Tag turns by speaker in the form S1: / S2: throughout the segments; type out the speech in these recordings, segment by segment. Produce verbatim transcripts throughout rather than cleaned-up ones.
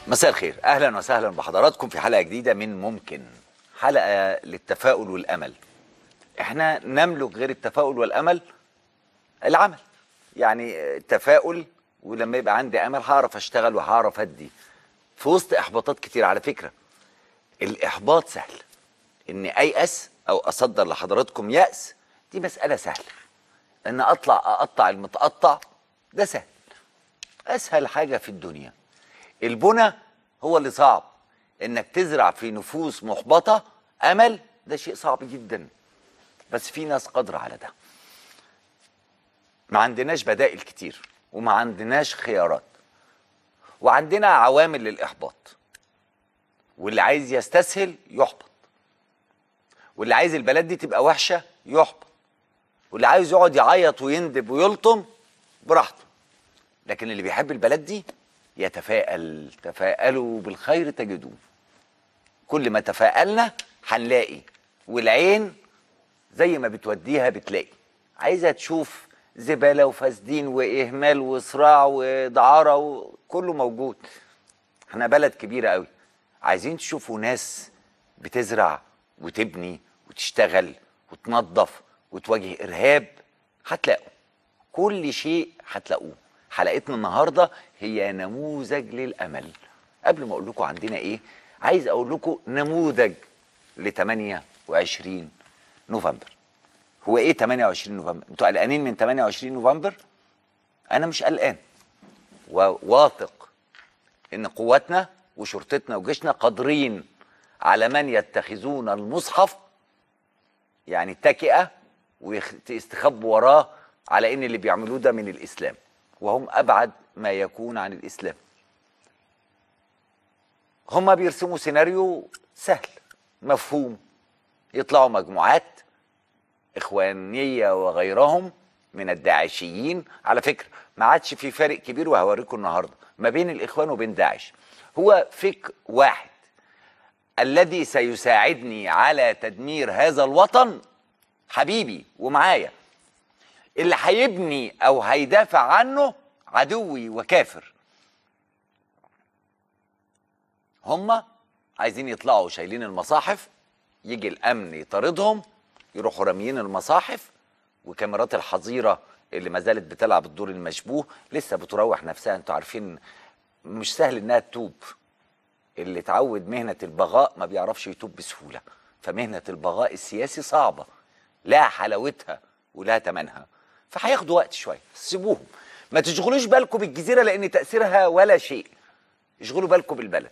S1: مساء الخير، اهلا وسهلا بحضراتكم في حلقه جديده من ممكن، حلقه للتفاؤل والامل. احنا نملك غير التفاؤل والامل العمل، يعني التفاؤل ولما يبقى عندي امل هعرف اشتغل وهعرف ادي في وسط احباطات كتير. على فكره الاحباط سهل، اني ايأس او اصدر لحضراتكم يأس دي مساله سهله، ان اطلع اقطع المتقطع ده سهل، اسهل حاجه في الدنيا. البنى هو اللي صعب، انك تزرع في نفوس محبطة امل ده شيء صعب جدا، بس في ناس قادرة على ده. ما عندناش بدائل كتير وما عندناش خيارات، وعندنا عوامل للإحباط، واللي عايز يستسهل يحبط، واللي عايز البلد دي تبقى وحشة يحبط، واللي عايز يقعد يعيط ويندب ويلطم براحته. لكن اللي بيحب البلد دي يتفائل، تفائلوا بالخير تجدوه. كل ما تفائلنا هنلاقي، والعين زي ما بتوديها بتلاقي. عايزة تشوف زبالة وفسدين وإهمال وصراع ودعارة وكله موجود. احنا بلد كبيرة قوي، عايزين تشوفوا ناس بتزرع وتبني وتشتغل وتنظف وتواجه إرهاب، هتلاقوا كل شيء هتلاقوه. حلقتنا النهارده هي نموذج للامل. قبل ما اقول لكم عندنا ايه، عايز اقول لكم نموذج ل ثمانية وعشرين نوفمبر. هو ايه ثمانية وعشرين نوفمبر؟ انتوا قلقانين من ثمانية وعشرين نوفمبر؟ انا مش قلقان، وواثق ان قواتنا وشرطتنا وجيشنا قادرين على من يتخذون المصحف يعني تكئه ويستخبوا وراه على ان اللي بيعملوه ده من الاسلام، وهم أبعد ما يكون عن الإسلام. هم بيرسموا سيناريو سهل مفهوم، يطلعوا مجموعات إخوانية وغيرهم من الداعشيين. على فكرة ما عادش في فرق كبير، وهوريكم النهاردة ما بين الإخوان وبين داعش. هو فكر واحد، الذي سيساعدني على تدمير هذا الوطن حبيبي ومعايا، اللي هيبني او هيدافع عنه عدوي وكافر. هما عايزين يطلعوا شايلين المصاحف، يجي الامن يطاردهم، يروحوا راميين المصاحف، وكاميرات الحظيره اللي ما زالت بتلعب الدور المشبوه لسه بتروح نفسها. انتوا عارفين مش سهل انها تتوب، اللي اتعود مهنه البغاء ما بيعرفش يتوب بسهوله، فمهنه البغاء السياسي صعبه، لها حلاوتها ولها ثمنها، فهياخدوا وقت شويه. سيبوهم، ما تشغلوش بالكم بالجزيره لان تاثيرها ولا شيء، اشغلوا بالكم بالبلد.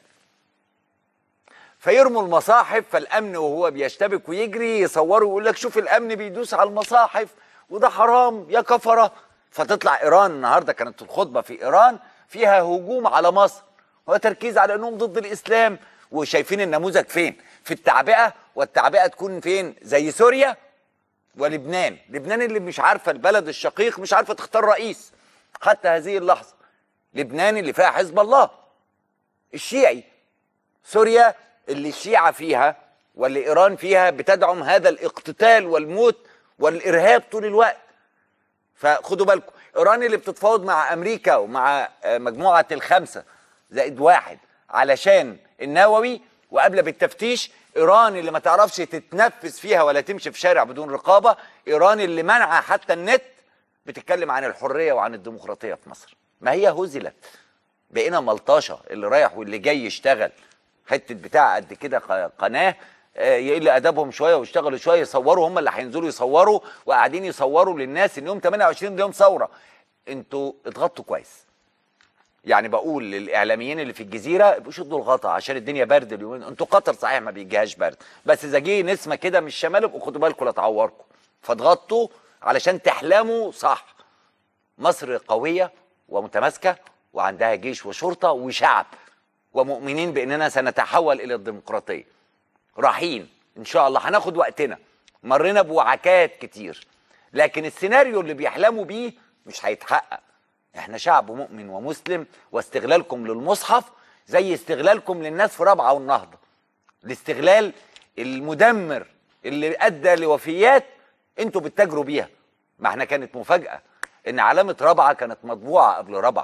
S1: فيرموا المصاحف، فالامن وهو بيشتبك ويجري يصوروا ويقول لك شوف الامن بيدوس على المصاحف وده حرام يا كفره. فتطلع ايران النهارده، كانت الخطبه في ايران فيها هجوم على مصر وتركيز على انهم ضد الاسلام، وشايفين النموذج فين؟ في التعبئه، والتعبئه تكون فين؟ زي سوريا ولبنان. لبنان اللي مش عارفه، البلد الشقيق مش عارفه تختار رئيس حتى هذه اللحظه. لبنان اللي فيها حزب الله الشيعي. سوريا اللي الشيعه فيها واللي ايران فيها بتدعم هذا الاقتتال والموت والارهاب طول الوقت. فخدوا بالكم، ايران اللي بتتفاوض مع امريكا ومع مجموعه الخمسه زائد واحد علشان النووي وقابله بالتفتيش. ايران اللي ما تعرفش تتنفس فيها ولا تمشي في شارع بدون رقابه. ايران اللي منع حتى النت، بتتكلم عن الحريه وعن الديمقراطيه في مصر. ما هي هزلت، بقينا ملطشه، اللي رايح واللي جاي يشتغل حته بتاع قد كده قناه يقل ادبهم شويه ويشتغلوا شويه، يصوروا، هم اللي هينزلوا يصوروا وقاعدين يصوروا للناس ان يوم ثمانية وعشرين ده يوم ثوره. انتوا اتغطوا كويس. يعني بقول للاعلاميين اللي في الجزيره ابقوا شدوا الغطا عشان الدنيا برد اليومين. انتوا قطر صحيح ما بيجيهاش برد، بس اذا جه نسمه كده من الشمال ابقوا خدوا بالكم لا تعوركم، فاتغطوا علشان تحلموا صح. مصر قويه ومتماسكه وعندها جيش وشرطه وشعب ومؤمنين باننا سنتحول الى الديمقراطيه. رايحين ان شاء الله، هناخد وقتنا، مرينا بوعكات كتير، لكن السيناريو اللي بيحلموا بيه مش هيتحقق. احنا شعب مؤمن ومسلم، واستغلالكم للمصحف زي استغلالكم للناس في رابعه والنهضه، الاستغلال المدمر اللي ادى لوفيات انتوا بتتاجروا بيها. ما احنا كانت مفاجاه ان علامه رابعه كانت مطبوعه قبل رابعه،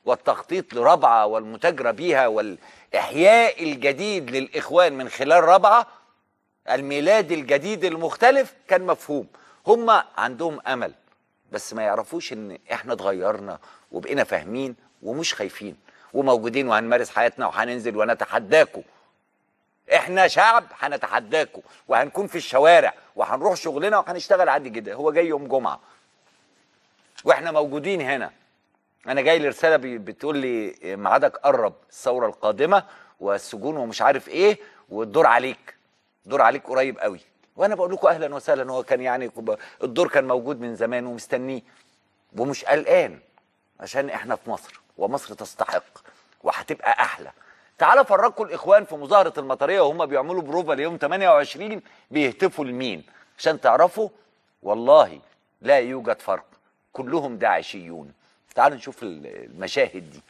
S1: والتخطيط لرابعة والمتاجرة بيها والإحياء الجديد للإخوان من خلال رابعة، الميلاد الجديد المختلف، كان مفهوم. هم عندهم أمل بس ما يعرفوش إن إحنا اتغيرنا وبقينا فاهمين ومش خايفين وموجودين وهنمارس حياتنا وهننزل ونتحداكم. احنا شعب هنتحداكم وهنكون في الشوارع وهنروح شغلنا وهنشتغل عادي جدا. هو جاي يوم جمعة واحنا موجودين هنا. انا جاي لي رسالة بتقول لي ميعادك قرب، الثورة القادمة والسجون ومش عارف ايه والدور عليك، الدور عليك قريب قوي. وانا بقول لكم اهلا وسهلا. هو كان يعني الدور كان موجود من زمان ومستنيه ومش قلقان عشان احنا في مصر ومصر تستحق وهتبقى احلى. تعالوا فرجكم الاخوان في مظاهره المطريه وهم بيعملوا بروفا ليوم ثمانية وعشرين بيهتفوا لمين عشان تعرفوا والله لا يوجد فرق، كلهم داعشيون. تعالوا نشوف المشاهد دي.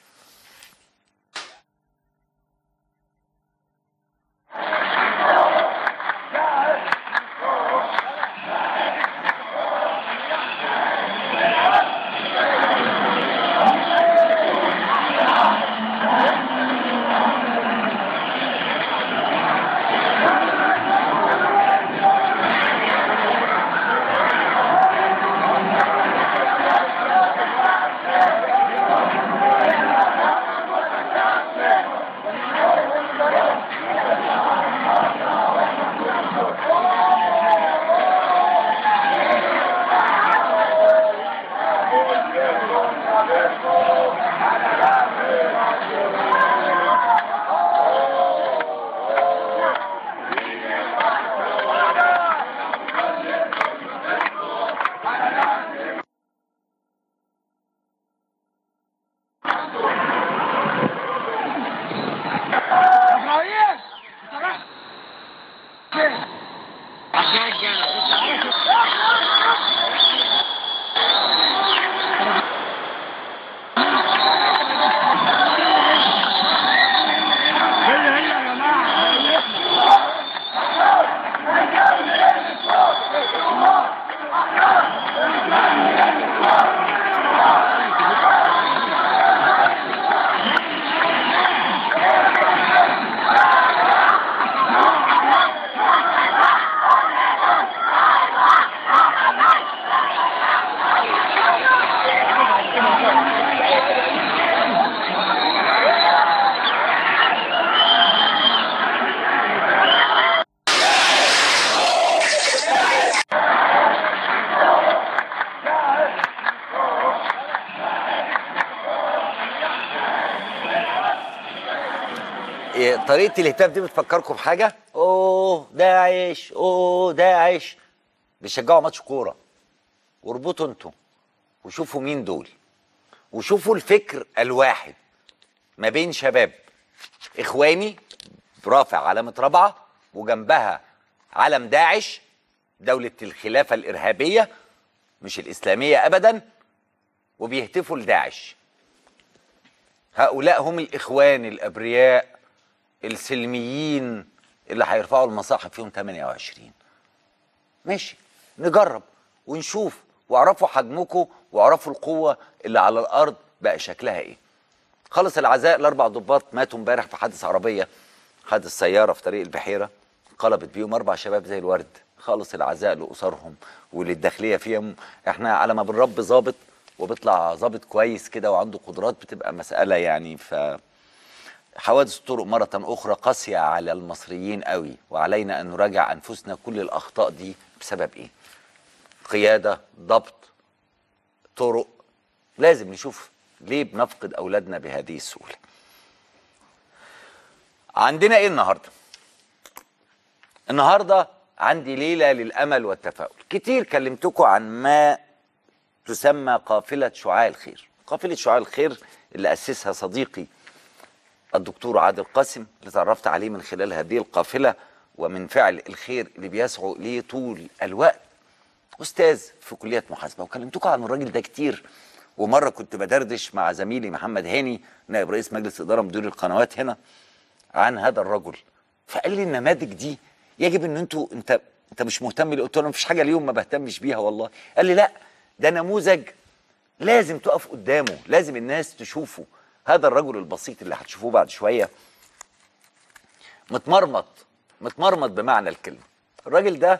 S1: طريقة الهتاف دي بتفكركم بحاجة؟ اوه داعش، اوه داعش. بيشجعوا ماتش كورة. واربطوا انتوا وشوفوا مين دول. وشوفوا الفكر الواحد ما بين شباب اخواني رافع علامة رابعة وجنبها علم داعش، دولة الخلافة الإرهابية مش الإسلامية أبدا، وبيهتفوا لداعش. هؤلاء هم الإخوان الأبرياء السلميين اللي هيرفعوا المصاحف يوم ثمانية وعشرين. ماشي، نجرب ونشوف واعرفوا حجمكم واعرفوا القوة اللي على الأرض بقى شكلها إيه. خلص العزاء، الأربع ضباط ماتوا امبارح في حادث عربية، حادث سيارة في طريق البحيرة قلبت بيهم أربع شباب زي الورد. خلص العزاء لأسرهم وللداخلية فيهم. احنا على ما بنربي ظابط وبيطلع ظابط كويس كده وعنده قدرات بتبقى مسألة يعني. ف حوادث الطرق مرة أخرى قاسية على المصريين قوي، وعلينا أن نراجع أنفسنا كل الأخطاء دي بسبب إيه؟ قيادة، ضبط، طرق. لازم نشوف ليه بنفقد أولادنا بهذه السهولة. عندنا إيه النهاردة؟ النهاردة عندي ليلة للأمل والتفاؤل. كتير كلمتكم عن ما تسمى قافلة شعاع الخير. قافلة شعاع الخير اللي أسسها صديقي الدكتور عادل قاسم، اللي تعرفت عليه من خلال هذه القافلة ومن فعل الخير اللي بيسعوا ليه طول الوقت. أستاذ في كلية محاسبة، وكلمتكم عن الراجل ده كتير. ومرة كنت بدردش مع زميلي محمد هاني نائب رئيس مجلس إدارة مدير القنوات هنا عن هذا الرجل، فقال لي النماذج دي يجب ان انتوا انت انت مش مهتم ليه؟ قلت له مفيش حاجه اليوم ما بهتمش بيها والله. قال لي لا، ده نموذج لازم تقف قدامه، لازم الناس تشوفه. هذا الرجل البسيط اللي هتشوفوه بعد شويه متمرمط متمرمط بمعنى الكلمه. الراجل ده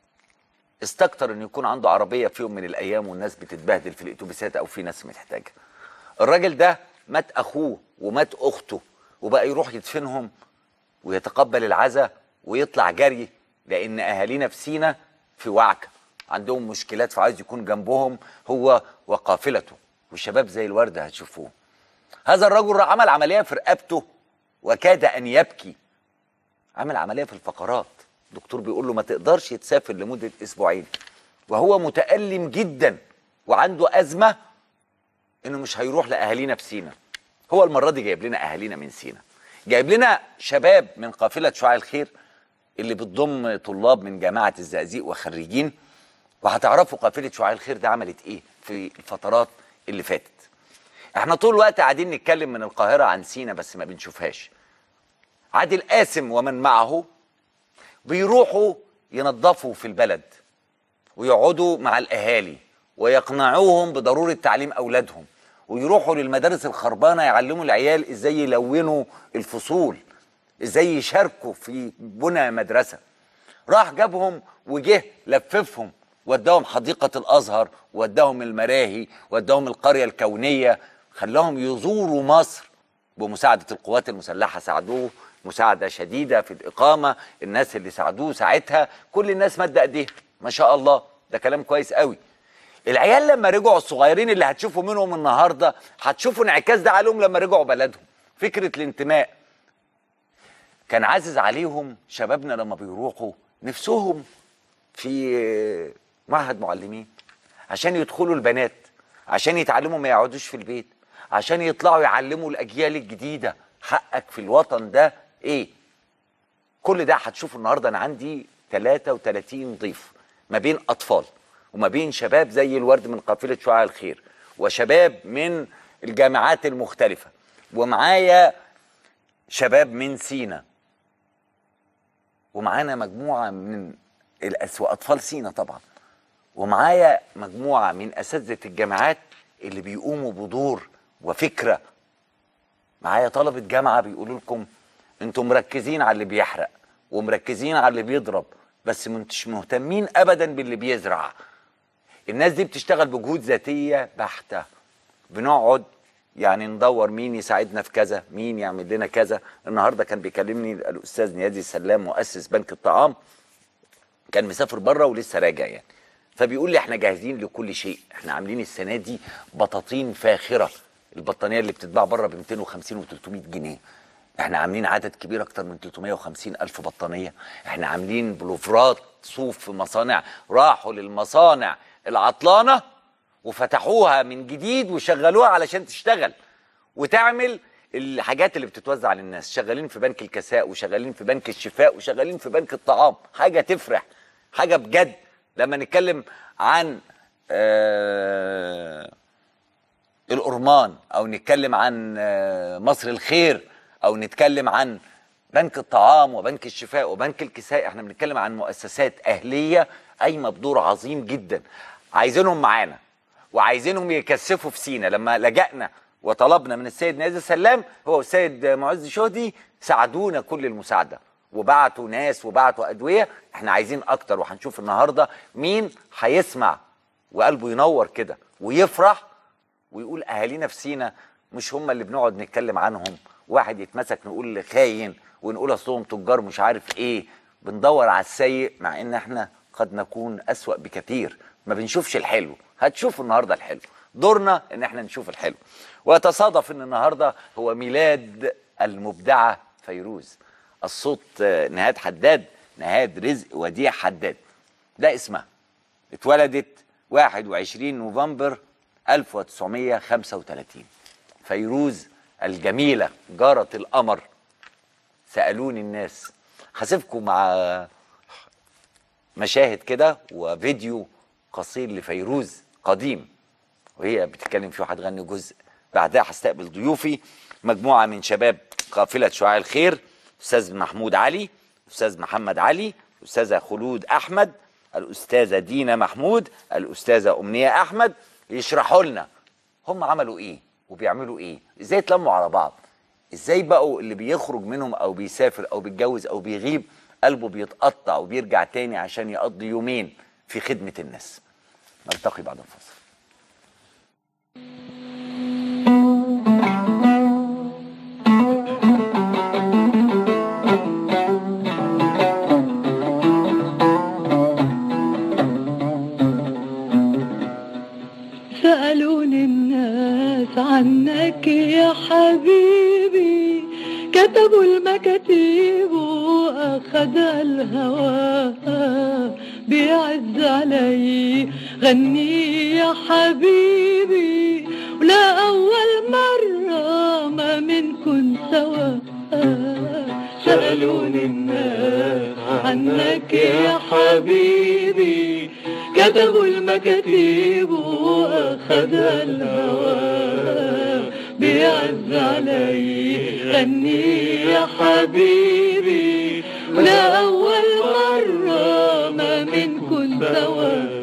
S1: استكتر انه يكون عنده عربيه في يوم من الايام والناس بتتبهدل في الاتوبيسات او في ناس محتاجه. الراجل ده مات اخوه ومات اخته وبقى يروح يدفنهم ويتقبل العزاء ويطلع جري لان اهالينا في سينا في وعكه عندهم مشكلات فعايز يكون جنبهم هو وقافلته والشباب زي الورده هتشوفوه. هذا الرجل عمل عمليه في رقبته وكاد ان يبكي. عمل عمليه في الفقرات، الدكتور بيقول له ما تقدرش تسافر لمده اسبوعين وهو متألم جدا وعنده ازمه انه مش هيروح لاهالينا في سينا. هو المره دي جايب لنا اهالينا من سينا، جايب لنا شباب من قافله شعاع الخير اللي بتضم طلاب من جامعه الزقازيق وخريجين، وهتعرفوا قافله شعاع الخير ده عملت ايه في الفترات اللي فاتت. احنا طول الوقت قاعدين نتكلم من القاهره عن سينا بس ما بنشوفهاش. عادل قاسم ومن معه بيروحوا ينظفوا في البلد ويقعدوا مع الاهالي ويقنعوهم بضروره تعليم اولادهم، ويروحوا للمدارس الخربانه يعلموا العيال ازاي يلونوا الفصول، ازاي يشاركوا في بناء مدرسه. راح جابهم وجه لففهم وداهم حديقه الازهر وداهم الملاهي وداهم القريه الكونيه، خلاهم يزوروا مصر بمساعده القوات المسلحه. ساعدوه مساعده شديده في الاقامه، الناس اللي ساعدوه ساعتها كل الناس مد ايديها ما شاء الله، ده كلام كويس قوي. العيال لما رجعوا الصغيرين اللي هتشوفوا منهم النهارده هتشوفوا انعكاس ده عليهم لما رجعوا بلدهم. فكره الانتماء كان عازز عليهم. شبابنا لما بيروحوا نفسهم في معهد معلمين عشان يدخلوا البنات، عشان يتعلموا ما يقعدوش في البيت، عشان يطلعوا يعلموا الاجيال الجديده حقك في الوطن ده ايه. كل ده هتشوفوا النهارده. انا عندي ثلاثة وثلاثين ضيف ما بين اطفال وما بين شباب زي الورد من قافله شعاع الخير وشباب من الجامعات المختلفه، ومعايا شباب من سينا، ومعانا مجموعه من الأس واطفال سينا طبعا، ومعايا مجموعه من اساتذه الجامعات اللي بيقوموا بدور وفكره. معايا طلبه جامعه بيقولوا لكم انتم مركزين على اللي بيحرق ومركزين على اللي بيضرب بس مش مهتمين ابدا باللي بيزرع. الناس دي بتشتغل بجهود ذاتيه بحته. بنقعد يعني ندور مين يساعدنا في كذا، مين يعمل لنا كذا. النهارده كان بيكلمني الاستاذ نيازي سلام مؤسس بنك الطعام، كان مسافر بره ولسه راجع يعني، فبيقول لي احنا جاهزين لكل شيء. احنا عاملين السنه دي بطاطين فاخره، البطانيه اللي بتتباع بره ب مئتين وخمسين وثلاثمئة جنيه. احنا عاملين عدد كبير اكتر من ثلاثمئة وخمسين الف بطانيه. احنا عاملين بلوفرات صوف في مصانع، راحوا للمصانع العطلانه وفتحوها من جديد وشغلوها علشان تشتغل وتعمل الحاجات اللي بتتوزع للناس. شغالين في بنك الكساء وشغالين في بنك الشفاء وشغالين في بنك الطعام. حاجه تفرح، حاجه بجد. لما نتكلم عن آه الأورمان او نتكلم عن آه مصر الخير او نتكلم عن بنك الطعام وبنك الشفاء وبنك الكساء، احنا بنتكلم عن مؤسسات اهليه قايمه بدور عظيم جدا. عايزينهم معانا وعايزينهم يكثفوا في سينا. لما لجأنا وطلبنا من السيد نيازي سلام هو والسيد معز شهدي ساعدونا كل المساعده وبعتوا ناس وبعتوا ادويه. احنا عايزين اكتر، وهنشوف النهارده مين هيسمع وقلبه ينور كده ويفرح ويقول اهالينا في سينا مش هم اللي بنقعد نتكلم عنهم. واحد يتمسك نقول خاين ونقول اصلهم تجار مش عارف ايه. بندور على السيء مع ان احنا قد نكون اسوأ بكثير، ما بنشوفش الحلو. هتشوفوا النهارده الحلو، دورنا ان احنا نشوف الحلو. ويتصادف ان النهارده هو ميلاد المبدعه فيروز. الصوت نهاد حداد، نهاد رزق وديع حداد ده اسمها. اتولدت واحد وعشرين نوفمبر ألف وتسعمئة وخمسة وثلاثين. فيروز الجميله جاره القمر. سالوني الناس. هسيبكم مع مشاهد كده وفيديو قصير لفيروز قديم وهي بتتكلم فيه وهتغني جزء. بعدها هستقبل ضيوفي مجموعه من شباب قافله شعاع الخير، استاذ محمود علي، استاذ محمد علي، استاذه خلود احمد، الاستاذه دينا محمود، الاستاذه امنيه احمد، يشرحوا لنا هم عملوا ايه وبيعملوا ايه؟ ازاي اتلموا على بعض؟ ازاي بقوا اللي بيخرج منهم او بيسافر او بيتجوز او بيغيب قلبه بيتقطع وبيرجع تاني عشان يقضي يومين في خدمة الناس؟ نلتقي بعد الفاصل.
S2: سألوني الناس عنك يا حبيبي، كتبوا المكاتيب وأخدها الهوى، بيعز علي غني يا حبيبي، ولا أول مرة ما منكن سوا. سألوني الناس عنك يا حبيبي، كتبوا المكاتيب وأخدها الهوى، بيعز علي غني يا حبيبي، ولا أول مرة ما منكن سوا.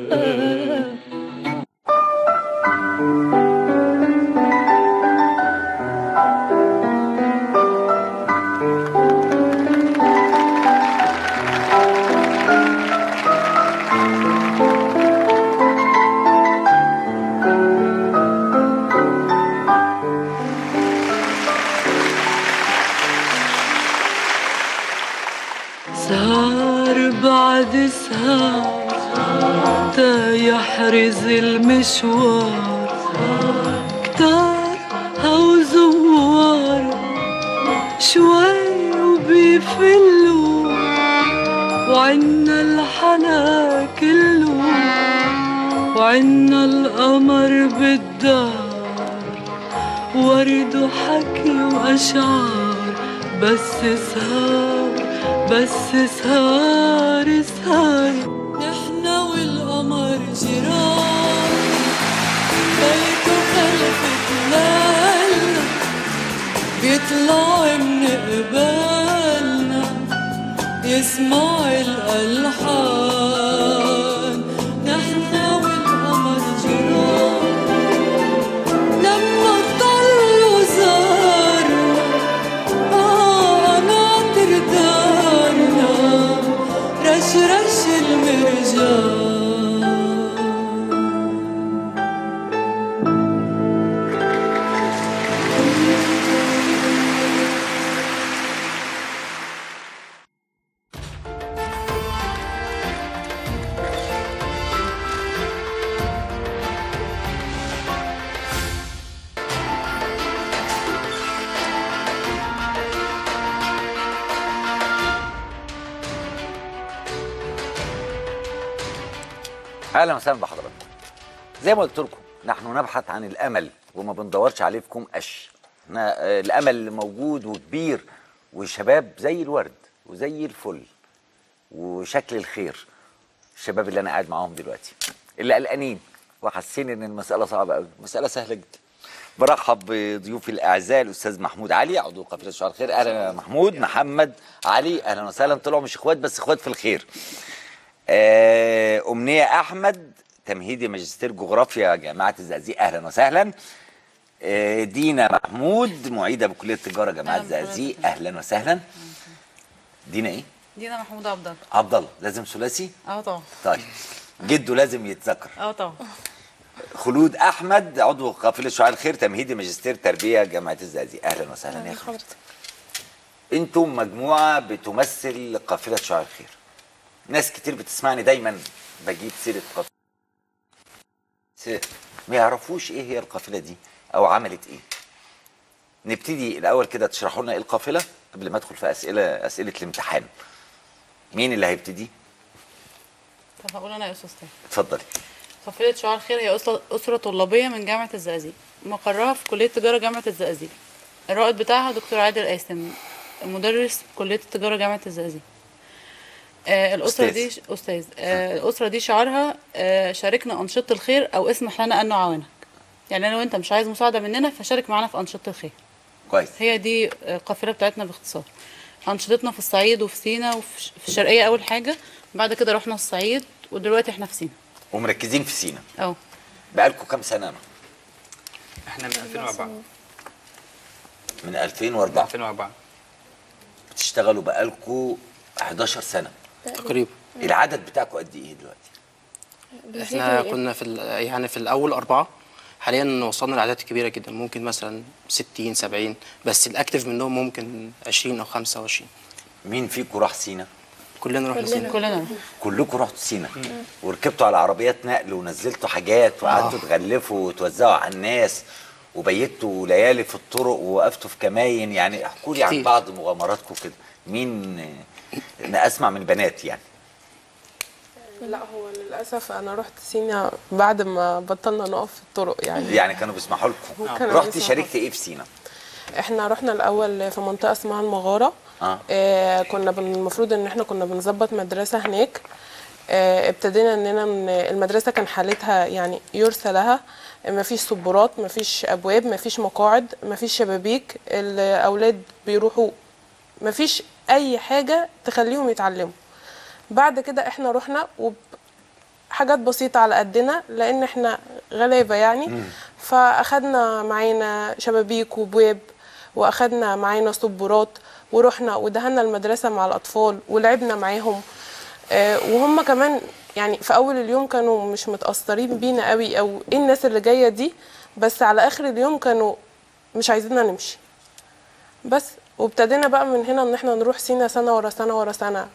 S2: سهر بعد سهر تا يحرز المشوار، كتار هو زوار شوي وبيفلوا، وعنا الحلا كله، وعنا القمر بالدار، ورد وحكي وأشعار، بس سهر بس سهر سهر. نحنا والقمر جيران، بيته خلف تلالنا، بيطلع من قبالنا يسمع الألحان. نحنا والقمر جيران، لما ضلوا زارنا آه ناطر دارنا، رش رش المرجان.
S1: اهلا وسهلا بحضراتكم. زي ما قلت لكم نحن نبحث عن الامل وما بندورش عليه في كوم قش. الامل اللي موجود وكبير، وشباب زي الورد وزي الفل وشكل الخير. الشباب اللي انا قاعد معاهم دلوقتي اللي قلقانين وحاسين ان المساله صعبه قوي، مساله سهله جدا. برحب بضيوفي الاعزاء الاستاذ محمود علي عضو قافله شعر الخير. اهلا يا محمود. محمد علي اهلا وسهلا. طلعوا مش اخوات بس اخوات في الخير. أمنية أحمد تمهيدي ماجستير جغرافيا جامعة الزقازيق أهلا وسهلا. دينا محمود معيدة بكلية التجارة جامعة الزقازيق أهلا وسهلا. دينا إيه؟
S3: دينا محمود عبد الله.
S1: عبد الله لازم ثلاثي؟
S3: اه طبعا.
S1: طيب جده لازم يتذكر.
S3: اه طبعا.
S1: خلود أحمد عضو قافلة شعاع الخير تمهيدي ماجستير تربية جامعة الزقازيق أهلا وسهلا يا خالد. أنتم مجموعة بتمثل قافلة شعاع الخير. ناس كتير بتسمعني دايما بجيب سيره قافله، ما يعرفوش ايه هي القافله دي او عملت ايه. نبتدي الاول كده تشرحوا لنا ايه القافله قبل ما ادخل في اسئله اسئله الامتحان. مين اللي هيبتدي؟
S3: طب هقول انا يا استاذ.
S1: اتفضلي.
S3: قافله شعاع الخير هي اسره طلابيه من جامعه الزقازيق، مقرها في كليه التجاره جامعه الزقازيق. الرائد بتاعها دكتور عادل قاسم، مدرس كليه التجاره جامعه الزقازيق. آه الاسره أستاذ. دي استاذ آه الاسره دي شعارها آه شاركنا انشطه الخير او اسمح لنا ان نعاونك. يعني انا وانت مش عايز مساعده مننا فشارك معانا في انشطه الخير.
S1: كويس.
S3: هي دي القافله بتاعتنا باختصار. انشطتنا في الصعيد وفي سينا وفي الشرقيه اول حاجه، بعد كده رحنا الصعيد ودلوقتي احنا في سينا.
S1: ومركزين في سينا.
S3: اه.
S1: بقالكم كام سنه؟
S4: احنا من ألفين وأربعة.
S1: من ألفين وأربعة
S4: ألفين وأربعة.
S1: بتشتغلوا بقالكوا حداشر سنة
S5: تقريبا.
S1: العدد بتاعكم قد ايه دلوقتي؟
S5: احنا كنا في ال- يعني في الاول اربعه، حاليا وصلنا لاعداد كبيره جدا، ممكن مثلا ستين سبعين، بس الاكتف منهم ممكن عشرين او خمسة وعشرين.
S1: مين فيكم راح سينا؟
S5: كلنا رحنا سينا.
S3: كلنا
S1: كلكم رحتوا سينا وركبتوا على عربيات نقل ونزلتوا حاجات وقعدتوا تغلفوا وتوزعوا على الناس وبيتوا ليالي في الطرق ووقفتوا في كماين، يعني احكوا لي عن
S5: كتير.
S1: بعض مغامراتكم كده. مين انا اسمع من بنات يعني؟
S6: لا هو للاسف انا رحت سينا بعد ما بطلنا نقف في الطرق يعني.
S1: يعني كانوا بيسمحوا لكم.
S6: كانوا
S1: رحتي
S6: بيسمحوا.
S1: شاركتي ايه في سينا؟
S6: احنا رحنا الاول في منطقه اسمها المغاره.
S1: آه.
S6: آه كنا بن- المفروض ان احنا كنا بنظبط مدرسه هناك. آه ابتدينا اننا من المدرسه كان حالتها يعني يرثى لها، مفيش سبورات، مفيش ابواب، مفيش مقاعد، مفيش شبابيك، الاولاد بيروحوا مفيش اي حاجه تخليهم يتعلموا. بعد كده احنا رحنا وحاجات بسيطه على قدنا لان احنا غلابه يعني. فاخدنا معانا شبابيك وبواب واخدنا معانا سبورات ورحنا ودهنا المدرسه مع الاطفال ولعبنا معاهم. آه وهم كمان يعني في اول اليوم كانوا مش متاثرين بينا قوي او ايه الناس اللي جايه دي، بس على اخر اليوم كانوا مش عايزيننا نمشي بس. وابتدينا بقى من هنا ان احنا نروح سينا سنه ورا سنه ورا سنه.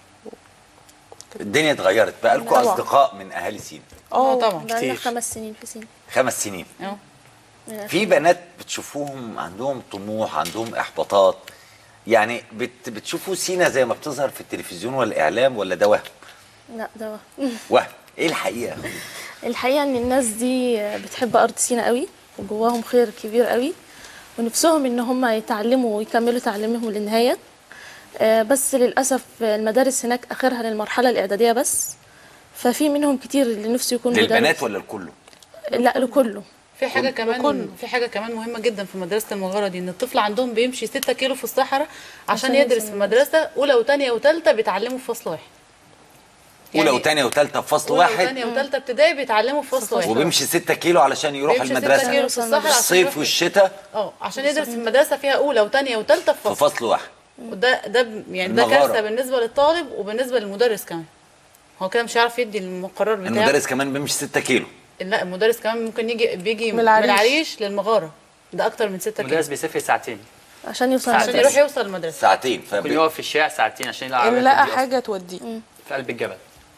S1: الدنيا اتغيرت بقى لكم
S6: طبعا.
S1: اصدقاء من اهالي سينا؟
S3: اه طبعا
S7: بقالنا
S5: كتير.
S7: خمس سنين في سينا.
S1: خمس سنين.
S3: اه
S1: في بنات بتشوفوهم عندهم طموح، عندهم احباطات، يعني بت بتشوفوا سينا زي ما بتظهر في التلفزيون والاعلام ولا ده وهم؟
S7: لا ده وهم.
S1: وهم. ايه الحقيقه؟
S7: الحقيقة ان الناس دي بتحب ارض سينا قوي وجواهم خير كبير قوي ونفسهم ان هم يتعلموا ويكملوا تعليمهم للنهاية. آه، بس للأسف المدارس هناك اخرها للمرحلة الاعدادية بس، ففي منهم كتير اللي نفسه يكون
S1: للبنات
S7: مدرس.
S1: ولا لكله؟
S7: لا لكله.
S3: في حاجه كمان في حاجه كمان مهمه جدا في مدرسه المغاره دي، ان الطفل عندهم بيمشي ستة كيلو في الصحراء عشان
S7: عشان
S3: يدرس
S7: يوصل
S3: في مدرسه اولى وثانيه وثالثه بيتعلموا في فصل واحد.
S1: اولى وثانيه وثالثه في فصل
S3: اولى
S1: واحد
S3: وثانيه وثالثه ابتدائي بيتعلموا في فصل واحد.
S1: وبيمشي ستة كيلو علشان يروح
S3: بيمشي ستة
S1: المدرسه
S3: كيلو في الصحراء عشان
S1: الصيف
S3: يروح-
S1: والشتاء
S3: اه عشان يدرس في المدرسه فيها اولى وثانيه وثالثه في
S1: في
S3: فصل.
S1: فصل واحد.
S3: وده ده ب- يعني ده
S1: المغارة.
S3: كارثه بالنسبه للطالب وبالنسبه للمدرس كمان. هو كده مش هيعرف يدي المقرر بتاعه.
S1: المدرس كمان بيمشي ستة كيلو.
S3: لا المدرس كمان ممكن يجي بيجي
S6: من
S3: من
S6: العريش.
S3: العريش للمغاره، ده اكتر من ستة كيلو
S4: المدرس بيسافر ساعتين،
S7: عشان يوصل
S3: عشان
S7: المدرسة.
S3: يروح يوصل المدرسه.
S1: ساعتين.
S4: ممكن
S1: فب...
S4: يقف في الشارع ساعتين عشان يلاقي
S6: ان
S4: عربية
S6: لقى
S4: توديه
S6: حاجه توديه.
S4: في قلب الجبل.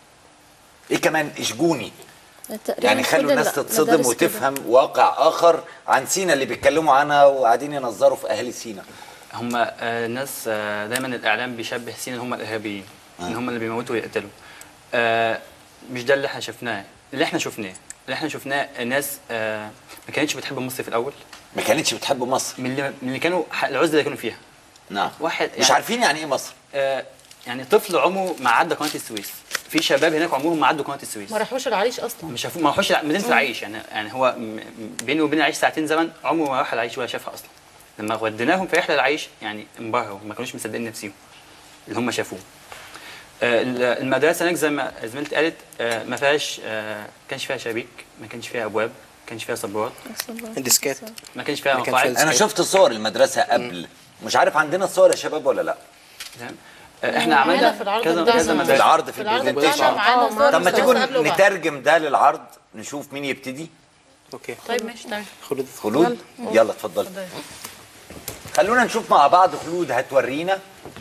S1: ايه كمان اشجوني،
S7: تقريباً
S1: يعني خلوا
S7: كل
S1: الناس تتصدم
S7: المدارس
S1: وتفهم واقع اخر عن سينا اللي بيتكلموا عنها وقاعدين ينظروا في اهالي سينا.
S4: هم آه، الناس آه، دايما الاعلام بيشبه سينا هم الارهابيين، ان هم اللي بيموتوا ويقتلوا. آه، مش ده اللي احنا شفناه. اللي احنا شفناه اللي احنا شفناه الناس آه، ما كانتش بتحب مصر في الاول،
S1: ما كانتش بتحب مصر.
S4: من اللي من اللي كانوا ح- العزله اللي كانوا فيها.
S1: نعم.
S4: واحد
S1: مش
S4: يعني-
S1: عارفين يعني ايه مصر.
S4: آه، يعني طفل عمره ما عدى قناه السويس. في شباب هناك عمرهم ما عدوا قناه السويس.
S3: ما راحوش العريش اصلا.
S4: مش شافوا، ما راحوش مدينه العيش. يعني يعني هو م- م- بيني وبين العيش ساعتين زمن، عمره ما راح العيش ولا شافها اصلا. لما وديناهم في رحله العيش يعني انبهروا، ما كانوش مصدقين نفسهم اللي هم شافوه. آه، المدرسه هناك زي ما زميلتي قالت آه، ما فيهاش آه، ما كانش فيها شبابيك، ما كانش فيها ابواب، ما كانش فيها سبورات،
S5: الديسكات.
S4: ما كانش فيها
S5: ما كانش
S4: مقاعد.
S5: فيها
S1: انا شفت صور المدرسه قبل، مش عارف عندنا الصور يا شباب ولا لا.
S4: تمام؟ آه، احنا
S3: معانا
S4: عملنا
S3: في العرض
S4: كذا
S3: بتاعنا.
S4: كذا
S1: في
S4: مدرسه.
S1: العرض في
S3: في العرض
S1: البرزنتيشن.
S3: بتاعنا معانا صور
S1: طب ما
S3: المدرسة
S1: تيجوا
S3: قبل وبعد.
S1: نترجم ده للعرض نشوف مين يبتدي.
S5: اوكي.
S3: طيب ماشي تمام.
S5: خلود.
S1: خلود يلا اتفضل.
S3: اتفضلي.
S1: خلونا نشوف مع بعض. خلود هتورينا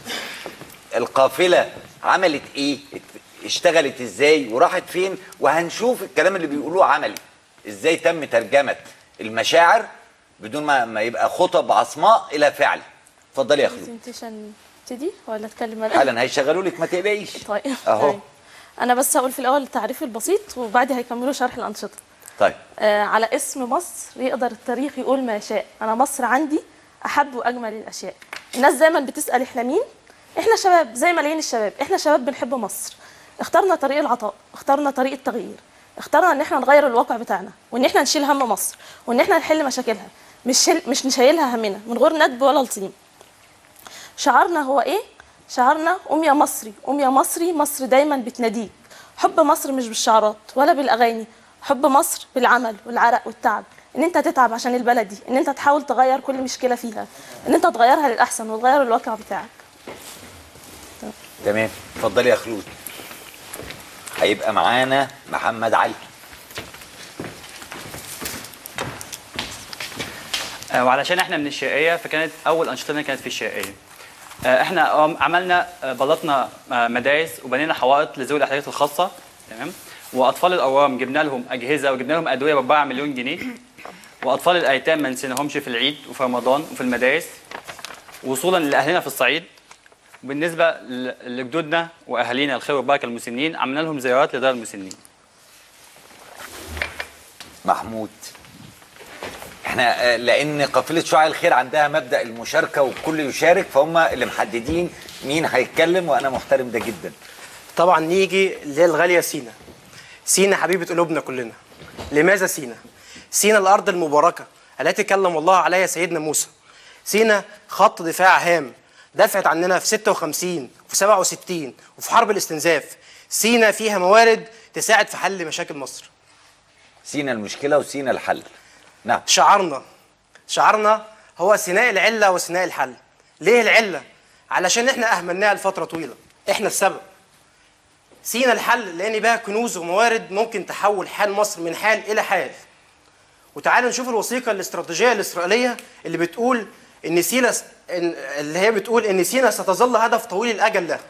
S1: القافله عملت ايه، ات- اشتغلت ازاي وراحت فين، وهنشوف الكلام اللي بيقولوه عملي ازاي تم ترجمه المشاعر بدون ما ما يبقى خطب عصماء الى فعل. اتفضلي يا خلود.
S7: برزنتيشن تبتدي ولا اتكلم انا؟
S1: حالا هيشغلوا لك ما تقلقيش.
S7: طيب
S1: اهو.
S7: طيب. انا بس هقول في الاول التعريف البسيط وبعدها هيكملوا شرح الانشطه.
S1: طيب
S7: آه على اسم مصر يقدر التاريخ يقول ما يشاء، انا مصر عندي احب واجمل الاشياء. الناس دايما بتسال احنا مين؟ احنا شباب زي ملايين الشباب، احنا شباب بنحب مصر. اخترنا طريق العطاء، اخترنا طريق التغيير، اخترنا ان احنا نغير الواقع بتاعنا وان احنا نشيل هم مصر وان احنا نحل مشاكلها، مش شل... مش نشيلها همنا من غير ندب ولا لطيم. شعارنا هو ايه؟ شعارنا قوم يا مصري، قوم يا مصري، مصر دايما بتناديك. حب مصر مش بالشعارات ولا بالاغاني، حب مصر بالعمل والعرق والتعب. ان انت تتعب عشان البلد دي، ان انت تحاول تغير كل مشكله فيها، ان انت تغيرها للاحسن وتغير الواقع بتاعك.
S1: تمام، اتفضلي يا خلود. هيبقى معانا محمد علي.
S4: آه، وعلشان احنا من الشرقيه فكانت اول انشطتنا كانت في الشرقيه. آه، احنا عملنا آه، بلطنا آه، مدارس وبنينا حوائط لذوي الاحتياجات الخاصه، تمام. واطفال الاورام جبنا لهم اجهزه وجبنا لهم ادويه ب أربعة مليون جنيه. واطفال الايتام ما نسيناهمش في العيد وفي رمضان وفي المدارس وصولا لاهلنا في الصعيد. وبالنسبه ل- لجدودنا واهالينا الخير والبركه المسنين عملنا لهم زيارات لدار المسنين.
S1: محمود، احنا آه، لان قافله شعاع الخير عندها مبدا المشاركه والكل يشارك، فهم اللي محددين مين هيتكلم، وانا محترم ده جدا.
S5: طبعا نيجي للغاليه سينا. سينا حبيبه قلوبنا كلنا. لماذا سينا؟ سينا الارض المباركه التي كلم الله عليها سيدنا موسى. سينا خط دفاع هام دفعت عننا في ستة وخمسين وفي سبعة وستين وفي حرب الاستنزاف. سينا فيها موارد تساعد في حل مشاكل مصر.
S1: سينا المشكله وسينا الحل. نعم.
S5: شعارنا شعارنا هو سيناء العله وسيناء الحل. ليه العله؟ علشان احنا اهملناها لفتره طويله، احنا السبب. سينا الحل لان بها كنوز وموارد ممكن تحول حال مصر من حال الى حال. وتعالوا نشوف الوثيقه الاستراتيجيه الاسرائيليه اللي بتقول ان سينا اللي هي بتقول ان سينا ستظل هدف طويل الاجل له.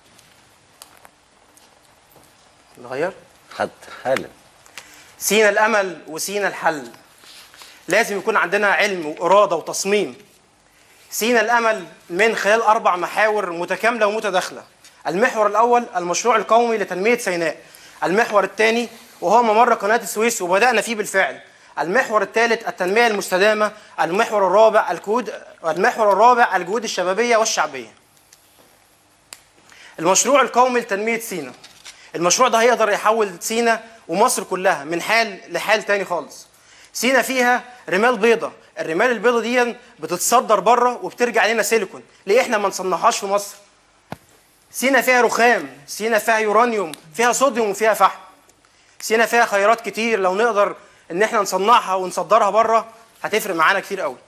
S5: نغير؟
S1: حد حالا.
S5: سينا الامل وسينا الحل. لازم يكون عندنا علم واراده وتصميم. سينا الامل من خلال اربع محاور متكامله ومتداخله. المحور الاول المشروع القومي لتنميه سيناء. المحور الثاني وهو ممر قناه السويس وبدانا فيه بالفعل. المحور الثالث التنميه المستدامه. المحور الرابع الجهود المحور الرابع الجهود الشبابيه والشعبيه. المشروع القومي لتنميه سينا. المشروع ده هيقدر يحول سينا ومصر كلها من حال لحال تاني خالص. سينا فيها رمال بيضة، الرمال البيضة دي بتتصدر بره وبترجع لنا سيليكون، ليه احنا ما نصنعهاش في مصر؟ سينا فيها رخام، سينا فيها يورانيوم، فيها صوديوم وفيها فحم. سينا فيها خيرات كتير لو نقدر ان احنا نصنعها ونصدرها بره هتفرق معانا كتير قوي.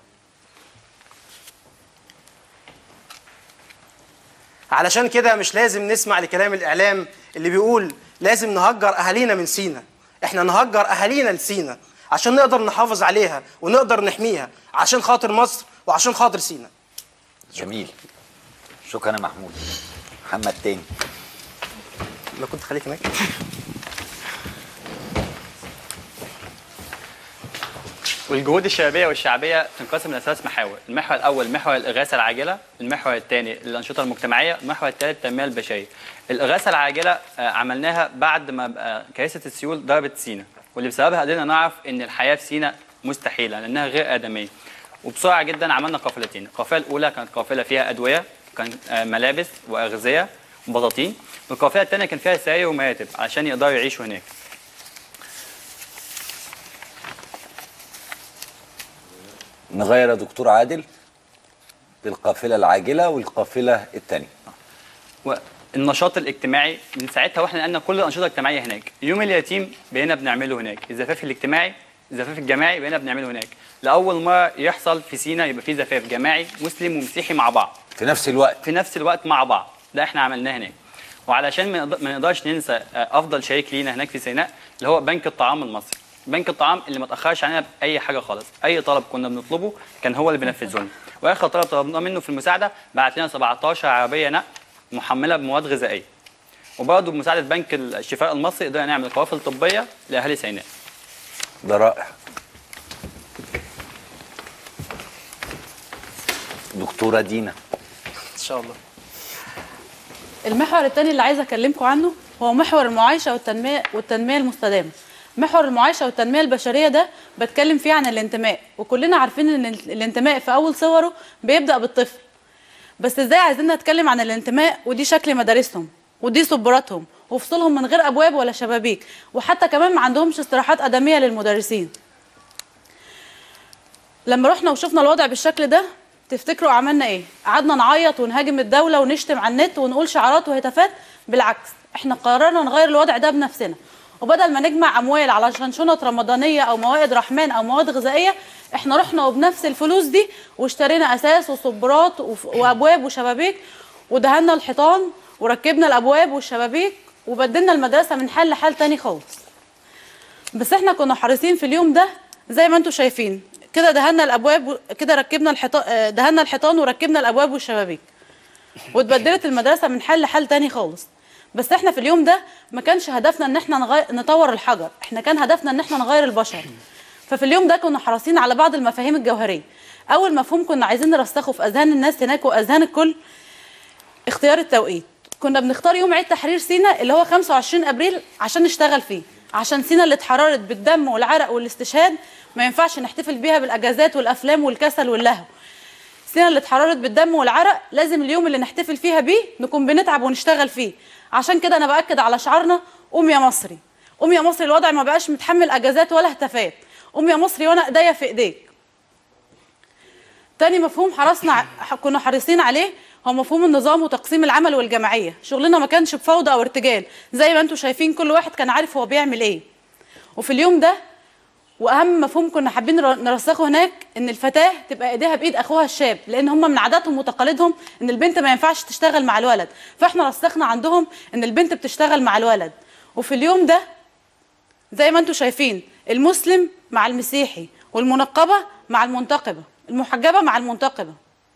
S5: علشان كده مش لازم نسمع لكلام الاعلام اللي بيقول لازم نهجر اهالينا من سينا. احنا نهجر اهالينا لسينا عشان نقدر نحافظ عليها ونقدر نحميها عشان خاطر مصر وعشان خاطر سينا.
S1: جميل. شكرا يا محمود. محمد تاني.
S5: ما كنت خليك هناك.
S4: والجهود الشبابيه والشعبيه تنقسم الى ثلاث محاور. المحور الاول محور الاغاثه العاجله، المحور الثاني الانشطه المجتمعيه، المحور الثالث التنميه البشريه. الاغاثه العاجله آه، عملناها بعد ما آه، كارثه السيول ضربت سينا، واللي بسببها قدرنا نعرف ان الحياه في سينا مستحيله لانها غير ادميه. وبسرعه جدا عملنا قافلتين. القافله الاولى كانت قافله فيها ادويه، كان آه، ملابس واغذيه وبطاطين، والقافله الثانيه كان فيها سراير ومراتب عشان يقدروا يعيشوا هناك.
S1: نغير يا دكتور عادل بالقافله العاجله والقافله الثانيه.
S4: والنشاط الاجتماعي من ساعتها واحنا نقلنا كل الانشطه الاجتماعيه هناك. يوم اليتيم بقينا بنعمله هناك، الزفاف الاجتماعي الزفاف الجماعي بقينا بنعمله هناك. لاول مره يحصل في سينا يبقى في زفاف جماعي مسلم ومسيحي مع بعض
S1: في نفس الوقت
S4: في نفس الوقت مع بعض. ده احنا عملناه هناك. وعلشان ما نقدر- ما نقدرش ننسى آه، افضل شريك لينا هناك في سيناء اللي هو بنك الطعام المصري. بنك الطعام اللي ما تاخرش علينا باي حاجه خالص. اي طلب كنا بنطلبه كان هو اللي بينفذه لنا. واخر طلب طلبناه منه في المساعده بعت لنا سبعتاشر عربيه نقل محمله بمواد غذائيه. وبرضه بمساعده بنك الشفاء المصري قدرنا نعمل قوافل طبيه لاهالي سيناء.
S1: ده رائع. دكتوره دينا.
S5: ان شاء الله.
S3: المحور الثاني اللي عايزه اكلمكم عنه هو محور المعايشه والتنميه والتنميه المستدامه. محور المعايشه والتنميه البشريه ده بتكلم فيه عن الانتماء، وكلنا عارفين ان الانتماء في اول صوره بيبدا بالطفل. بس ازاي عايزين نتكلم عن الانتماء ودي شكل مدارسهم ودي سبوراتهم وفصولهم من غير ابواب ولا شبابيك، وحتى كمان ما عندهمش استراحات ادميه للمدرسين. لما رحنا وشفنا الوضع بالشكل ده تفتكروا عملنا ايه؟ قعدنا نعيط ونهاجم الدوله ونشتم على النت ونقول شعارات وهتافات؟ بالعكس، احنا قررنا نغير الوضع ده بنفسنا، وبدل ما نجمع اموال علشان شنط رمضانيه او موائد رحمن او مواد غذائيه، احنا رحنا وبنفس الفلوس دي واشترينا اساس وصبرات وابواب وشبابيك ودهنا الحيطان وركبنا الابواب والشبابيك وبدلنا المدرسه من حال لحال تاني خالص. بس احنا كنا حريصين في اليوم ده زي ما انتم شايفين كده، دهنا الابواب كده، ركبنا الحيطان، دهنا الحيطان وركبنا الابواب والشبابيك واتبدلت المدرسه من حال لحال تاني خالص. بس احنا في اليوم ده ما كانش هدفنا ان احنا نغير نطور الحجر، احنا كان هدفنا ان احنا نغير البشر. ففي اليوم ده كنا حريصين على بعض المفاهيم الجوهريه. اول مفهوم كنا عايزين نرسخه في اذهان الناس هناك واذهان الكل، اختيار التوقيت. كنا بنختار يوم عيد تحرير سيناء اللي هو خمسة وعشرين ابريل عشان نشتغل فيه، عشان سيناء اللي اتحررت بالدم والعرق والاستشهاد ما ينفعش نحتفل بيها بالاجازات والافلام والكسل واللهو. سيناء اللي اتحررت بالدم والعرق لازم اليوم اللي نحتفل فيها بيه نكون بنتعب ونشتغل فيه. عشان كده انا باكد على شعارنا قوم يا مصري. قوم يا مصري، الوضع ما بقاش متحمل اجازات ولا هتافات. قوم يا مصري وانا ايديا في ايديك. تاني مفهوم حرصنا كنا حريصين عليه هو مفهوم النظام وتقسيم العمل والجماعيه. شغلنا ما كانش بفوضى او ارتجال، زي ما انتم شايفين كل واحد كان عارف هو بيعمل ايه. وفي اليوم ده واهم مفهوم كنا حابين نرسخه هناك ان الفتاه تبقى ايديها بايد اخوها الشاب، لان هم من عاداتهم وتقاليدهم ان البنت ما ينفعش تشتغل مع الولد، فاحنا رسخنا عندهم ان البنت بتشتغل مع الولد. وفي اليوم ده زي ما انتم شايفين المسلم مع المسيحي، والمنقبه مع المنتقبه، المحجبه مع المنتقبه.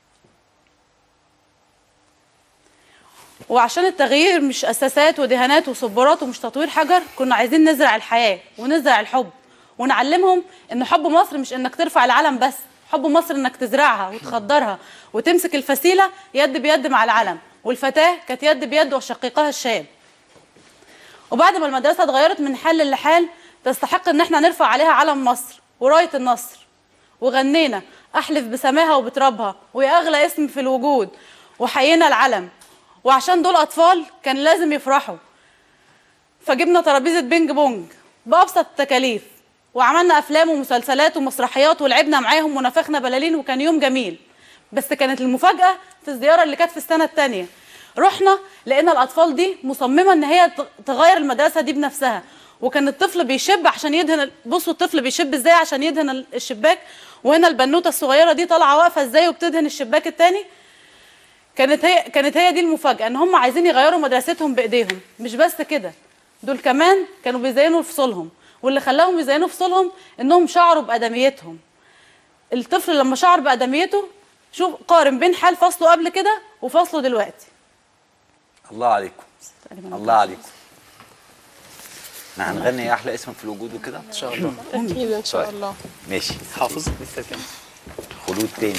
S3: وعشان التغيير مش اساسات ودهانات وصبارات ومش تطوير حجر، كنا عايزين نزرع الحياه ونزرع الحب ونعلمهم ان حب مصر مش انك ترفع العلم بس، حب مصر انك تزرعها وتخضرها وتمسك الفسيله يد بيد مع العلم، والفتاه كانت يد بيد وشقيقها الشاب. وبعد ما المدرسه اتغيرت من حال لحال تستحق ان احنا نرفع عليها علم مصر ورايه النصر، وغنينا احلف بسماها وبترابها ويا اغلى اسم في الوجود، وحيينا العلم. وعشان دول اطفال كان لازم يفرحوا، فجبنا ترابيزه بينج بونج بابسط التكاليف، وعملنا افلام ومسلسلات ومسرحيات ولعبنا معاهم ونفخنا بلالين، وكان يوم جميل. بس كانت المفاجاه في الزياره اللي كانت في السنه الثانيه. رحنا لقينا الاطفال دي مصممه ان هي تغير المدرسه دي بنفسها، وكان الطفل بيشب عشان يدهن. بصوا الطفل بيشب ازاي عشان يدهن الشباك، وهنا البنوته الصغيره دي طالعه واقفه ازاي وبتدهن الشباك الثاني. كانت هي كانت هي دي المفاجاه، ان هم عايزين يغيروا مدرستهم بايديهم. مش بس كده، دول كمان كانوا بيزينوا فصولهم، واللي خلاهم يزينوا فصولهم انهم شعروا بادميتهم. الطفل لما شعر بادميته، شوف قارن بين حال فصله قبل كده وفصله دلوقتي.
S1: الله عليكم، الله عليكم. احنا هنغني يا احلى اسم في الوجود وكده
S5: ان شاء الله.
S6: اكيد ان شاء الله.
S1: ماشي.
S4: حافظ لسه كام
S1: خلود تاني.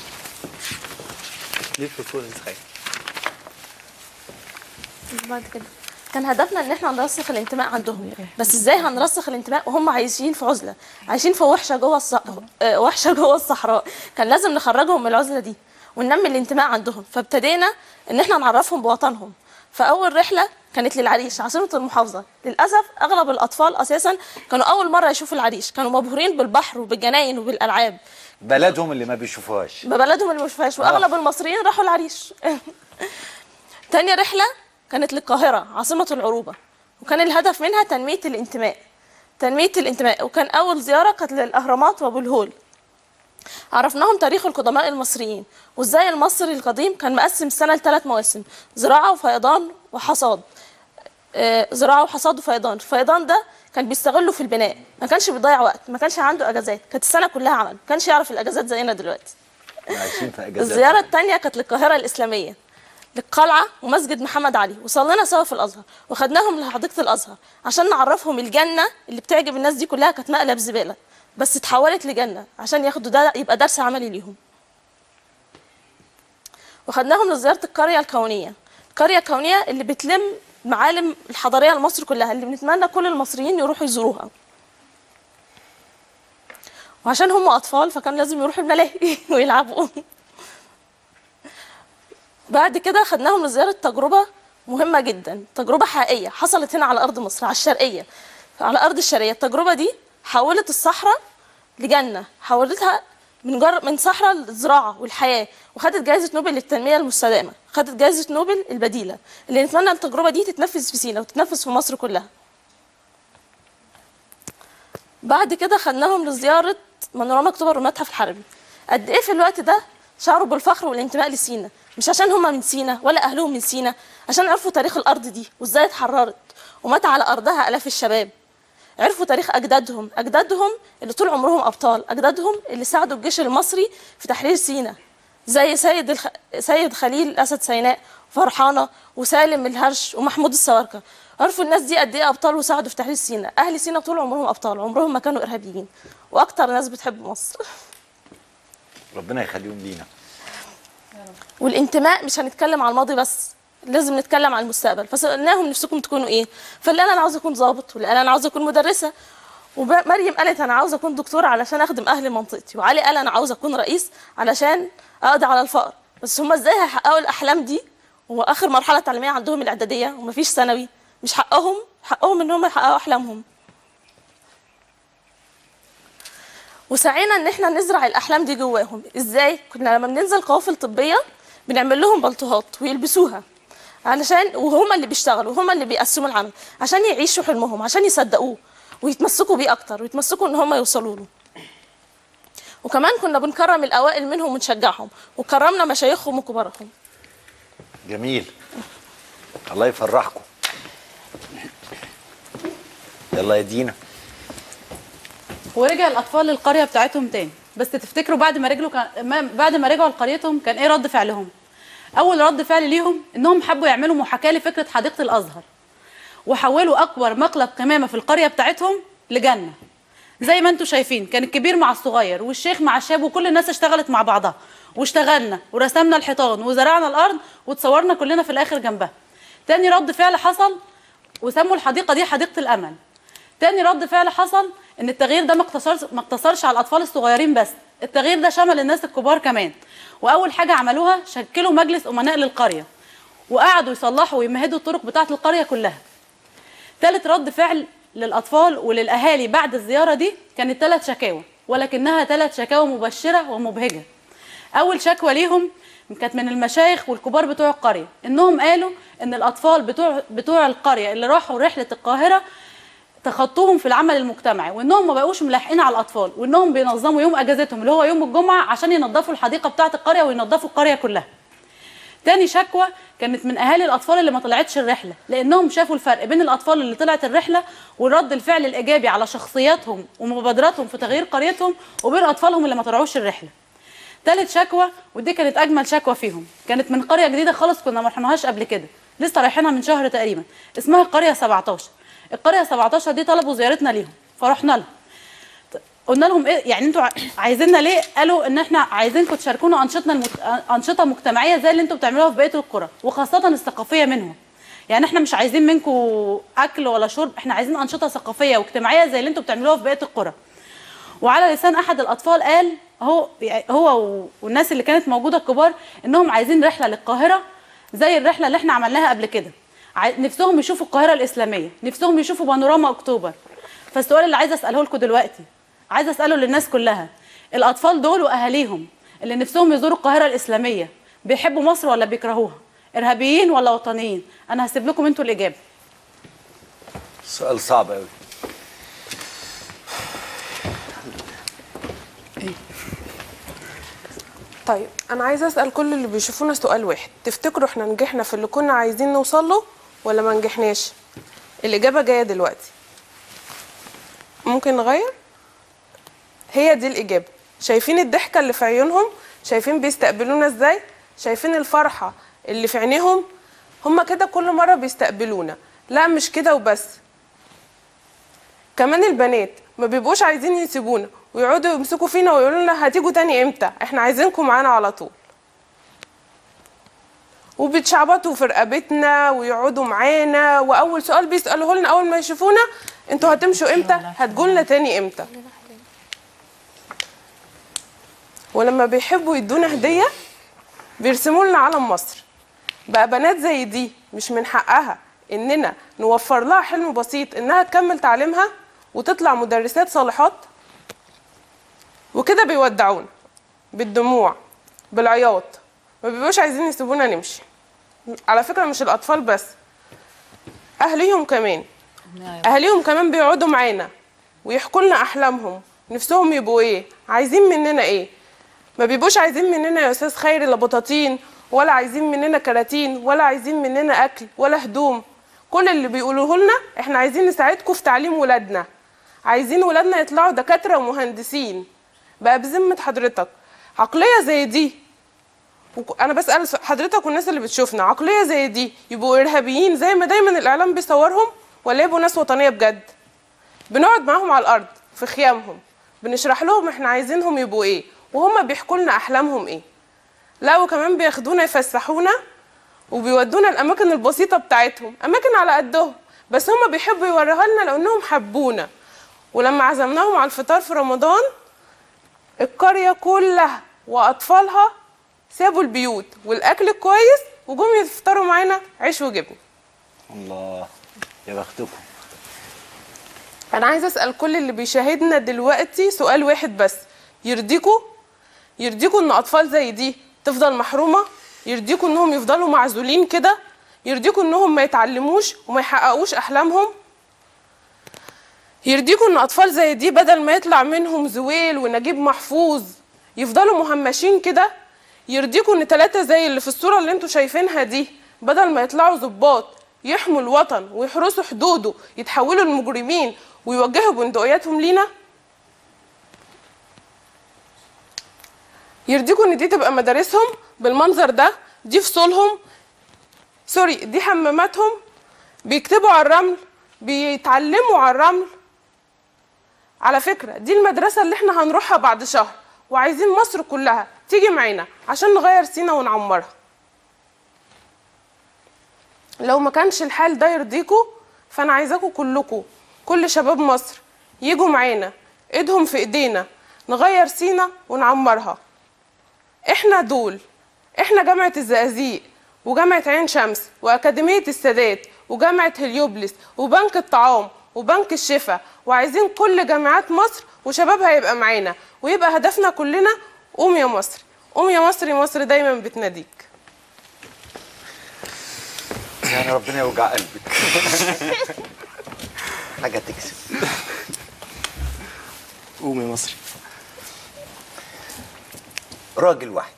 S4: ليه في الفول تخيل.
S7: بعد كده كان هدفنا ان احنا نرسخ الانتماء عندهم. بس ازاي هنرسخ الانتماء وهم عايشين في عزله، عايشين في وحشه جوه الص... وحشه جوه الصحراء؟ كان لازم نخرجهم من العزله دي وننمي الانتماء عندهم. فابتدينا ان احنا نعرفهم بوطنهم. فاول رحله كانت للعريش عاصمه المحافظه. للاسف اغلب الاطفال اساسا كانوا اول مره يشوفوا العريش، كانوا مبهورين بالبحر وبالجناين وبالالعاب،
S1: بلدهم اللي ما بيشوفوهاش،
S7: ببلدهم اللي ما بيشوفوهاش. واغلب المصريين راحوا العريش. تاني رحله كانت للقاهره عاصمه العروبه، وكان الهدف منها تنميه الانتماء تنميه الانتماء وكان اول زياره كانت للاهرامات وابو الهول. عرفناهم تاريخ القدماء المصريين، وازاي المصري القديم كان مقسم السنه لثلاث مواسم: زراعه وفيضان وحصاد. آه زراعه وحصاد وفيضان. الفيضان ده كان بيستغله في البناء، ما كانش بيضيع وقت، ما كانش عنده اجازات، كانت السنه كلها عمل، ما كانش يعرف الاجازات زينا دلوقتي.
S1: عايشين في اجازات.
S7: الزياره الثانيه كانت للقاهره الاسلاميه، للقلعه ومسجد محمد علي، وصلينا سوا في الازهر، وخدناهم لحديقه الازهر عشان نعرفهم الجنه اللي بتعجب الناس دي كلها كانت مقلب زباله بس اتحولت لجنه، عشان ياخدوا ده يبقى درس عملي ليهم. وخدناهم لزياره القريه الكونيه. القريه الكونيه اللي بتلم معالم الحضاريه لمصر كلها، اللي بنتمنى كل المصريين يروحوا يزوروها. وعشان هم اطفال فكان لازم يروحوا الملاهي ويلعبوا. بعد كده خدناهم لزياره تجربه مهمه جدا، تجربه حقيقيه حصلت هنا على ارض مصر، على الشرقيه، على ارض الشرقيه. التجربه دي حولت الصحراء لجنه، حولتها من جر... من صحراء للزراعه والحياه، وخدت جائزه نوبل للتنميه المستدامه، خدت جائزه نوبل البديله، اللي نتمنى التجربه دي تتنفذ في سينا وتتنفذ في مصر كلها. بعد كده خدناهم لزياره بانوراما اكتوبر والمتحف الحربي. قد ايه في الوقت ده شعروا بالفخر والانتماء لسينا، مش عشان هم من سينا ولا اهلهم من سينا، عشان عرفوا تاريخ الارض دي وازاي اتحررت ومات على ارضها الاف الشباب. عرفوا تاريخ اجدادهم، اجدادهم اللي طول عمرهم ابطال، اجدادهم اللي ساعدوا الجيش المصري في تحرير سينا، زي سيد الخ... سيد خليل اسد سيناء، فرحانه وسالم الهرش ومحمود السواركه. عرفوا الناس دي قد ايه ابطال وساعدوا في تحرير سينا. اهل سينا طول عمرهم ابطال، عمرهم ما كانوا ارهابيين، واكتر ناس بتحب مصر.
S1: ربنا يخليهم لينا.
S7: والانتماء مش هنتكلم على الماضي بس، لازم نتكلم على المستقبل. فسالناهم نفسكم تكونوا ايه؟ فاللي قال انا عاوزه اكون ضابط، واللي قال انا عاوزه اكون مدرسه، ومريم قالت انا عاوزه اكون دكتوره علشان اخدم اهل منطقتي، وعلي قال انا عاوزه اكون رئيس علشان اقضي على الفقر. بس هم ازاي هيحققوا الاحلام دي؟ هو اخر مرحله تعليميه عندهم الاعداديه ومفيش ثانوي، مش حقهم حقهم ان هم يحققوا احلامهم. وسعينا ان احنا نزرع الاحلام دي جواهم. ازاي؟ كنا لما بننزل قوافل طبيه بنعمل لهم بلطوهات ويلبسوها علشان، وهم اللي بيشتغلوا وهم اللي بيقسموا العمل عشان يعيشوا حلمهم، عشان يصدقوه ويتمسكوا بيه اكتر ويتمسكوا ان هم يوصلوا له. وكمان كنا بنكرم الاوائل منهم ونشجعهم، وكرمنا مشايخهم وكبارهم.
S1: جميل. الله يفرحكم. يلا يا دينا.
S3: ورجع الاطفال للقريه بتاعتهم تاني. بس تفتكروا بعد ما رجلوا كان بعد ما رجعوا لقريتهم كان ايه رد فعلهم؟ اول رد فعل ليهم انهم حبوا يعملوا محاكاه لفكره حديقه الازهر، وحولوا اكبر مقلب قمامه في القريه بتاعتهم لجنه. زي ما انتم شايفين، كان الكبير مع الصغير والشيخ مع الشاب، وكل الناس اشتغلت مع بعضها، واشتغلنا ورسمنا الحيطان وزرعنا الارض وتصورنا كلنا في الاخر جنبها. تاني رد فعل حصل وسموا الحديقه دي حديقه الامل. تاني رد فعل حصل ان التغيير ده ما اقتصرش ما اقتصرش على الاطفال الصغيرين بس، التغيير ده شمل الناس الكبار كمان. واول حاجه عملوها شكلوا مجلس امناء للقريه، وقعدوا يصلحوا ويمهدوا الطرق بتاعه القريه كلها. ثالث رد فعل للاطفال وللاهالي بعد الزياره دي كانت ثلاث شكاوى، ولكنها ثلاث شكاوى مبشره ومبهجه. اول شكوى ليهم كانت من المشايخ والكبار بتوع القريه، انهم قالوا ان الاطفال بتوع بتوع القريه اللي راحوا رحله القاهره تخطوهم في العمل المجتمعي، وانهم ما بقوش ملاحقين على الاطفال، وانهم بينظموا يوم اجازتهم اللي هو يوم الجمعه عشان ينظفوا الحديقه بتاعه القريه وينظفوا القريه كلها. تاني شكوى كانت من اهالي الاطفال اللي ما طلعتش الرحله، لانهم شافوا الفرق بين الاطفال اللي طلعت الرحله والرد الفعل الايجابي على شخصياتهم ومبادراتهم في تغيير قريتهم، وبين اطفالهم اللي ما طلعوش الرحله. ثالث شكوى ودي كانت اجمل شكوى فيهم، كانت من قريه جديده خالص كنا ما رحناهاش قبل كده، لسه رايحينها من شهر تقريبا، اسمها القريه سبعتاشر. القريه سبعتاشر دي طلبوا زيارتنا ليهم، فرحنا لها. قلنا لهم ايه يعني انتوا عايزيننا ليه؟ قالوا ان احنا عايزينكم تشاركونا انشطه المت... انشطه مجتمعيه زي اللي انتوا بتعملوها في بقيه القرى، وخاصه الثقافيه منهم. يعني احنا مش عايزين منكم اكل ولا شرب، احنا عايزين انشطه ثقافيه واجتماعيه زي اللي انتوا بتعملوها في بقيه القرى. وعلى لسان احد الاطفال قال هو هو والناس اللي كانت موجوده الكبار انهم عايزين رحله للقاهره زي الرحله اللي احنا عملناها قبل كده. نفسهم يشوفوا القاهره الاسلاميه، نفسهم يشوفوا بانوراما اكتوبر. فالسؤال اللي عايزه اساله لكم دلوقتي، عايزه اساله للناس كلها، الاطفال دول واهاليهم اللي نفسهم يزوروا القاهره الاسلاميه بيحبوا مصر ولا بيكرهوها؟ ارهابيين ولا وطنيين؟ انا هسيب لكم انتوا الاجابه.
S1: سؤال صعب قوي.
S6: طيب انا عايزه اسال كل اللي بيشوفونا سؤال واحد، تفتكروا احنا نجحنا في اللي كنا عايزين نوصل له ولا ما نجحناش؟ الاجابه جايه دلوقتي. ممكن نغير؟ هي دي الاجابه. شايفين الضحكه اللي في عيونهم؟ شايفين بيستقبلونا ازاي؟ شايفين الفرحه اللي في عينيهم؟ هم كده كل مره بيستقبلونا. لا مش كده وبس، كمان البنات ما بيبقوش عايزين يسيبونا ويقعدوا يمسكوا فينا ويقولوا لنا هتيجوا تاني امتى؟ احنا عايزينكم معانا على طول. وبيتشعبطوا في رقبتنا ويقعدوا معانا، واول سؤال بيسالوه لنا اول ما يشوفونا انتوا هتمشوا امتى؟ هتجوا لنا تاني امتى؟ ولما بيحبوا يدونا هديه بيرسموا لنا علم مصر. بقى بنات زي دي مش من حقها اننا نوفر لها حلم بسيط انها تكمل تعليمها وتطلع مدرسات صالحات؟ وكده بيودعونا بالدموع بالعياط، ما بيبقوش عايزين يسيبونا نمشي. على فكره مش الاطفال بس، اهليهم كمان اهليهم كمان بيقعدوا معانا ويحكوا لنا احلامهم، نفسهم يبقوا ايه، عايزين مننا ايه. ما بيبقوش عايزين مننا يا استاذ خيري لا بطاطين، ولا عايزين مننا كراتين، ولا عايزين مننا اكل ولا هدوم. كل اللي بيقولوه لنا احنا عايزين نساعدكم في تعليم ولادنا، عايزين ولادنا يطلعوا دكاتره ومهندسين. بقى بذمه حضرتك عقليه زي دي، انا بسال حضرتك والناس اللي بتشوفنا، عقليه زي دي يبقوا ارهابيين زي ما دايما الاعلام بيصورهم، ولا يبقوا ناس وطنيه بجد؟ بنقعد معاهم على الارض في خيامهم، بنشرح لهم احنا عايزينهم يبقوا ايه، وهم بيحكوا لنا احلامهم ايه. لا وكمان بياخدونا يفسحونا وبيودونا الاماكن البسيطه بتاعتهم، اماكن على قدهم، بس هم بيحبوا يوريها لنا لانهم حبونا. ولما عزمناهم على الفطار في رمضان، القريه كلها واطفالها سابوا البيوت والاكل الكويس وجم يفطروا معانا عيش وجبنه.
S1: الله يا بختكم.
S6: انا عايزه اسال كل اللي بيشاهدنا دلوقتي سؤال واحد بس، يرضيكوا يرضيكوا ان اطفال زي دي تفضل محرومه؟ يرضيكوا انهم يفضلوا معزولين كده؟ يرضيكوا انهم ما يتعلموش وما يحققوش احلامهم؟ يرضيكوا ان اطفال زي دي بدل ما يطلع منهم زويل ونجيب محفوظ يفضلوا مهمشين كده؟ يرضيكوا ان ثلاثه زي اللي في الصوره اللي انتوا شايفينها دي بدل ما يطلعوا ضباط يحموا الوطن ويحرسوا حدوده يتحولوا لمجرمين ويوجهوا بندقياتهم لينا؟ يرضيكوا ان دي تبقى مدارسهم بالمنظر ده؟ دي فصولهم، سوري دي حماماتهم، بيكتبوا على الرمل، بيتعلموا على الرمل. على فكرة دي المدرسة اللي احنا هنروحها بعد شهر، وعايزين مصر كلها تيجي معانا عشان نغير سينا ونعمرها. لو ما كانش الحال ده يرضيكوا، فانا عايزاكوا كلكوا كل شباب مصر يجوا معانا ايدهم في ايدينا نغير سينا ونعمرها. احنا دول، احنا جامعة الزقازيق وجامعة عين شمس وأكاديمية السادات وجامعة هليوبلس وبنك الطعام وبنك الشفا، وعايزين كل جامعات مصر وشبابها يبقى معانا، ويبقى هدفنا كلنا قوم يا مصر، قوم يا مصري، مصر دايما بتناديك.
S1: يعني ربنا يوجع قلبك. حاجة تكسب.
S5: قوم يا مصري.
S1: راجل واحد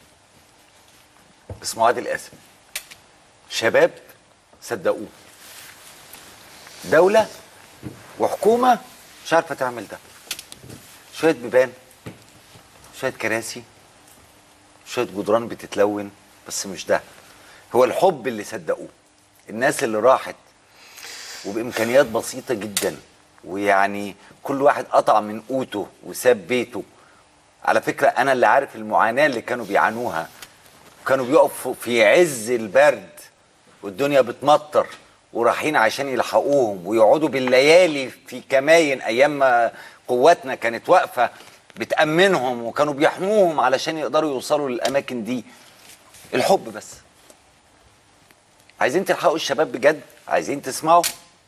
S1: اسمه عادل قاسم، شباب صدقوه، دولة وحكومة مش عارفة تعمل ده. شوية بيبان، شوية كراسي، شوية جدران بتتلون، بس مش ده. هو الحب اللي صدقوه، الناس اللي راحت وبإمكانيات بسيطة جدا، ويعني كل واحد قطع من قوته وساب بيته. على فكرة أنا اللي عارف المعاناة اللي كانوا بيعانوها، كانوا بيقفوا في عز البرد والدنيا بتمطر ورايحين عشان يلحقوهم، ويقعدوا بالليالي في كماين أيام ما قواتنا كانت واقفة بتأمنهم، وكانوا بيحموهم علشان يقدروا يوصلوا للأماكن دي. الحب بس. عايزين تلحقوا الشباب بجد؟ عايزين تسمعوا؟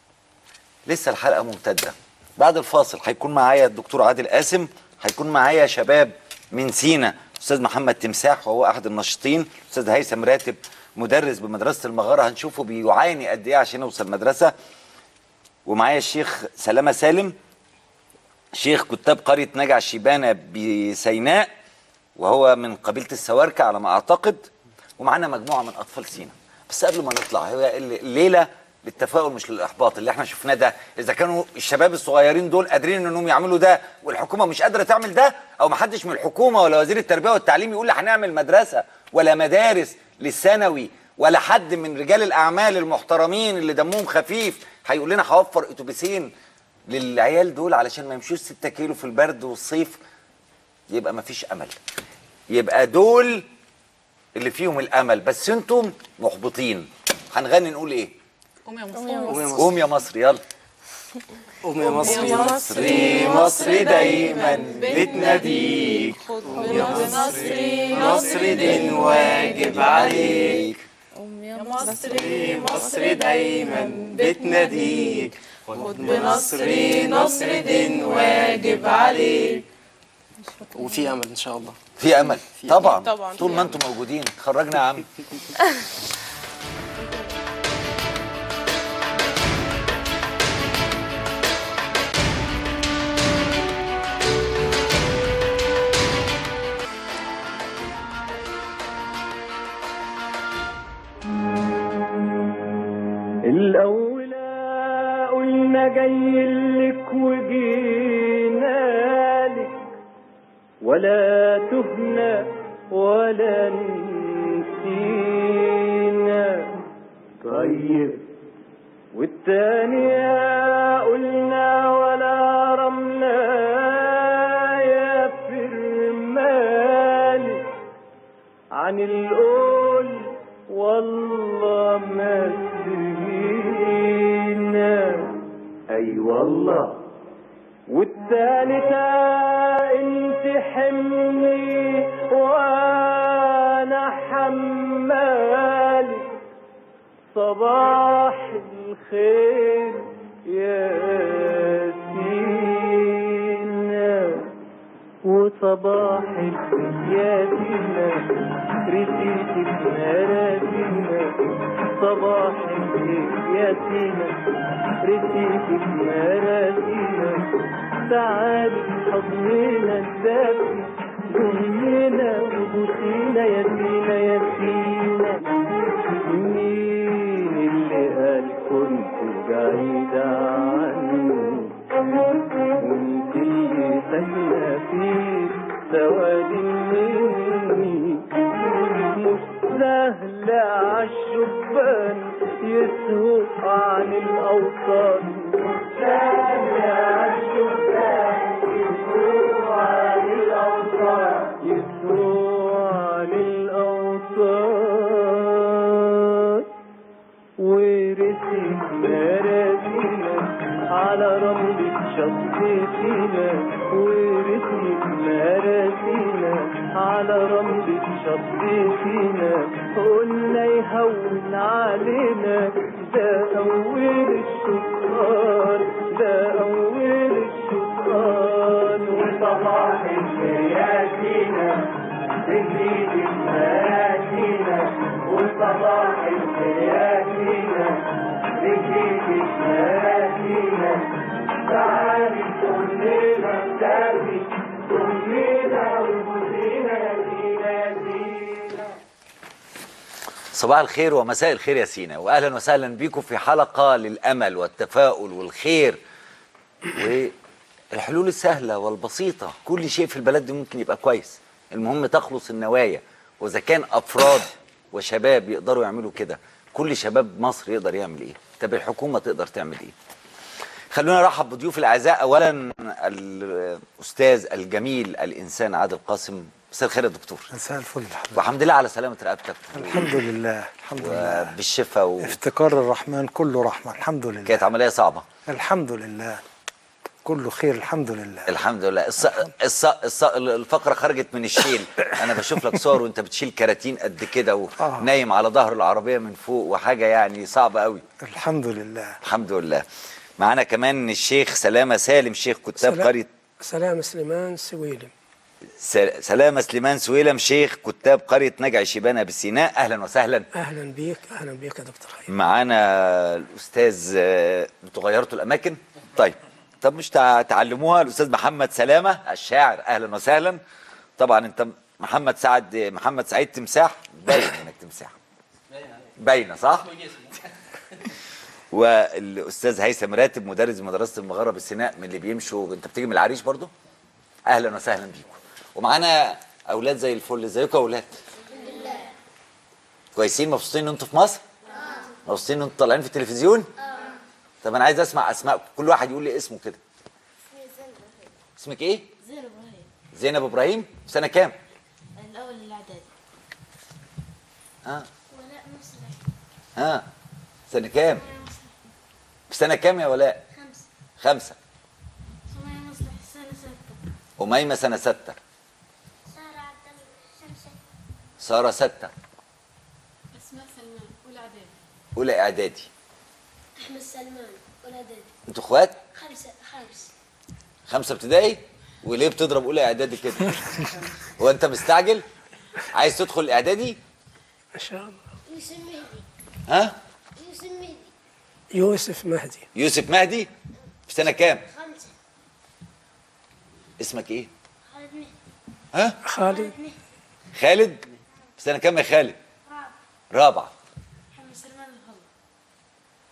S1: لسه الحلقة ممتدة. بعد الفاصل هيكون معايا الدكتور عادل قاسم، هيكون معايا شباب من سينا، استاذ محمد تمساح وهو احد الناشطين، استاذ هيثم راتب مدرس بمدرسه المغاره، هنشوفه بيعاني قد ايه عشان يوصل مدرسه، ومعايا الشيخ سلامه سالم شيخ كتاب قريه نجع شيبانه بسيناء وهو من قبيله السواركه على ما اعتقد، ومعانا مجموعه من اطفال سينا. بس قبل ما نطلع، هي الليله للتفاؤل مش للاحباط. اللي احنا شفناه ده، اذا كانوا الشباب الصغيرين دول قادرين انهم يعملوا ده والحكومه مش قادره تعمل ده، او ما حدش من الحكومه ولا وزير التربيه والتعليم يقول لي هنعمل مدرسه ولا مدارس للثانوي، ولا حد من رجال الاعمال المحترمين اللي دمهم خفيف هيقول لنا هوفر اتوبيسين للعيال دول علشان ما يمشوش ستة كيلو في البرد والصيف، يبقى ما فيش امل. يبقى دول اللي فيهم الامل، بس انتم محبطين. هنغني نقول ايه؟
S3: قوم يا مصر.
S1: قوم يا مصر. يلا.
S5: قوم يا مصري.
S1: مصري مصري دايما بتناديك،
S2: يا مصري
S5: مصر دين واجب عليك.
S2: قوم يا مصري
S5: مصر دايما بتناديك،
S2: خد بنصري نصر دين واجب عليك.
S5: وفي امل ان شاء الله.
S1: في امل طبعا.
S6: طبعا
S1: طول ما انتم موجودين. اتخرجنا يا عم.
S8: الأولى قلنا جايلك وجينالك ولا تهنا ولا نسينا. طيب والتانية قلنا ولا رملة يا فرمالك عن القول والله ما سهينا. اي والله. والتالتة انت حملي وانا حمالي صباح الخير يا سينا وصباح الخير يا سينا رسيت بمراسينا صباح الخير يا سينا رسيت بمراسينا. تعالي حضنينا الدافي ضمينا وبوسينا يا سينا يا سينا. مين اللي قال كنت بعيدة عني وانت اللي ساكنة في سواد مني. مش سهل عالشبان يسهو عن الأوطان مش سهل عالشبان يسهو عن الأوطان يسهو عن الأوطان. ورثت مراسينا على رملة شطيتنا ورثت مراسينا على رملة شطيتنا. قلنا يهون علينا ده أول الشكران ده أول الشكران. وصباح الشياطينا رجليك مراسينا وصباح الشياطينا رجليك مراسينا. تعالي كلنا نسافي كلنا وبوسينا يا سينا يا سينا.
S1: صباح الخير ومساء الخير يا سينا، واهلا وسهلا بيكم في حلقه للامل والتفاؤل والخير والحلول السهله والبسيطه. كل شيء في البلد دي ممكن يبقى كويس، المهم تخلص النوايا. واذا كان افراد وشباب يقدروا يعملوا كده، كل شباب مصر يقدر يعمل ايه؟ طب الحكومه تقدر تعمل ايه؟ خلونا نرحب بضيوف الاعزاء. اولا الاستاذ الجميل الانسان عادل قاسم. مساء الخير يا دكتور.
S9: مساء الفل.
S1: والحمد لله على سلامه رقبتك.
S9: الحمد لله الحمد لله
S1: بالشفاء و...
S9: افتكار الرحمن كله رحمه. الحمد لله.
S1: كانت عمليه صعبه.
S9: الحمد لله كله خير. الحمد لله
S1: الحمد لله. الص... الص... الص... الفقره خرجت من الشيل. انا بشوف لك صور وانت بتشيل كراتين قد كده ونايم على ظهر العربيه من فوق وحاجه يعني صعبه قوي.
S9: الحمد لله
S1: الحمد لله. معانا كمان الشيخ سلامه سالم شيخ كتاب
S10: سلام
S1: قريه
S10: سلامه سليمان سويلم.
S1: سلامه سليمان سويلم شيخ كتاب قريه نجع شيبانه بالسيناء. اهلا وسهلا.
S10: اهلا بيك اهلا بيك يا دكتور خير.
S1: معانا الاستاذ. انتوا غيرتوا الاماكن؟ طيب طب مش تعلموها. الاستاذ محمد سلامه الشاعر. اهلا وسهلا. طبعا انت محمد سعد محمد سعيد تمساح. باين انك تمساح. باينه صح؟ والاستاذ هيثم راتب مدرس مدرسه المغاره بالسيناء من اللي بيمشوا. انت بتيجي من العريش برضو؟ اهلا وسهلا بيكم. ومعانا اولاد زي الفل. ازيكم يا اولاد؟ الحمد لله. كويسين؟ مبسوطين ان انتوا في مصر؟ اه. مبسوطين ان انتوا طالعين في التلفزيون؟ اه. طب انا عايز اسمع اسماء كل واحد يقول لي اسمه كده.
S11: اسمي زينب ابراهيم.
S1: اسمك ايه؟
S11: زينب ابراهيم.
S1: زينب ابراهيم. في سنه كام؟
S11: الاول الاعدادي.
S1: اه.
S11: ولاء مصري.
S1: اه. سنه كام؟ في سنه كام يا ولاء؟
S11: خمسة.
S1: خمسة.
S11: سمية مصلح سنة ستة.
S1: أميمة سنة ستة.
S11: سارة عبد الله سنة ستة.
S1: سارة ستة.
S11: أسماء سلمان أولى إعدادي.
S1: أولى إعدادي.
S11: أحمد سلمان أولى إعدادي.
S1: أنتوا إخوات؟
S11: خمسة خمس.
S1: خمسة ابتدائي؟ وليه بتضرب أولى إعدادي كده؟ هو أنت مستعجل؟ عايز تدخل الإعدادي؟
S10: ما شاء الله.
S11: يوسف مهدي.
S1: ها؟
S11: يوسف مهدي.
S10: يوسف مهدي.
S1: يوسف مهدي؟ في سنة كام؟
S11: خمسة.
S1: اسمك إيه؟
S11: خالد مهدي.
S1: ها؟
S10: خالد.
S1: خالد؟ في سنة كام يا خالد؟
S11: رابعة.
S1: رابعة.
S11: محمد سلمان الهضبة.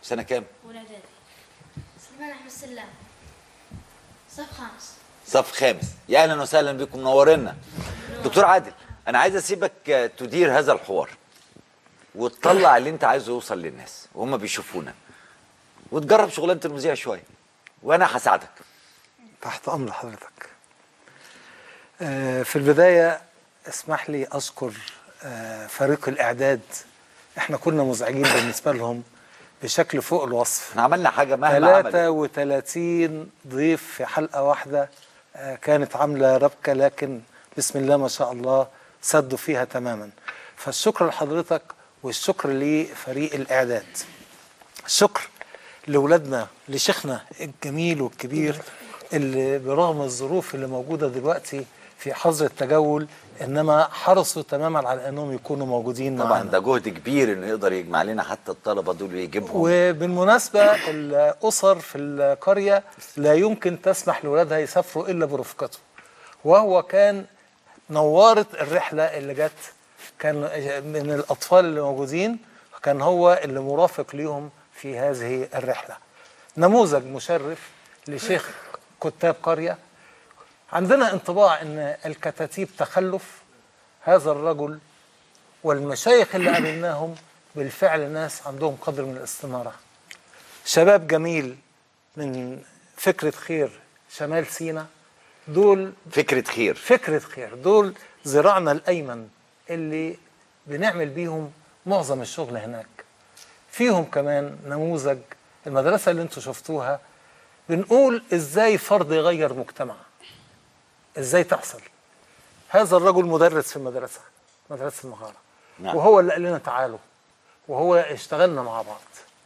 S1: سنه كام؟
S11: أولى إعدادي. سلمان أحمد سلام. صف خامس.
S1: صف خامس. يا اهلا وسهلا بكم، منورنا. دكتور عادل، انا عايز اسيبك تدير هذا الحوار وتطلع اللي انت عايزه يوصل للناس وهم بيشوفونا، وتجرب شغلانه المذيع شويه وانا هساعدك.
S9: تحت امر حضرتك. آه، في البدايه اسمح لي اذكر آه، فريق الاعداد. احنا كنا مزعجين بالنسبه لهم بشكل فوق الوصف.
S1: احنا عملنا حاجه مهما عملوا.
S9: ثلاثة وثلاثين ضيف في حلقه واحده، آه، كانت عامله ربكه، لكن بسم الله ما شاء الله سدوا فيها تماما. فالشكر لحضرتك والشكر لفريق الاعداد. الشكر لاولادنا، لشيخنا الجميل والكبير اللي برغم الظروف اللي موجوده دلوقتي في حظر التجول انما حرصوا تماما على انهم يكونوا موجودين
S1: طبعا
S9: معانا.
S1: ده جهد كبير انه يقدر يجمع لنا حتى الطلبه دول ويجيبهم.
S9: وبالمناسبه الاسر في القريه لا يمكن تسمح لاولادها يسافروا الا برفقته، وهو كان نورت الرحله اللي جت، كان من الاطفال اللي موجودين كان هو اللي مرافق ليهم في هذه الرحله. نموذج مشرف لشيخ كتاب قريه. عندنا انطباع ان الكتاتيب تخلف. هذا الرجل والمشايخ اللي قابلناهم بالفعل ناس عندهم قدر من الاستناره. شباب جميل من فكره خير شمال سيناء، دول
S1: فكره خير
S9: فكره خير دول ذراعنا الايمن اللي بنعمل بيهم معظم الشغل هناك. فيهم كمان نموذج المدرسه اللي انتم شفتوها، بنقول ازاي فرد يغير مجتمع، ازاي تحصل. هذا الرجل مدرس في المدرسه مدرسه المغاره،
S1: نعم.
S9: وهو اللي قال لنا تعالوا، وهو اشتغلنا مع بعض.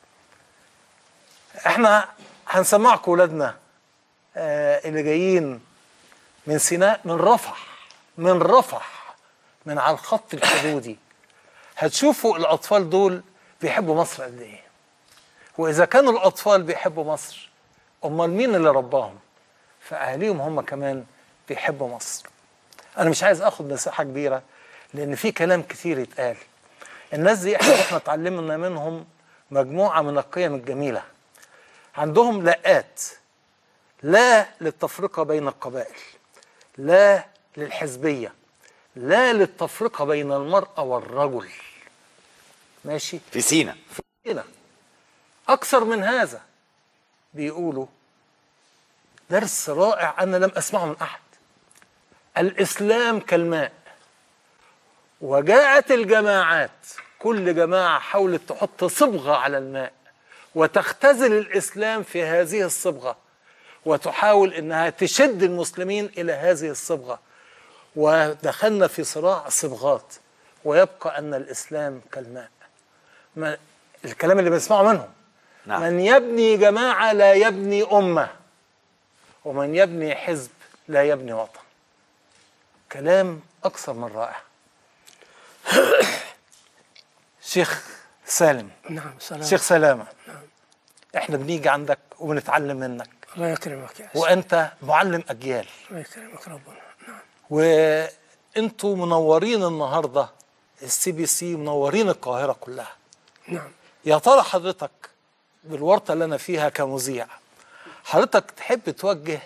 S9: احنا هنسمعكم ولادنا آه اللي جايين من سيناء، من رفح من رفح من على الخط الحدودي. هتشوفوا الاطفال دول بيحبوا مصر قد ايه. واذا كانوا الاطفال بيحبوا مصر، امال مين اللي رباهم؟ فاهاليهم هم كمان بيحبوا مصر. انا مش عايز اخد مساحه كبيره لان في كلام كتير يتقال. الناس دي احنا احنا اتعلمنا منهم مجموعه من القيم الجميله. عندهم لاءات، لا للتفرقه بين القبائل، لا للحزبيه، لا للتفرقه بين المراه والرجل. ماشي؟
S1: في سينا
S9: في سينا اكثر من هذا بيقولوا درس رائع انا لم اسمعه من احد. الاسلام كالماء، وجاءت الجماعات، كل جماعه حاولت تحط صبغه على الماء وتختزل الاسلام في هذه الصبغه وتحاول انها تشد المسلمين الى هذه الصبغه، ودخلنا في صراع صبغات، ويبقى ان الاسلام كالماء. ما الكلام اللي بنسمعه منهم. نعم. من يبني جماعه لا يبني امه، ومن يبني حزب لا يبني وطن. كلام اكثر من رائع. شيخ سالم.
S10: نعم. سلام.
S9: شيخ سلامه.
S10: نعم.
S9: احنا بنيجي عندك وبنتعلم منك.
S10: الله يكرمك يا شيخ.
S9: وانت معلم اجيال.
S10: الله يكرمك ربنا. نعم.
S9: وانتوا منورين النهارده السي بي سي، منورين القاهره كلها.
S10: نعم.
S9: يا ترى حضرتك بالورطه اللي انا فيها كمذيع، حضرتك تحب توجه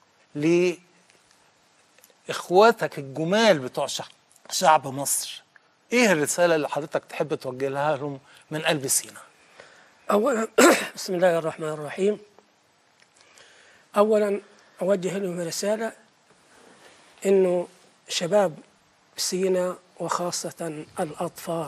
S9: لاخواتك الجمال بتوع شعب مصر، ايه الرساله اللي حضرتك تحب توجهها لهم من قلب سينا؟
S10: اولا بسم الله الرحمن الرحيم. اولا اوجه لهم رساله انه شباب سينا وخاصه الاطفال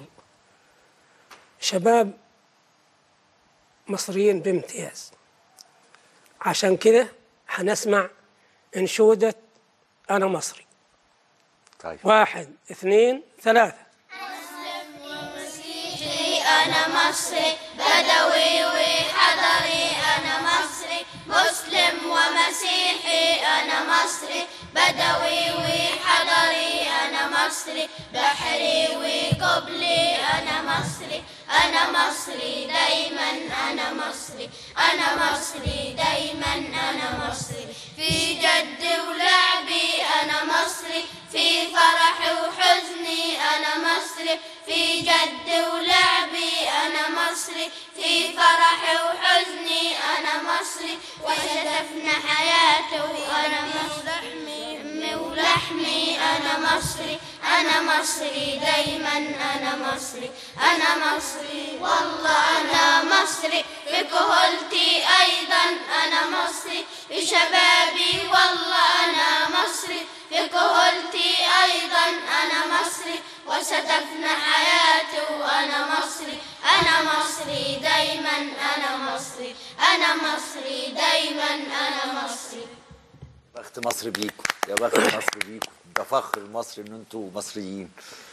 S10: شباب مصريين بامتياز. عشان كده هنسمع انشودة أنا مصري.
S1: طيب.
S10: واحد اثنين ثلاثة.
S11: مسلم ومسيحي أنا مصري، بدوي وحضري أنا مصري، مسلم ومسيحي أنا مصري، بدوي وحضري أنا مصري، بحري وقبلي أنا مصري، أنا مصري دايما أنا مصري، أنا مصري دايما أنا مصري، في جد ولعبي أنا مصري، في فرحي وحزني أنا مصري، في جد ولعبي أنا مصري، في فرحي فرحي وحزني أنا مصري، وشتفنا حياتي وأنا مصري، أمي ولحمي أنا مصري، أنا مصري دايما أنا مصري، أنا مصري والله أنا مصري، في كهولتي أيضا أنا مصري، في شبابي والله أنا مصري، في كهولتي أيضا أنا مصري، وستفنى حياتي وأنا مصري، أنا مصري دايما أنا مصري، أنا مصري دايما أنا مصري.
S1: بخت مصر بيكم، يا بخت مصر بيكم، ده فخر مصر ان انتوا مصريين.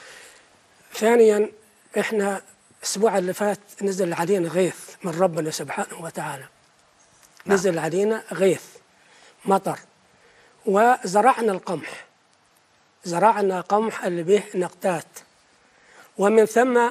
S10: ثانيا احنا الاسبوع اللي فات نزل علينا غيث من ربنا سبحانه وتعالى. نعم. نزل علينا غيث مطر وزرعنا القمح، زرعنا قمح اللي به نقتات، ومن ثم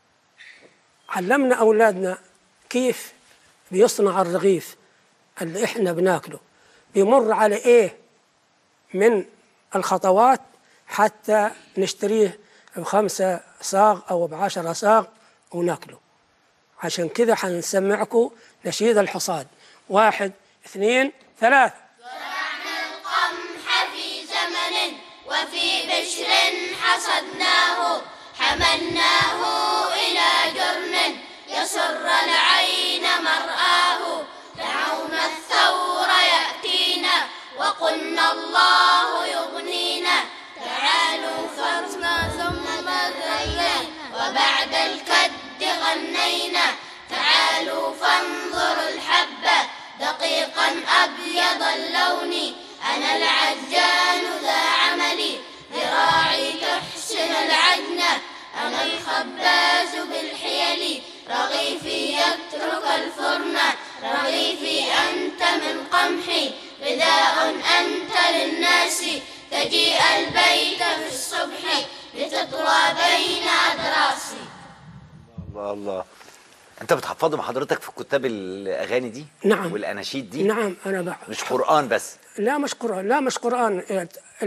S10: علمنا أولادنا كيف بيصنع الرغيف اللي احنا بناكله، بيمر على ايه من الخطوات حتى نشتريه بخمسة صاغ أو بعشرة صاغ وناكله. عشان كده حنسمعكم نشيد الحصاد. واحد اثنين ثلاث.
S11: زرعنا القمح في زمن وفي بشر حصدناه، حملناه إلى جرن يسر العين مرآه، دعونا الثور يأتينا وقلنا الله يغنينا، تعالوا فرسنا ثم ذلينا وبعد الكد غنينا، تعالوا فانظروا الحبة دقيقا أبيض اللون، أنا العجان ذا عملي ذراعي تحسن العجن، أنا الخباز بالحيل رغيفي يترك الفرن، رغيفي أنت من قمحي غذاء أنت للناس، تجيء البيت في الصبح لتطوى بين أدراسي.
S1: الله الله. انت بتحفظهم حضرتك في كتاب الاغاني دي؟
S10: نعم.
S1: والاناشيد دي؟
S10: نعم انا بحفظ.
S1: مش قرآن بس؟
S10: لا مش قرآن، لا مش قرآن.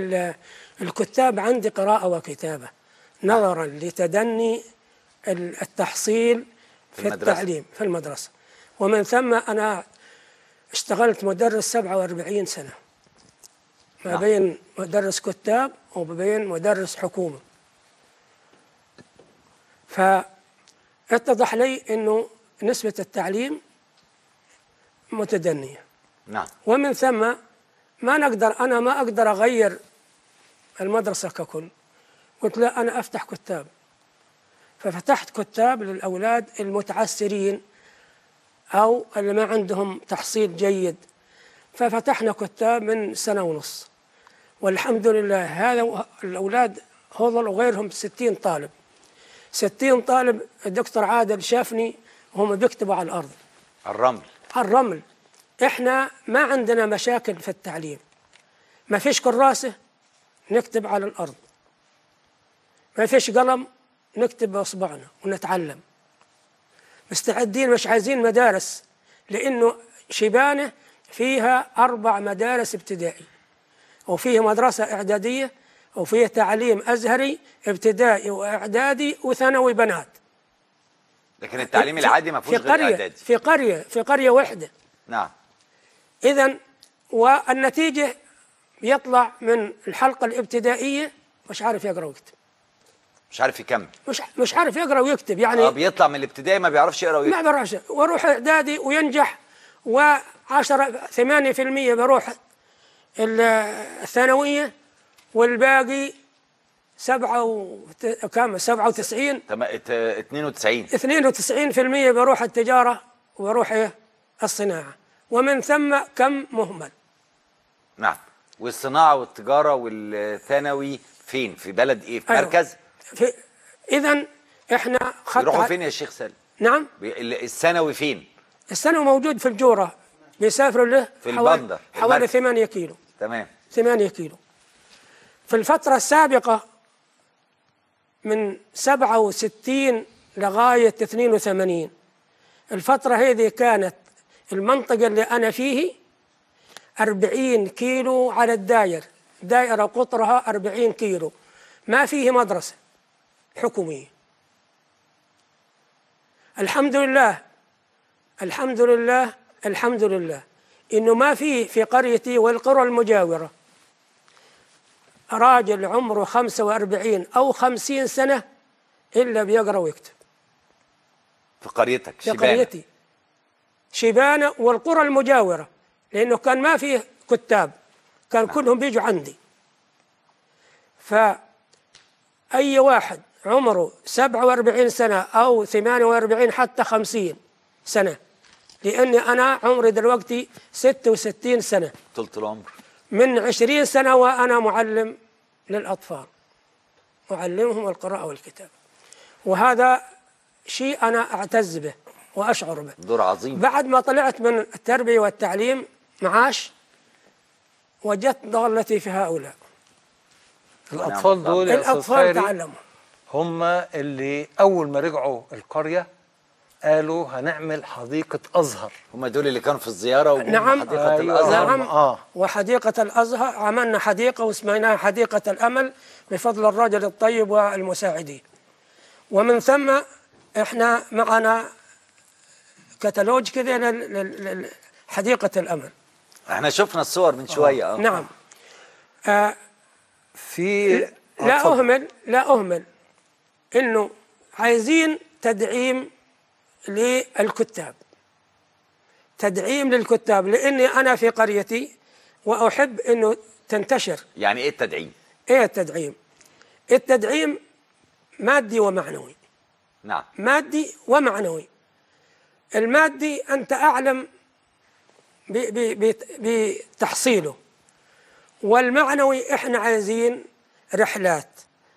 S10: الكتاب عندي قراءة وكتابة نظرا لتدني التحصيل في, في التعليم في المدرسة، ومن ثم أنا اشتغلت مدرس سبعة وأربعين سنة، ما بين مدرس كتاب وما بين مدرس حكومة. فاتضح لي أنه نسبة التعليم متدنية.
S1: نعم.
S10: ومن ثم ما نقدر، أنا ما أقدر أغير المدرسة ككل، قلت لا أنا أفتح كتاب، ففتحت كتاب للأولاد المتعسرين أو اللي ما عندهم تحصيل جيد، ففتحنا كتاب من سنة ونص، والحمد لله هذا الأولاد هذول وغيرهم ستين طالب، ستين طالب. الدكتور عادل شافني وهم بيكتبوا على الأرض،
S1: على الرمل،
S10: على الرمل. إحنا ما عندنا مشاكل في التعليم، ما فيش كراسة نكتب على الأرض، ما فيش قلم نكتب بأصبعنا ونتعلم، مستعدين مش عايزين مدارس، لأنه شبانة فيها أربع مدارس ابتدائي، وفيها مدرسة إعدادية، وفيها تعليم أزهري ابتدائي وإعدادي وثانوي بنات.
S1: لكن التعليم العادي ما فيهوش غير إعدادي.
S10: في قرية في قرية واحدة.
S1: نعم.
S10: إذن والنتيجة يطلع من الحلقة الابتدائية مش عارف يقرأ ويكتب،
S1: مش عارف يكمل،
S10: مش مش عارف يقرأ ويكتب، يعني
S1: اه بيطلع من الابتدائي ما بيعرفش يقرأ ويكتب،
S10: ما بيعرفش، ويروح إعدادي وينجح، وعشرة ثمانية في المية بروح الثانوية، والباقي سبعة و كم سبعة وتسعين
S1: اثنين وتسعين
S10: اثنين وتسعين في المية بروح التجارة وبروح إيه الصناعة، ومن ثم كم مهمل.
S1: نعم. والصناعة والتجارة والثانوي فين؟ في بلد ايه؟ في
S10: أيوة.
S1: مركز؟
S10: في إذن احنا
S1: يروحوا فين يا شيخ سالم؟
S10: نعم.
S1: الثانوي فين؟
S10: الثانوي موجود في الجورة، بيسافروا له
S1: في
S10: حوالي
S1: البندر
S10: حوالي ثمانية كيلو.
S1: تمام.
S10: ثمانية كيلو. في الفترة السابقة من سبعة وستين لغاية اثنين وثمانين، الفترة هذه كانت المنطقة اللي أنا فيه أربعين كيلو على الدائر، دائرة قطرها أربعين كيلو، ما فيه مدرسة حكومية. الحمد لله الحمد لله الحمد لله إنه ما في في قريتي والقرى المجاورة راجل عمره خمسة وأربعين أو خمسين سنة إلا بيقرأ ويكتب.
S1: في قريتك
S10: في
S1: شبانة.
S10: قريتي شبانة والقرى المجاورة، لأنه كان ما فيه كتاب، كان كلهم بيجوا عندي. فأي واحد عمره سبعة وأربعين سنة أو ثمانية وأربعين حتى خمسين سنة، لأني أنا عمري دلوقتي ستة وستين سنة،
S1: طولة العمر.
S10: من عشرين سنة وأنا معلم للأطفال، معلمهم القراءة والكتابة، وهذا شيء أنا أعتز به وأشعر به.
S1: دور عظيم.
S10: بعد ما طلعت من التربية والتعليم معاش، وجدت ضالتي في هؤلاء
S9: الأطفال دول يا أستاذ
S10: الأطفال
S9: خيري
S10: تعلموا.
S9: هم اللي أول ما رجعوا القرية قالوا هنعمل حديقة أزهر.
S1: هم دول اللي كانوا في الزيارة وجم
S10: نعم.
S1: حديقة
S10: أيوة.
S1: الأزهر.
S10: نعم.
S9: آه.
S10: وحديقة الأزهر عملنا حديقة واسميناها حديقة الأمل بفضل الرجل الطيب والمساعدين. ومن ثم احنا معنا كتالوج كذا لحديقة الأمل.
S1: احنا شفنا الصور من شوية.
S10: آه. نعم. آه
S9: في
S10: لا أهمل لا أهمل إنه عايزين تدعيم للكتاب، تدعيم للكتاب، لأني أنا في قريتي وأحب إنه تنتشر.
S1: يعني إيه التدعيم؟
S10: إيه التدعيم؟ التدعيم مادي ومعنوي.
S1: نعم.
S10: مادي ومعنوي. المادي أنت أعلم بتحصيله، والمعنوي إحنا عايزين رحلات،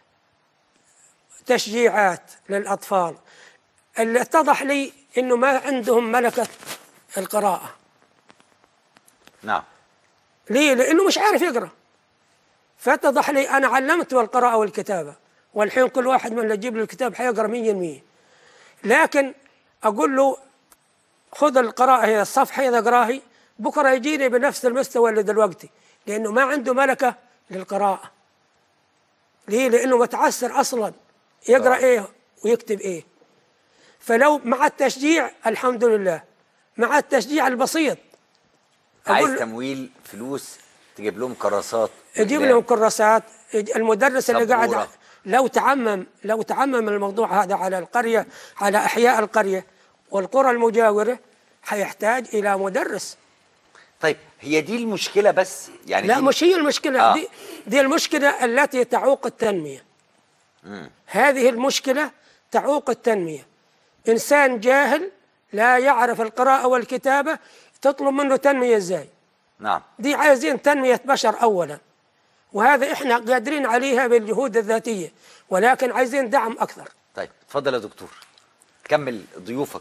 S10: تشجيعات للأطفال. اللي اتضح لي إنه ما عندهم ملكة القراءة.
S1: نعم.
S10: ليه؟ لأنه مش عارف يقرأ. فاتضح لي أنا علمته القراءة والكتابة، والحين كل واحد من اللي يجيب له الكتاب حيقرأ مية المية، لكن أقول له خذ القراءة هي الصفحة إذا قراهي بكرة يجيني بنفس المستوى اللي دلوقتي، لأنه ما عنده ملكة للقراءة. ليه؟ لأنه متعسر أصلا يقرأ إيه ويكتب إيه. فلو مع التشجيع الحمد لله، مع التشجيع البسيط.
S1: عايز تمويل فلوس تجيب لهم كراسات،
S10: يجيب لهم كراسات. المدرس اللي قاعد لو تعمم لو تعمم الموضوع هذا على القرية، على أحياء القرية والقرى المجاورة، حيحتاج إلى مدرس.
S1: طيب هي دي المشكلة بس يعني؟
S10: لا مش هي المشكلة.
S1: آه.
S10: دي, دي المشكلة التي تعوق التنمية.
S1: مم.
S10: هذه المشكلة تعوق التنمية. إنسان جاهل لا يعرف القراءة والكتابة تطلب منه تنمية إزاي؟
S1: نعم.
S10: دي عايزين تنمية بشر أولا، وهذا إحنا قادرين عليها بالجهود الذاتية، ولكن عايزين دعم أكثر.
S1: طيب اتفضل يا دكتور، كمل ضيوفك.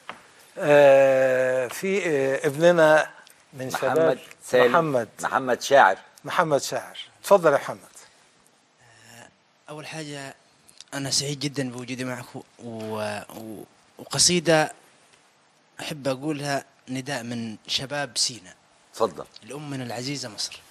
S9: آه في آه ابننا من
S1: محمد
S9: شباب
S1: سالم.
S9: محمد
S1: محمد شاعر.
S9: محمد شاعر، اتفضل يا محمد.
S12: أول حاجة أنا سعيد جدا بوجودي معكم، وقصيدة أحب أقولها نداء من شباب سيناء.
S1: اتفضل.
S12: لأمنا العزيزة مصر.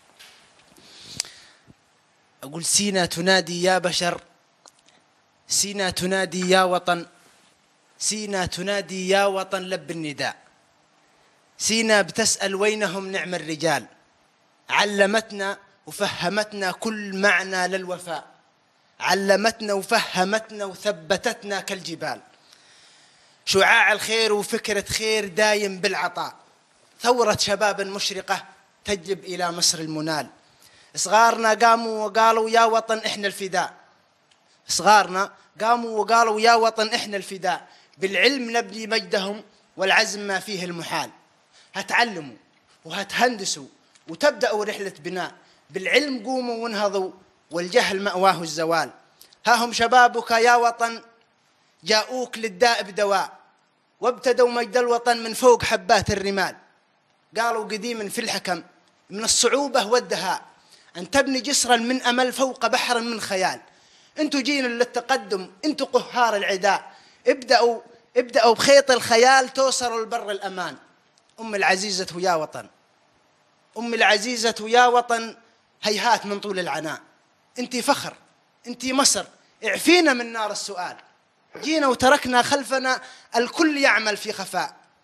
S12: أقول سيناء تنادي يا بشر، سيناء تنادي يا وطن، سيناء تنادي يا وطن لب النداء. سيناء بتسأل وينهم نعم الرجال، علمتنا وفهمتنا كل معنى للوفاء، علمتنا وفهمتنا وثبتتنا كالجبال. شعاع الخير وفكرة خير دايم بالعطاء، ثورة شباب مشرقة تجلب إلى مصر المنال. صغارنا قاموا وقالوا يا وطن إحنا الفداء، صغارنا قاموا وقالوا يا وطن إحنا الفداء. بالعلم نبني مجدهم والعزم ما فيه المحال. هتعلموا وهتهندسوا وتبدأوا رحلة بناء، بالعلم قوموا وانهضوا والجهل مأواه الزوال. ها هم شبابك يا وطن جاءوك للداء بدواء، وابتدوا مجد الوطن من فوق حبات الرمال. قالوا قديما في الحكم من الصعوبة والدهاء أن تبني جسرا من أمل فوق بحر من خيال. انتوا جينا للتقدم، انتوا قهار العداء، ابدأوا ابدأوا بخيط الخيال توصلوا لبر الأمان. أم العزيزة يا وطن، أم العزيزة يا وطن، هيهات من طول العناء. انتي فخر، انتي مصر، اعفينا من نار السؤال. جينا وتركنا خلفنا الكل يعمل في خفاء،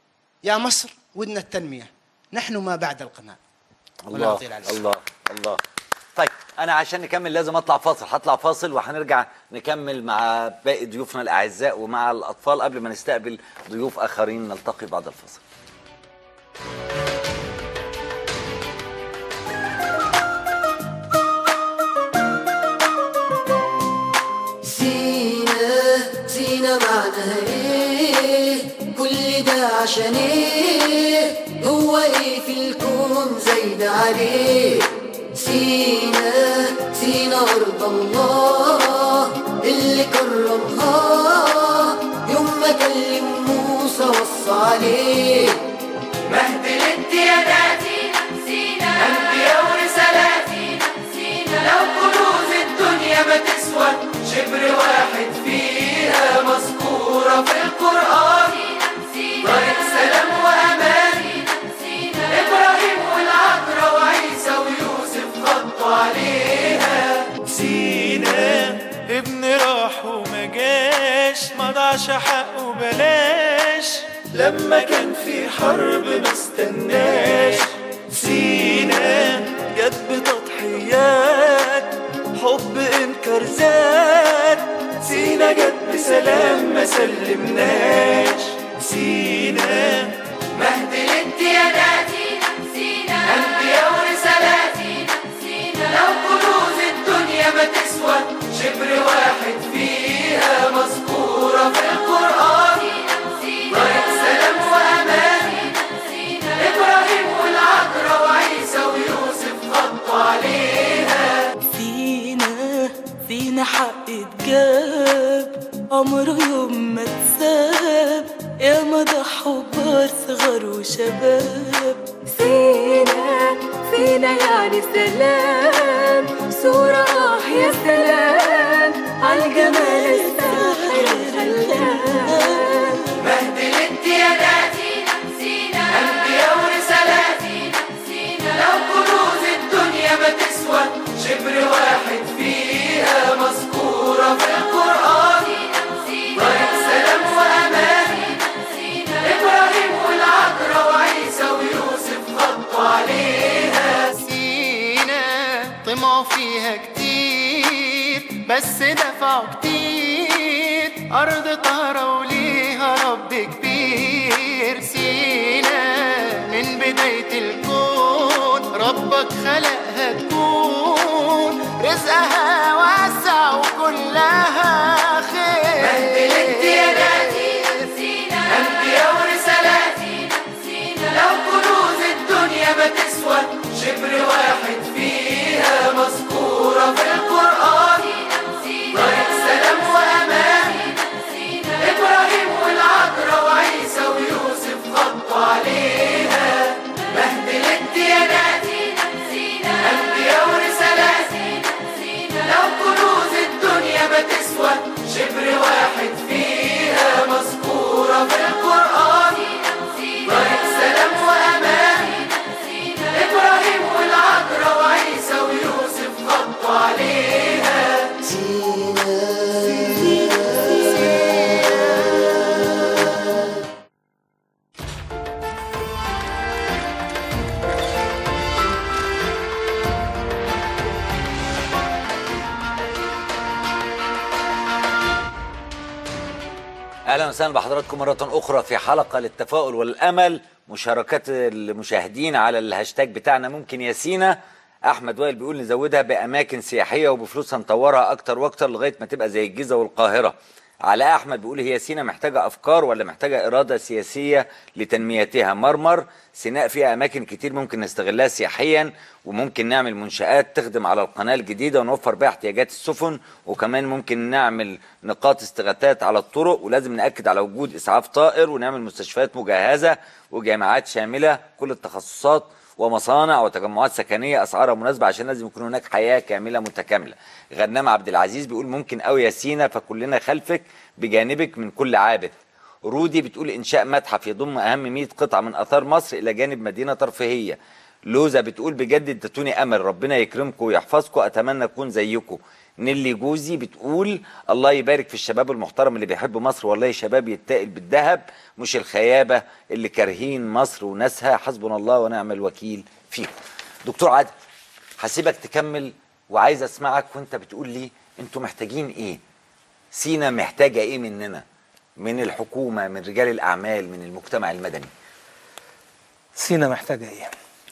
S12: يا مصر ودنا التنمية، نحن ما بعد القناة.
S1: الله الله الله. طيب انا عشان نكمل لازم اطلع فاصل، هطلع فاصل وهنرجع نكمل مع باقي ضيوفنا الاعزاء ومع الاطفال قبل ما نستقبل ضيوف اخرين. نلتقي بعد الفاصل.
S13: سينا سينا معناها ايه؟ كل ده عشان ايه؟ هو ايه في الكون زايد عليه؟ سينا سينا أرض الله اللي كرمها يوم ما كلم موسى وصى عليه.
S2: مهد الامتيازات سينا، أنبياء ورسالات سينا، لو كنوز الدنيا ما تسوى شبر واحد فيها مذكورة في القرآن. طريق سلام وأمان، إبراهيم والعذراء وعيسى ويوسف خطوا عليها.
S14: سينا ابن راح وما جاش، ما ضاعش حقه بلاش، لما كان في حرب ما استناش. سينا جت بتضحيات، حب انكر زاد، سينا جت بسلام ما سلمناش. سينا
S2: مهد الامتيازات سينا، أنبياء ورسالات سينا، لو كنوز الدنيا ما تسوى شبر واحد فيها مذكورة في القرآن. طريق سلام وأمان، إبراهيم والعذراء وعيسى ويوسف خطوا عليها.
S15: سينا سينا حق اتجاب، عمره يوم ما اتساب، يا ما ضحوا كبار صغار وشباب.
S16: سينا سينا يعني سلام، صورة آه يا سلام، عالجمال الساحر الخلاب.
S2: مهد الامتيازات سينا، أنبياء ورسالات سينا، لو كنوز الدنيا ما تسوى شبر واحد فيها مذكورة في القرآن. طريق سلام وأمان، إبراهيم والعذراء وعيسى ويوسف خطوا عليها.
S17: سينا طمعوا فيها كتير بس دفعوا كتير، أرض طهرة وليها رب كبير. سينا من بداية الكون ربك خلقها تكون، رزقها واسع وكلها خير.
S2: مهد الامتيازات سينا، أنبياء ورسالات سينا، لو كنوز الدنيا ما تسوى شبر واحد فيها مذكورة في القرآن. طريق سلام وأمان، إبراهيم والعذراء وعيسى ويوسف خطوا عليها. مهد الامتيازات سينا، أنبياء ورسالات سينا، لو كنوز الدنيا ما تسوى شبر واحد فيها مذكورة في القرآن. طريق سلام وأمان، إبراهيم والعذراء وعيسى ويوسف خطوا عليها.
S1: اهلا وسهلا بحضراتكم مره اخرى في حلقه للتفاؤل والامل. مشاركات المشاهدين على الهاشتاج بتاعنا ممكن يا سينا. احمد وائل بيقول نزودها باماكن سياحيه وبفلوسها نطورها اكتر واكتر لغايه ما تبقى زي الجيزه والقاهره. علاء احمد بيقول هي سينا محتاجه افكار ولا محتاجه اراده سياسيه لتنميتها. مرمر سيناء فيها اماكن كتير ممكن نستغلها سياحيا، وممكن نعمل منشآت تخدم على القناه الجديده ونوفر بيها احتياجات السفن، وكمان ممكن نعمل نقاط استغاثات على الطرق، ولازم ناكد على وجود اسعاف طائر، ونعمل مستشفيات مجهزه وجامعات شامله كل التخصصات، ومصانع وتجمعات سكنيه اسعارها مناسبه عشان لازم يكون هناك حياه كامله متكامله. غنام عبد العزيز بيقول ممكن قوي يا سينا، فكلنا خلفك بجانبك من كل عابث. رودي بتقول انشاء متحف يضم اهم مئة قطعه من اثار مصر الى جانب مدينه ترفيهيه. لوزة بتقول بجد ادتوني امل، ربنا يكرمكم ويحفظكم، اتمنى اكون زيكم. نيلي جوزي بتقول الله يبارك في الشباب المحترم اللي بيحب مصر، والله شباب يتقل بالذهب مش الخيابه اللي كارهين مصر وناسها، حسبنا الله ونعم الوكيل فيهم. دكتور عادل هسيبك تكمل وعايز اسمعك وانت بتقول لي انتوا محتاجين ايه؟ سينا محتاجه ايه مننا؟ من الحكومه، من رجال الاعمال، من المجتمع المدني.
S9: سينا محتاجه ايه؟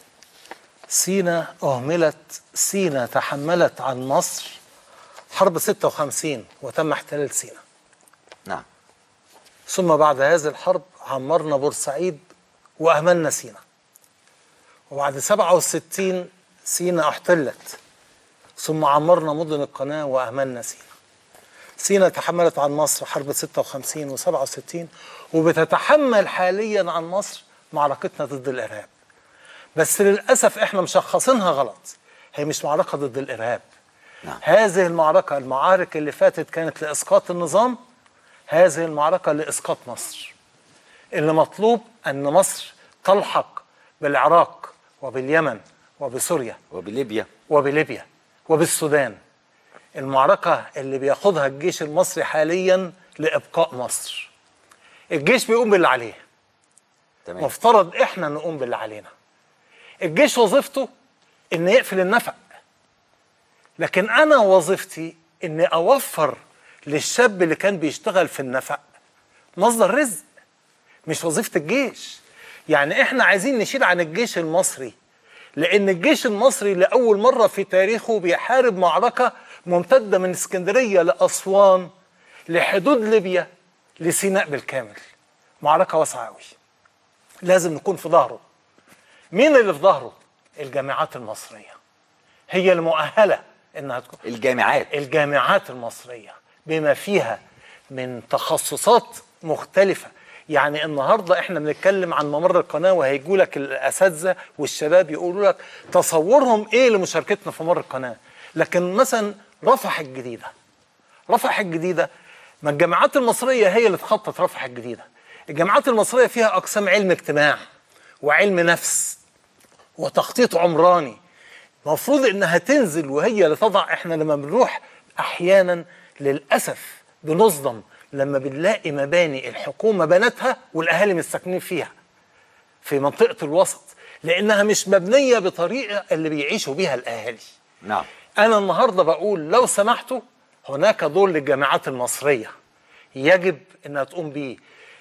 S9: سينا اهملت، سينا تحملت عن مصر حرب ستة وخمسين وتم احتلال سينا.
S1: نعم.
S9: ثم بعد هذه الحرب عمرنا بورسعيد واهملنا سينا. وبعد سبعة وستين سينا احتلت، ثم عمرنا مدن القناه واهملنا سينا. سينا تحملت عن مصر حرب ستة وخمسين وسبعة وستين، وبتتحمل حاليا عن مصر معركتنا ضد الارهاب. بس للاسف احنا مشخصينها غلط، هي مش معركه ضد الارهاب.
S1: نعم.
S9: هذه المعركه، المعارك اللي فاتت كانت لاسقاط النظام، هذه المعركه لاسقاط مصر. اللي مطلوب ان مصر تلحق بالعراق وباليمن وبسوريا
S1: وبليبيا
S9: وبليبيا وبالسودان. المعركه اللي بياخدها الجيش المصري حاليا لابقاء مصر. الجيش بيقوم باللي عليه.
S1: تمام.
S9: مفترض احنا نقوم باللي علينا. الجيش وظيفته ان يقفل النفق، لكن انا وظيفتي اني اوفر للشاب اللي كان بيشتغل في النفق مصدر رزق. مش وظيفة الجيش. يعني احنا عايزين نشيل عن الجيش المصري، لان الجيش المصري لاول مرة في تاريخه بيحارب معركة ممتدة من اسكندرية لأسوان لحدود ليبيا لسيناء بالكامل. معركة واسعة قوي، لازم نكون في ظهره. مين اللي في ظهره؟ الجامعات المصرية هي المؤهلة انها تكون.
S1: الجامعات
S9: الجامعات المصرية بما فيها من تخصصات مختلفة. يعني النهاردة احنا بنتكلم عن ممر القناة، وهيجوا لك الأساتذة والشباب يقولوا لك تصورهم ايه لمشاركتنا في ممر القناة. لكن مثلا رفح الجديدة، رفح الجديدة ما الجامعات المصرية هي اللي تخطط رفح الجديدة. الجامعات المصرية فيها أقسام علم اجتماع وعلم نفس وتخطيط عمراني، مفروض انها تنزل وهي اللي تضع. احنا لما بنروح احيانا للاسف بنصدم لما بنلاقي مباني الحكومه بنتها والاهالي مستكنين فيها في منطقه الوسط، لانها مش مبنيه بطريقه اللي بيعيشوا بيها الاهالي.
S1: نعم.
S9: انا النهارده بقول لو سمحتوا هناك دور للجامعات المصريه يجب انها تقوم بيه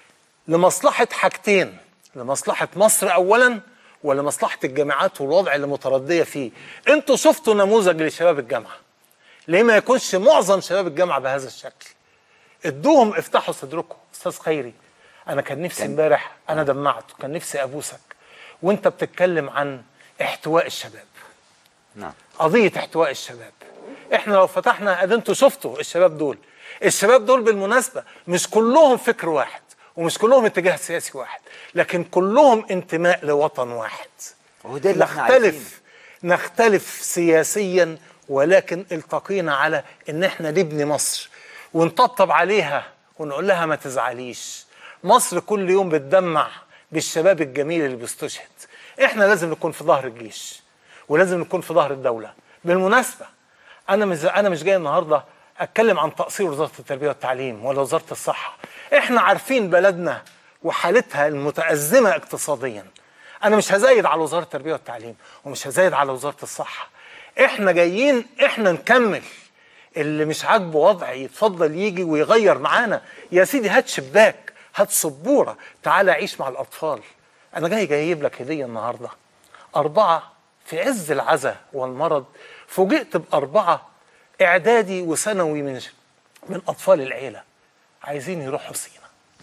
S9: لمصلحه حاجتين، لمصلحه مصر اولا ولمصلحة الجامعات والوضع اللي متردية فيه. انتوا شفتوا نموذج لشباب الجامعة، ليه ما يكونش معظم شباب الجامعة بهذا الشكل؟ ادوهم، افتحوا صدركم. استاذ خيري، انا كان نفسي امبارح، انا دمعت وكان نفسي ابوسك وانت بتتكلم عن احتواء الشباب.
S1: نعم.
S9: قضية احتواء الشباب. احنا لو فتحنا، ادي انتوا شفتوا الشباب دول، الشباب دول بالمناسبة مش كلهم فكر واحد ومش كلهم اتجاه سياسي واحد، لكن كلهم انتماء لوطن واحد.
S1: وده اللي احنا عايزينه.
S9: نختلف نختلف سياسيا، ولكن التقينا على ان احنا نبني مصر ونطبطب عليها ونقول لها ما تزعليش. مصر كل يوم بتدمع بالشباب الجميل اللي بيستشهد. احنا لازم نكون في ظهر الجيش ولازم نكون في ظهر الدولة. بالمناسبة انا مش انا مش جاي النهارده اتكلم عن تقصير وزارة التربية والتعليم ولا وزارة الصحة. احنا عارفين بلدنا وحالتها المتأزمة اقتصاديا. انا مش هزايد على وزارة التربية والتعليم ومش هزايد على وزارة الصحة. احنا جايين احنا نكمل. اللي مش عاجبه وضع يتفضل يجي ويغير معانا. يا سيدي هات شباك، هات سبورة، تعالى عيش مع الأطفال. انا جاي جايب لك هدية النهاردة. أربعة في عز العزا والمرض فوجئت بأربعة إعدادي وثانوي من من أطفال العيلة عايزين يروحوا سينا،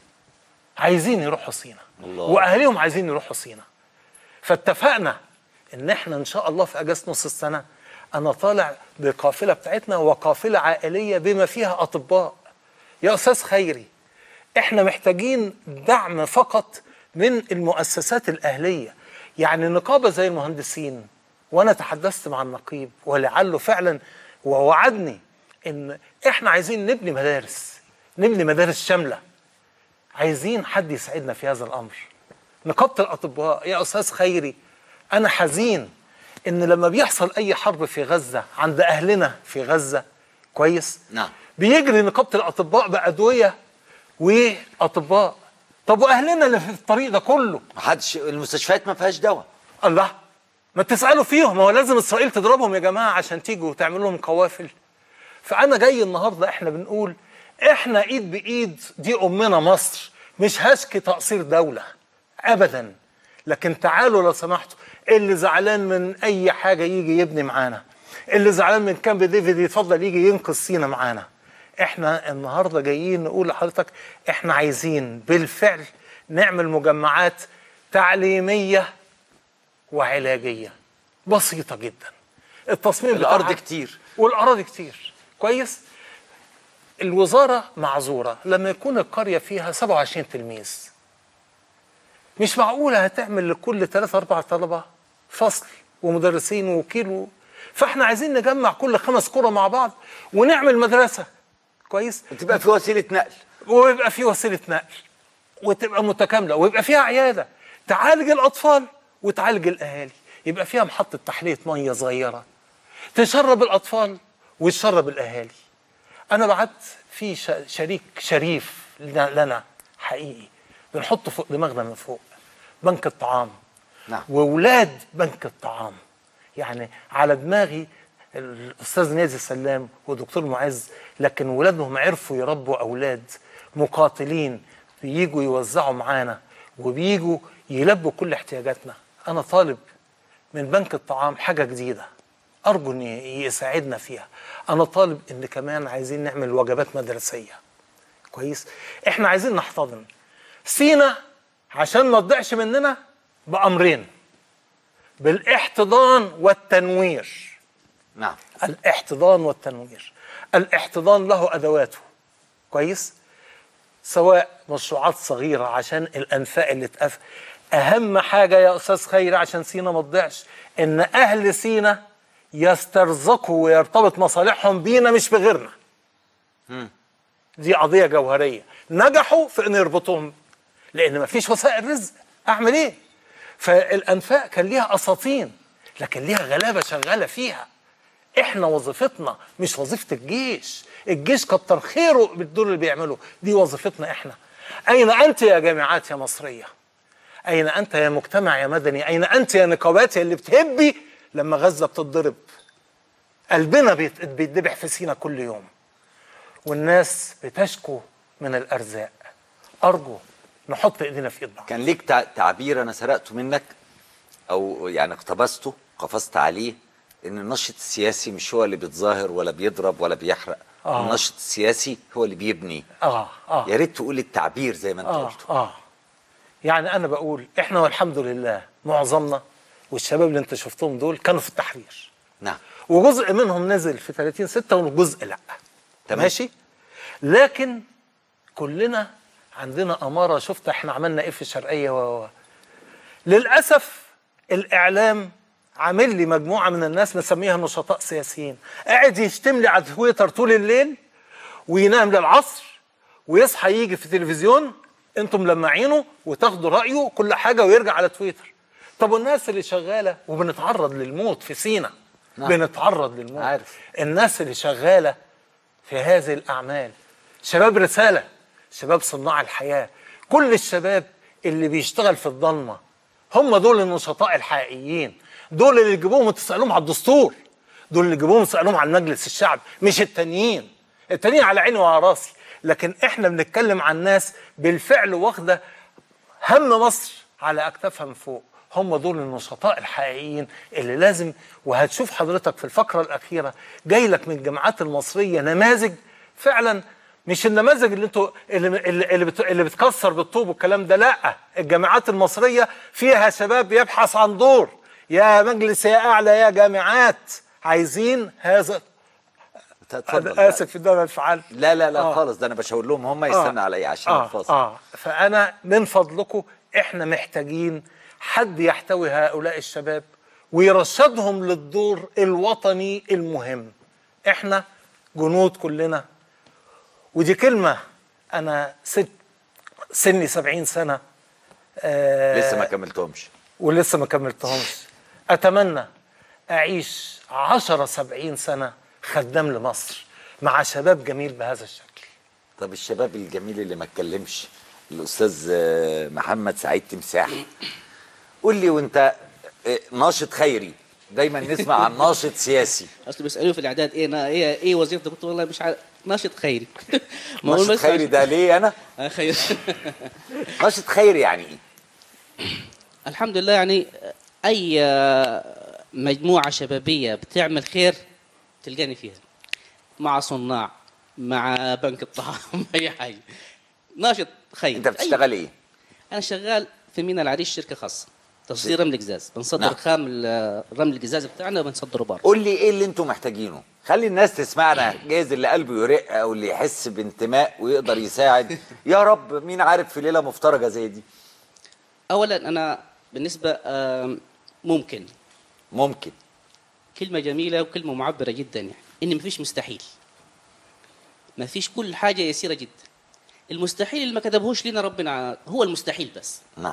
S9: عايزين يروحوا سينا، واهاليهم عايزين يروحوا سينا. فاتفقنا ان احنا ان شاء الله في اجازه نص السنه انا طالع بالقافله بتاعتنا وقافله عائليه بما فيها اطباء. يا استاذ خيري، احنا محتاجين دعم فقط من المؤسسات الاهليه. يعني نقابه زي المهندسين، وانا تحدثت مع النقيب ولعله فعلا ووعدني ان احنا عايزين نبني مدارس، نبني مدارس شامله. عايزين حد يساعدنا في هذا الامر. نقابه الاطباء، يا استاذ خيري انا حزين ان لما بيحصل اي حرب في غزه عند اهلنا في غزه كويس؟
S1: نعم.
S9: بيجري نقابه الاطباء بادويه واطباء. طب واهلنا اللي في الطريق ده كله؟
S1: محدش، المستشفيات ما فيهاش دواء.
S9: الله، ما تسالوا فيهم، هو لازم اسرائيل تضربهم يا جماعه عشان تيجوا وتعملوا لهم قوافل؟ فانا جاي النهارده احنا بنقول احنا ايد بايد، دي امنا مصر، مش هشكي تقصير دوله ابدا، لكن تعالوا لو سمحتوا، اللي زعلان من اي حاجه يجي يبني معانا، اللي زعلان من كامب ديفيد يتفضل يجي ينقذ سينا معانا. احنا النهارده جايين نقول لحضرتك احنا عايزين بالفعل نعمل مجمعات تعليميه وعلاجيه بسيطه جدا. التصميم
S1: الارض
S9: بتاعها
S1: كتير
S9: والاراضي كتير، كويس؟ الوزاره معذوره لما يكون القريه فيها سبعة وعشرين تلميذ، مش معقوله هتعمل لكل ثلاثة أربعة طلبه فصل ومدرسين ووكيل و... فاحنا عايزين نجمع كل خمس قرى مع بعض ونعمل مدرسه، كويس؟
S1: وتبقى في وسيله نقل،
S9: ويبقى في وسيله نقل وتبقى متكامله، ويبقى فيها عياده تعالج الاطفال وتعالج الاهالي، يبقى فيها محطه تحليه ميه صغيره تشرب الاطفال وتشرب الاهالي. انا بعت في شريك شريف لنا حقيقي بنحطه فوق دماغنا من فوق، بنك الطعام.
S1: نعم.
S9: واولاد بنك الطعام، يعني على دماغي الاستاذ نازي سلام ودكتور معز، لكن ولادهم عرفوا يربوا اولاد مقاتلين بييجوا يوزعوا معانا وبييجوا يلبوا كل احتياجاتنا. انا طالب من بنك الطعام حاجه جديده، ارجو ان يساعدنا فيها. انا طالب ان كمان عايزين نعمل وجبات مدرسيه، كويس؟ احنا عايزين نحتضن سينا عشان ما تضيعش مننا بامرين، بالاحتضان والتنوير.
S1: نعم.
S9: الاحتضان والتنوير. الاحتضان له ادواته، كويس؟ سواء مشروعات صغيره عشان الانفاق اللي اتقفل. اهم حاجه يا استاذ خيري عشان سينا ما تضيعش ان اهل سينا يسترزقوا ويرتبط مصالحهم بينا مش بغيرنا.
S1: مم.
S9: دي قضيه جوهريه، نجحوا في ان يربطوهم لان مفيش وسائل رزق، اعمل ايه؟ فالانفاق كان ليها اساطين لكن ليها غلابه شغاله فيها. احنا وظيفتنا مش وظيفه الجيش، الجيش كتر خيره بالدور اللي بيعمله، دي وظيفتنا احنا. اين انت يا جامعات يا مصريه؟ اين انت يا مجتمع يا مدني؟ اين انت يا نقابات اللي بتهبي لما غزه بتتضرب؟ قلبنا بيتذبح في سينا كل يوم والناس بتشكو من الارزاق. ارجو نحط ايدينا في ايد بعض.
S1: كان ليك تعبير انا سرقته منك او يعني اقتبسته قفزت عليه، ان الناشط السياسي مش هو اللي بيتظاهر ولا بيضرب ولا بيحرق. آه. الناشط السياسي هو اللي بيبني.
S9: اه اه
S1: يا ريت تقول التعبير زي ما انت
S9: آه
S1: قلته.
S9: اه يعني انا بقول احنا والحمد لله معظمنا والشباب اللي انت شفتهم دول كانوا في التحرير.
S1: نعم.
S9: وجزء منهم نزل في ثلاثين ستة وجزء لا.
S1: تمام.
S9: ماشي؟ لكن كلنا عندنا اماره. شفت احنا عملنا ايه في الشرقيه و للاسف الاعلام عامل لي مجموعه من الناس مسميها نشطاء سياسيين، قاعد يشتم لي على تويتر طول الليل وينام للعصر ويصحى يجي في التلفزيون انتم ملمعينه وتاخدوا رايه كل حاجه ويرجع على تويتر. طب والناس اللي شغاله وبنتعرض للموت في سينا. نعم. بنتعرض للموت.
S1: عارف.
S9: الناس اللي شغاله في هذه الاعمال شباب رساله، شباب صناع الحياه، كل الشباب اللي بيشتغل في الضلمه هم دول النشطاء الحقيقيين، دول اللي تجيبوهم وتسالوهم على الدستور، دول اللي تجيبوهم وتسالوهم على مجلس الشعب، مش التانيين. التانيين على عيني وعلى راسي، لكن احنا بنتكلم عن ناس بالفعل واخده هم مصر على اكتافها من فوق. هم دول النشطاء الحقيقيين اللي لازم. وهتشوف حضرتك في الفقره الاخيره جاي لك من الجامعات المصريه نماذج فعلا، مش النماذج اللي انتوا اللي اللي, بت... اللي بتكسر بالطوب والكلام ده، لا. الجامعات المصريه فيها شباب يبحث عن دور. يا مجلس يا اعلى يا جامعات عايزين هذا.
S1: اتفضل.
S9: اسف في ده الفعال.
S1: لا لا لا
S9: آه.
S1: خالص، ده انا بشاور لهم هم يستنوا آه. عليا عشان
S9: آه.
S1: الفاصل.
S9: اه فانا من فضلكم احنا محتاجين حد يحتوي هؤلاء الشباب ويرشدهم للدور الوطني المهم. احنا جنود كلنا. ودي كلمه انا ست سني سبعين سنه آه
S1: لسه ما كملتهمش
S9: ولسه ما كملتهمش. اتمنى اعيش عشرة سبعين سنه خدام لمصر، مع شباب جميل بهذا الشكل.
S1: طب الشباب الجميل اللي ما اتكلمش، الاستاذ محمد سعيد تمساح، قول لي وانت ناشط خيري، دايما نسمع عن ناشط سياسي.
S18: اصل بيسالوه في الاعداد ايه نا ايه ايه وظيفتك؟ قلت والله مش عارف، ناشط خيري.
S1: ناشط خيري ده ليه انا؟
S18: اه خير.
S1: ناشط خيري يعني ايه؟
S18: الحمد لله، يعني اي مجموعه شبابيه بتعمل خير تلقاني فيها، مع صناع، مع بنك الطعام، اي حاجه. ناشط خير.
S1: انت بتشتغل ايه؟
S18: انا شغال في مينا العريش، شركه خاصه تصدير رمل قزاز، بنصدر
S1: نعم.
S18: خام الرمل القزاز بتاعنا وبنصدره بره.
S1: قول لي ايه اللي انتم محتاجينه؟ خلي الناس تسمعنا، جايز اللي قلبه يرق او اللي يحس بانتماء ويقدر يساعد. يا رب مين عارف في ليله مفترجه زي دي.
S18: اولا انا بالنسبه ممكن
S1: ممكن
S18: كلمه جميله وكلمه معبره جدا، يعني ان مفيش مستحيل، مفيش، كل حاجه يسيره جدا. المستحيل اللي ما كتبهوش لنا ربنا هو المستحيل بس.
S1: نعم.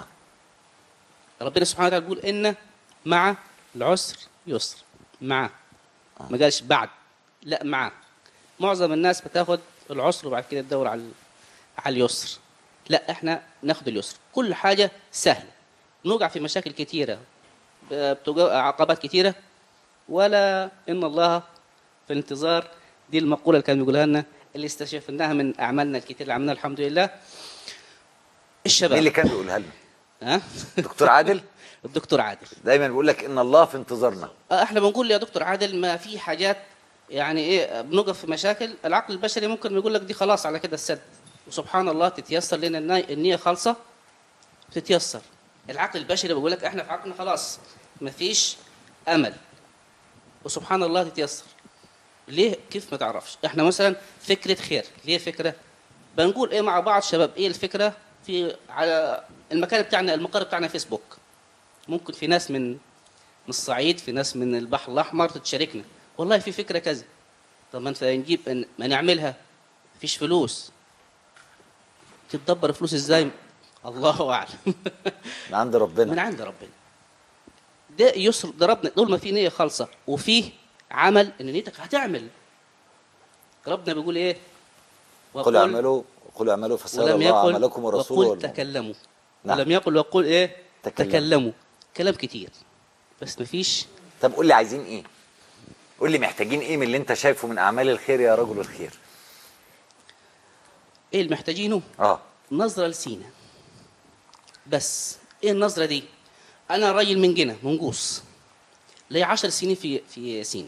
S18: ربنا سبحانه وتعالى بيقول ان مع العسر يسر، مع ما قالش بعد، لا مع. معظم الناس بتاخد العسر وبعد كده تدور على على اليسر، لا احنا ناخد اليسر. كل حاجه سهله، نوقع في مشاكل كثيره، عقبات كثيره، ولا ان الله في الانتظار. دي المقوله اللي كان بيقولها لنا، اللي استشفناها من اعمالنا الكثير اللي عملناها الحمد لله. الشباب
S1: مين اللي كان بيقولها لنا؟
S18: ها؟
S1: دكتور عادل؟
S18: الدكتور عادل
S1: دايما بيقول لك ان الله في انتظارنا.
S18: احنا بنقول يا دكتور عادل ما في حاجات يعني ايه بنقف في مشاكل، العقل البشري ممكن يقول لك دي خلاص على كده السد، وسبحان الله تتيسر لنا النية خالصة تتيسر. العقل البشري بيقول لك احنا في عقلنا خلاص ما فيش امل، وسبحان الله تتيسر. ليه؟ كيف ما تعرفش. احنا مثلا فكرة خير، ليه فكرة؟ بنقول ايه مع بعض شباب، ايه الفكرة؟ في على المكان بتاعنا، المقر بتاعنا فيسبوك، ممكن في ناس من من الصعيد، في ناس من البحر الاحمر تشاركنا، والله في فكره كذا. طب ما انت نجيب ما نعملها، مفيش فلوس. تتدبر فلوس ازاي؟ الله اعلم.
S1: من عند ربنا.
S18: من عند ربنا. ده يسر ضربنا طول ما في نيه خالصه وفيه عمل، ان نيتك هتعمل. ربنا بيقول ايه؟
S1: قل اعملوا قل اعملوا فسيرى الله عملكم ورسوله.
S18: وقل تكلموا. نعم. ولم يقل وقل ايه؟ تكلموا. تكلموا. كلام كتير بس مفيش.
S1: طب قول لي عايزين ايه؟ قول لي محتاجين ايه من اللي انت شايفه من اعمال الخير يا رجل الخير؟
S18: ايه اللي محتاجينه؟
S1: اه
S18: نظره لسينا. بس ايه النظره دي؟ انا راجل من جنة منقوص، لي عشر سنين في في سينا.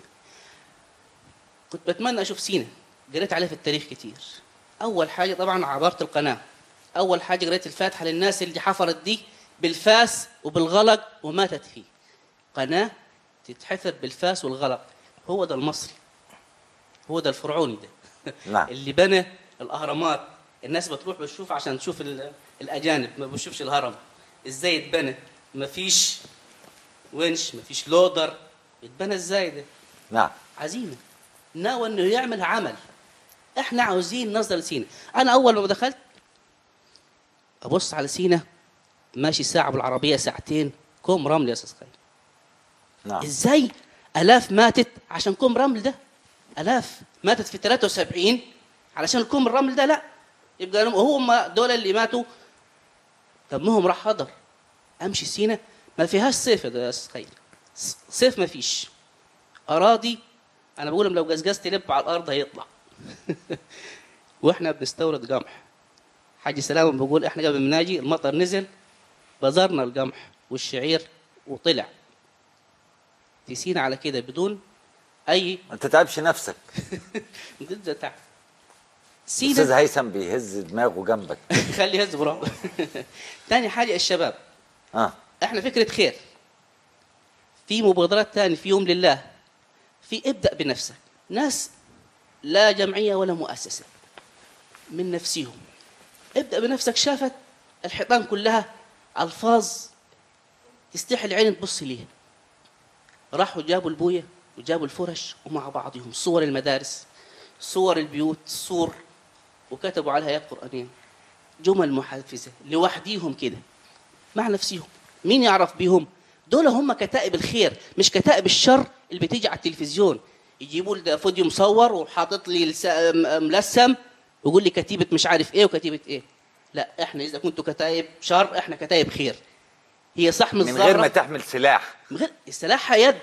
S18: كنت بتمنى اشوف سينا، قريت عليها في التاريخ كتير. اول حاجه طبعا عبرت القناه، اول حاجه قريت الفاتحه للناس اللي حفرت دي بالفاس وبالغلق وماتت فيه. قناه تتحفر بالفاس والغلق، هو ده المصري، هو ده الفرعوني ده.
S1: نعم.
S18: اللي بنى الاهرامات، الناس بتروح بتشوف عشان تشوف الاجانب، ما بتشوفش الهرم ازاي اتبنى، مفيش ونش، مفيش لودر، اتبنى ازاي ده؟
S1: نعم.
S18: عزيمه، ناوى انه يعمل عمل. احنا عاوزين نظره لسينا. انا اول ما دخلت ابص على سينا ماشي ساعه بالعربيه ساعتين كوم رمل يا استاذ خالد.
S1: نعم.
S18: ازاي الاف ماتت عشان كوم رمل ده؟ الاف ماتت في ثلاثة وسبعين علشان الكوم الرمل ده. لا يبقى هم دول اللي ماتوا. طب ما هم راح حضر. امشي سينا ما فيهاش صيف يا استاذ خالد، صيف ما فيش. اراضي انا بقول لو جزجزت لب على الارض هيطلع. واحنا بنستورد قمح. حاج سلام بقول احنا قبل ما نجي المطر نزل، بذرنا القمح والشعير وطلع في سينا على كده بدون اي.
S1: ما تتعبش نفسك.
S18: ضد تعب.
S1: سينا استاذ هيثم بيهز دماغه جنبك.
S18: خلي يهز برافو. تاني حاجه الشباب.
S1: اه
S18: احنا فكره خير. في مبادرات تاني، في يوم لله، في ابدا بنفسك. ناس لا جمعيه ولا مؤسسه، من نفسهم. ابدا بنفسك. شافت الحيطان كلها الفاظ تستحي العين تبص ليها. راحوا جابوا البويه وجابوا الفرش ومع بعضهم صور المدارس، صور البيوت، صور، وكتبوا عليها آيات قرآنية، جمل محفزة لوحديهم كده مع نفسهم. مين يعرف بيهم؟ دول هم كتائب الخير، مش كتائب الشر اللي بتيجي على التلفزيون. يجيبوا لي فيديو مصور وحاطط لي لس- م- ملسم ويقول لي كتيبه مش عارف ايه وكتيبه ايه. لا احنا اذا كنتوا كتايب شر احنا كتايب خير. هي صح مش
S1: من غير ما تحمل سلاح.
S18: من غير سلاحها يد،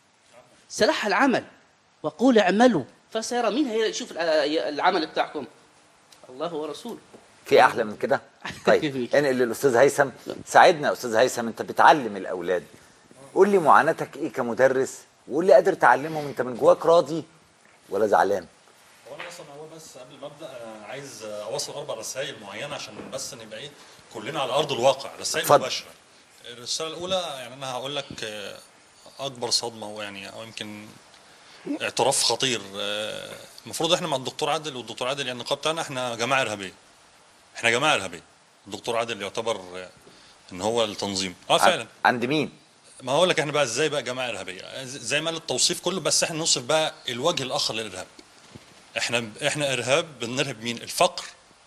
S18: سلاحها العمل. وقول اعملوا فسيرى. مين هيشوف العمل بتاعكم؟ الله ورسوله.
S1: في احلى من كده؟ طيب انقل للاستاذ هيثم. ساعدنا يا استاذ هيثم، انت بتعلم الاولاد، قول لي معاناتك ايه كمدرس، وقول لي قادر تعلمهم، انت من جواك راضي ولا زعلان؟
S19: هو انا اصلا هو بس قبل ما ابدا انا عايز اوصل اربع رسائل معينه عشان بس نبقى ايه كلنا على ارض الواقع، رسائل
S1: اتفضل.
S19: مباشره. الرساله الاولى يعني انا هقول لك آه، اكبر صدمه ويعني او يمكن اعتراف خطير. آه، المفروض احنا مع الدكتور عادل، والدكتور عادل يعني النقابه بتاعنا احنا جماعه ارهابيه. احنا جماعه ارهابيه. الدكتور عادل يعتبر آه، ان هو التنظيم. اه فعلا.
S1: عند مين؟
S19: ما هقول لك احنا بقى ازاي بقى جماعه ارهابيه، زي ما قال التوصيف كله، بس احنا نوصف بقى الوجه الاخر للارهاب. احنا احنا ارهاب بنرهب مين؟ الفقر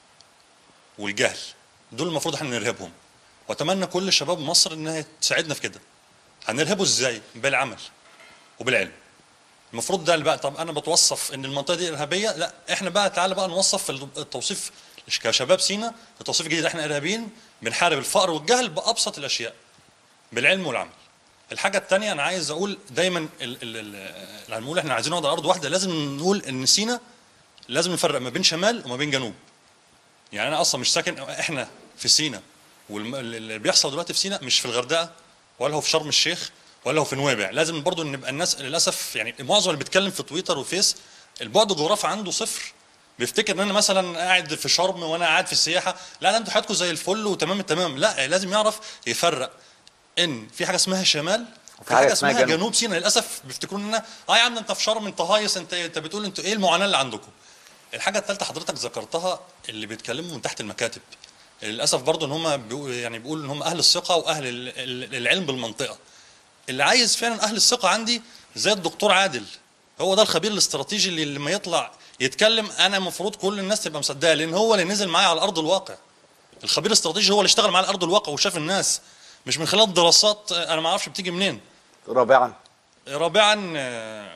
S19: والجهل، دول المفروض احنا نرهبهم. واتمنى كل شباب مصر انها تساعدنا في كده. هنرهبه ازاي؟ بالعمل وبالعلم. المفروض ده اللي بقى. طب انا بتوصف ان المنطقه دي ارهابيه، لا احنا بقى تعالى بقى نوصف التوصيف كشباب سينا، التوصيف الجديد احنا ارهابيين بنحارب الفقر والجهل بابسط الاشياء، بالعلم والعمل. الحاجه الثانيه انا عايز اقول دايما ال- ال- ال- اللي هنقول احنا عايزين نقعد على ارض واحده، لازم نقول ان سينا لازم نفرق ما بين شمال وما بين جنوب. يعني انا اصلا مش ساكن، احنا في سينا، واللي بيحصل دلوقتي في سينا مش في الغردقه ولا هو في شرم الشيخ ولا هو في نويبع. لازم برضو نبقى الناس للاسف يعني معظم اللي بيتكلم في تويتر وفيس البعد الجغرافي عنده صفر، بيفتكر ان انا مثلا قاعد في شرم وانا قاعد في السياحه. لا لا انتوا حياتكم زي الفل وتمام التمام. لا لازم يعرف يفرق ان في حاجه اسمها شمال وفي حاجه اسمها جنوب, جنوب سيناء. للاسف بيفتكروا ان انا اه يا عم انت في شرم، انت هايص، انت انت بتقول انتوا ايه المعاناه اللي عندكم. الحاجه الثالثه حضرتك ذكرتها، اللي بيتكلموا من تحت المكاتب. للاسف برضو ان هم بيقول يعني بيقولوا ان هم اهل الثقه واهل ال- ال- العلم بالمنطقه. اللي عايز فعلا اهل الثقه عندي زي الدكتور عادل، هو ده الخبير الاستراتيجي اللي لما يطلع يتكلم انا المفروض كل الناس تبقى مصدقه، لان هو اللي نزل معايا على ارض الواقع. الخبير الاستراتيجي هو اللي اشتغل معايا على ارض الواقع وشاف الناس، مش من خلال دراسات انا ما اعرفش بتيجي منين.
S1: رابعا
S19: رابعا آه،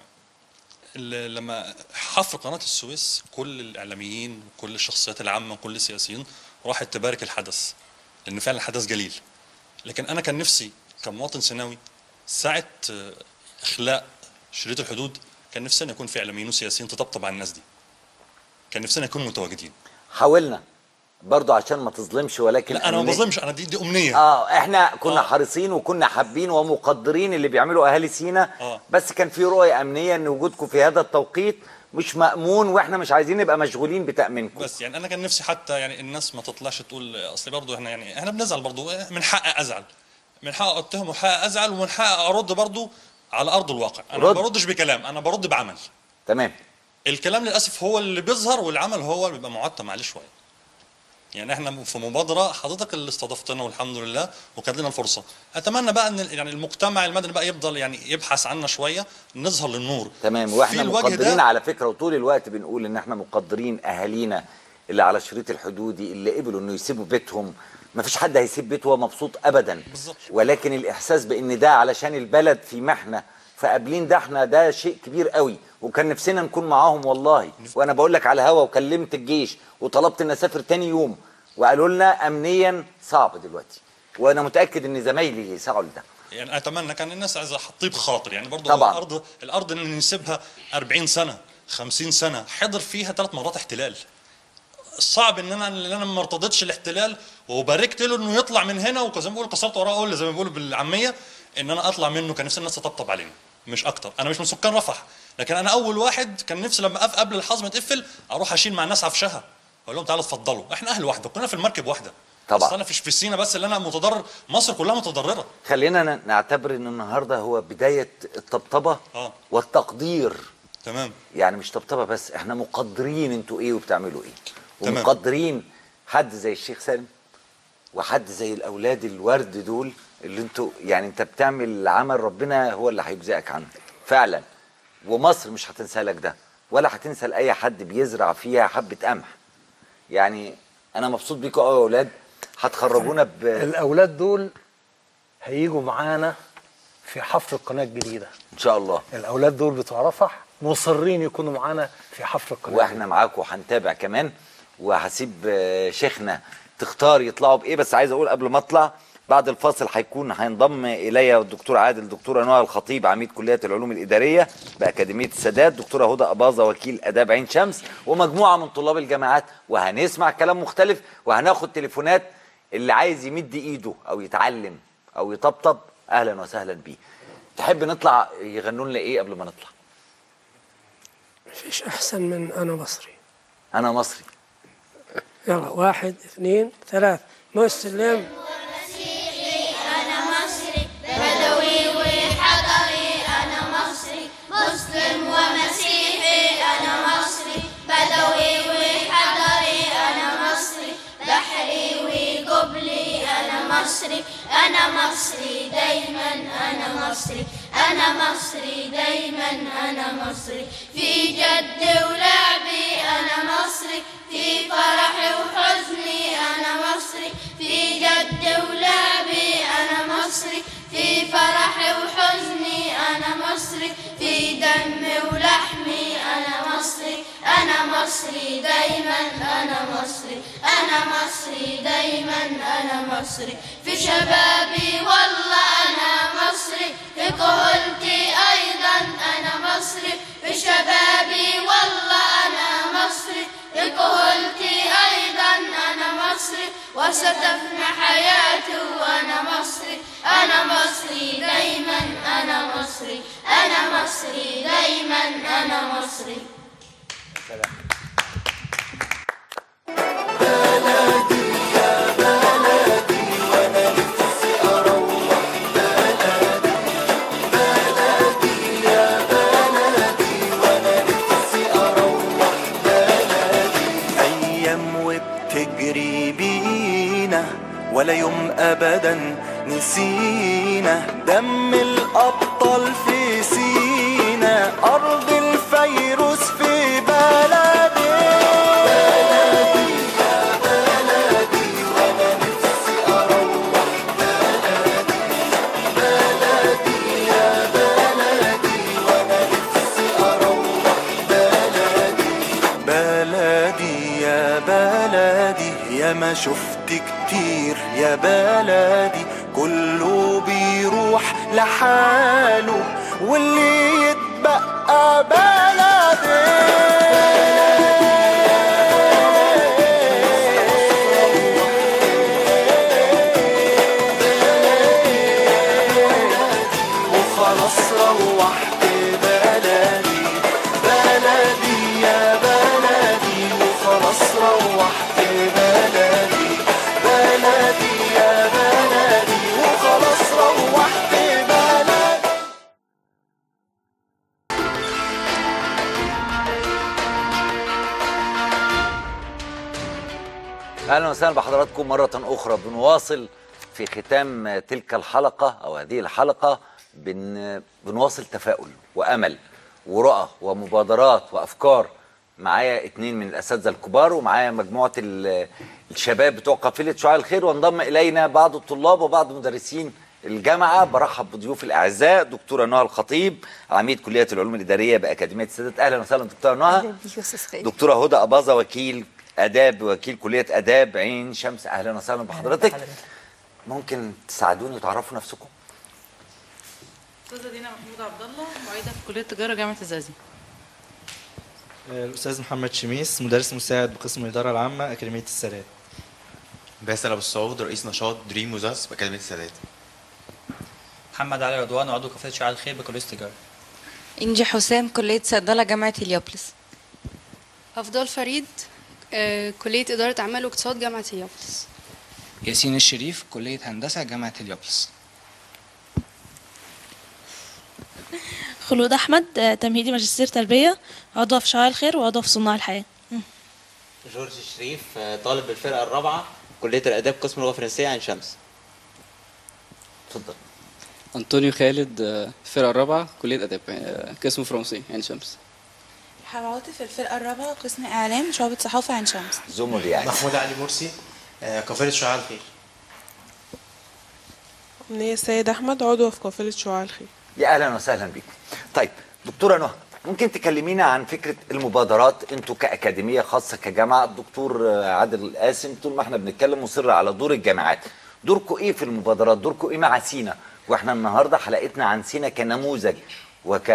S19: ال- لما حفر قناه السويس كل الاعلاميين وكل الشخصيات العامه وكل السياسيين راحت تبارك الحدث، لان فعلا الحدث جليل. لكن انا كان نفسي كمواطن سيناوي ساعه آه، اخلاء شريط الحدود كان نفسنا يكون في اعلاميين وسياسيين تطبطب على الناس دي. كان نفسنا يكونوا متواجدين.
S1: حاولنا برضو عشان ما تظلمش، ولكن
S19: لا انا ما
S1: أمنية-
S19: بظلمش، انا دي دي امنيه.
S1: اه احنا كنا آه. حريصين وكنا حابين ومقدرين اللي بيعملوا اهالي سينا.
S19: آه.
S1: بس كان في رؤيه امنيه ان وجودكم في هذا التوقيت مش مامون، واحنا مش عايزين نبقى مشغولين بتامينكم.
S19: بس يعني انا كان نفسي حتى يعني الناس ما تطلعش تقول اصل برضه احنا يعني احنا بنزعل برضه، من حق ازعل، من حق اتهم وحق ازعل، ومن حق ارد برضه على ارض الواقع. انا ما
S1: رد.
S19: بردش بكلام، انا برد بعمل.
S1: تمام.
S19: الكلام للاسف هو اللي بيظهر، والعمل هو اللي بيبقى معتم عليه شويه. يعني احنا في مبادره حضرتك اللي استضفتنا والحمد لله وكانت لنا الفرصه. اتمنى بقى ان يعني المجتمع المدني بقى يفضل يعني يبحث عنا شويه، نظهر للنور.
S1: تمام.
S19: في
S1: واحنا
S19: الوجه
S1: مقدرين
S19: ده-
S1: على فكره، وطول الوقت بنقول ان احنا مقدرين اهالينا اللي على الشريط الحدودي اللي قبلوا انه يسيبوا بيتهم. ما فيش حد هيسيب بيته وهو مبسوط ابدا.
S19: بالظبط.
S1: ولكن الاحساس بان ده علشان البلد في محنه فقابلين ده، احنا ده شيء كبير قوي، وكان نفسنا نكون معاهم والله. وانا بقول لك على الهوا، وكلمت الجيش وطلبت ان اسافر تاني يوم، وقالوا لنا امنيا صعب دلوقتي، وانا متاكد ان زمايلي يسعوا لده.
S19: يعني اتمنى كان الناس عايزه طيب خاطر، يعني برضه
S1: طبعاً.
S19: الارض الارض اللي نسيبها أربعين سنه خمسين سنه حضر فيها ثلاث مرات احتلال. صعب ان انا اللي انا ما ارتضيتش الاحتلال وباركت له انه يطلع من هنا، وزي ما بقول كسرت وراه اقول زي ما بيقولوا بالعاميه ان انا اطلع منه. كان نفسي الناس تطبطب علينا مش اكتر. انا مش من سكان رفح، لكن انا اول واحد كان نفسي لما أقف قبل الحظ ما تقفل اروح اشيل مع الناس عفشها اقول لهم تعالوا اتفضلوا، احنا اهل واحده، كنا في المركب واحده.
S1: طبعا.
S19: بس انا مش في سينا بس اللي انا متضرر، مصر كلها متضرره.
S1: خلينا ن- نعتبر ان النهارده هو بدايه الطبطبه
S19: اه
S1: والتقدير.
S19: تمام.
S1: يعني مش طبطبه بس، احنا مقدرين انتوا ايه وبتعملوا ايه.
S19: تمام.
S1: ومقدرين حد زي الشيخ سالم وحد زي الاولاد الورد دول اللي انتوا يعني انت بتعمل عمل ربنا هو اللي هيجزئك عنه فعلا. ومصر مش هتنسى لك ده، ولا هتنسى لاي حد بيزرع فيها حبه قمح. يعني انا مبسوط بيكم قوي يا اولاد، هتخرجونا ب
S9: الاولاد دول هيجوا معانا في حفر القناه الجديده
S1: ان شاء الله.
S9: الاولاد دول بتوع رفح مصرين يكونوا معانا في حفل القناه.
S1: واحنا معاكم وهنتابع كمان، وهسيب آه، شيخنا تختار يطلعوا بايه. بس عايز اقول قبل ما اطلع بعد الفاصل هيكون هينضم الي الدكتور عادل، الدكتوره نهى الخطيب عميد كليه العلوم الاداريه باكاديميه السادات، دكتوره هدى اباظه وكيل اداب عين شمس، ومجموعه من طلاب الجامعات. وهنسمع كلام مختلف وهناخد تليفونات. اللي عايز يمد ايده او يتعلم او يطبطب اهلا وسهلا بيه. تحب نطلع يغنوا لنا ايه قبل ما نطلع؟
S10: مفيش احسن من انا مصري.
S1: انا مصري.
S10: يلا واحد اثنين ثلاث. مسلم
S2: أنا مصري بدوي وحضري أنا مصري مسلم ومسيحي أنا مصري بدوي وحضري أنا مصري بحري وجبلي أنا مصري أنا مصري دايما أنا مصري أنا مصري دايما أنا مصري في جد ولعبي أنا مصري في فرحي وحزني أنا مصري في جد ولعبي أنا مصري في فرحي وحزني أنا مصري في دمي ولحمي أنا مصري أنا مصري دايما أنا مصري أنا مصري دايما أنا مصري في شبابي والله أنا مصري في كهولتي أيضا أنا مصري في شبابي والله أنا مصري في كهولتي أيضا أنا مصري وستفنى حياتي وأنا مصري أنا مصري دايما أنا مصري أنا مصري دايما أنا مصري.
S14: بلدي يا بلدي وانا نفسي اروح بلدي بلدي يا بلدي وانا نفسي اروح بلدي. ايام وبتجري بينا ولا يوم ابدا نسينا دم الابطال في سينا ارض الفيروز في بلدي. يا ما شفت كتير يا بلدي كله بيروح لحاله واللي يتبقى بلدي. وخلاص روحت بلدي بلدي يا بلدي وخلاص روحت بلدي بلدي يا بلدي وخلاص روحت بلدي.
S1: اهلا وسهلا بحضراتكم مرة أخرى. بنواصل في ختام تلك الحلقة أو هذه الحلقة بن بنواصل تفاؤل وأمل ورؤى ومبادرات وأفكار. معايا اتنين من الأساتذة الكبار ومعايا مجموعة الشباب بتوع قافلة شعاع الخير، وانضم إلينا بعض الطلاب وبعض مدرسين الجامعة. برحب بضيوف الأعزاء دكتورة نهى الخطيب عميد كلية العلوم الإدارية بأكاديمية السادات. أهلا وسهلا دكتورة نهى. دكتورة هدى أباظة وكيل آداب وكيل كلية آداب عين شمس. أهلا وسهلا بحضرتك. ممكن تساعدوني وتعرفوا نفسكم؟
S3: أستاذة دينا محمود عبد الله معيدة في كلية تجارة جامعة الزقازيق.
S20: الأستاذ محمد شميس مدرس مساعد بقسم الإدارة العامة أكاديمية السادات.
S21: باسل أبو السعود رئيس نشاط دريم وزاس بأكاديمية السادات.
S4: محمد علي رضوان عضو كافيه شعاع الخير بكلية التجارة.
S22: إنجي حسام كلية صيدلة جامعة هليوبلس.
S23: أفضل فريد آه، كلية إدارة أعمال واقتصاد جامعة هليوبلس.
S24: ياسين الشريف كلية هندسة جامعة هليوبلس.
S7: خلود أحمد تمهيدي ماجستير تربية عضو في شعاع الخير وعضو في صناع الحياة.
S25: جورج الشريف طالب بالفرقة الرابعة كلية الآداب قسم اللغة الفرنسية عين شمس.
S1: اتفضل.
S26: أنطونيو خالد الفرقة الرابعة كلية آداب قسم فرنسي عين شمس.
S22: حوا عاطف الفرقة الرابعة قسم إعلام شعبة صحافة عين شمس.
S1: زمل يعني.
S5: محمود علي مرسي قافلة شعاع الخير.
S6: أمنية السيد أحمد عضو في قافلة شعاع الخير.
S1: يا أهلا وسهلا بيك. طيب دكتورة نهى، ممكن تكلمينا عن فكره المبادرات؟ انتوا كاكاديميه خاصه كجامعه، الدكتور عادل قاسم طول ما احنا بنتكلم مصر على دور الجامعات، دوركم ايه في المبادرات؟ دوركم ايه مع سينا؟ واحنا النهارده حلقتنا عن سينا كنموذج وك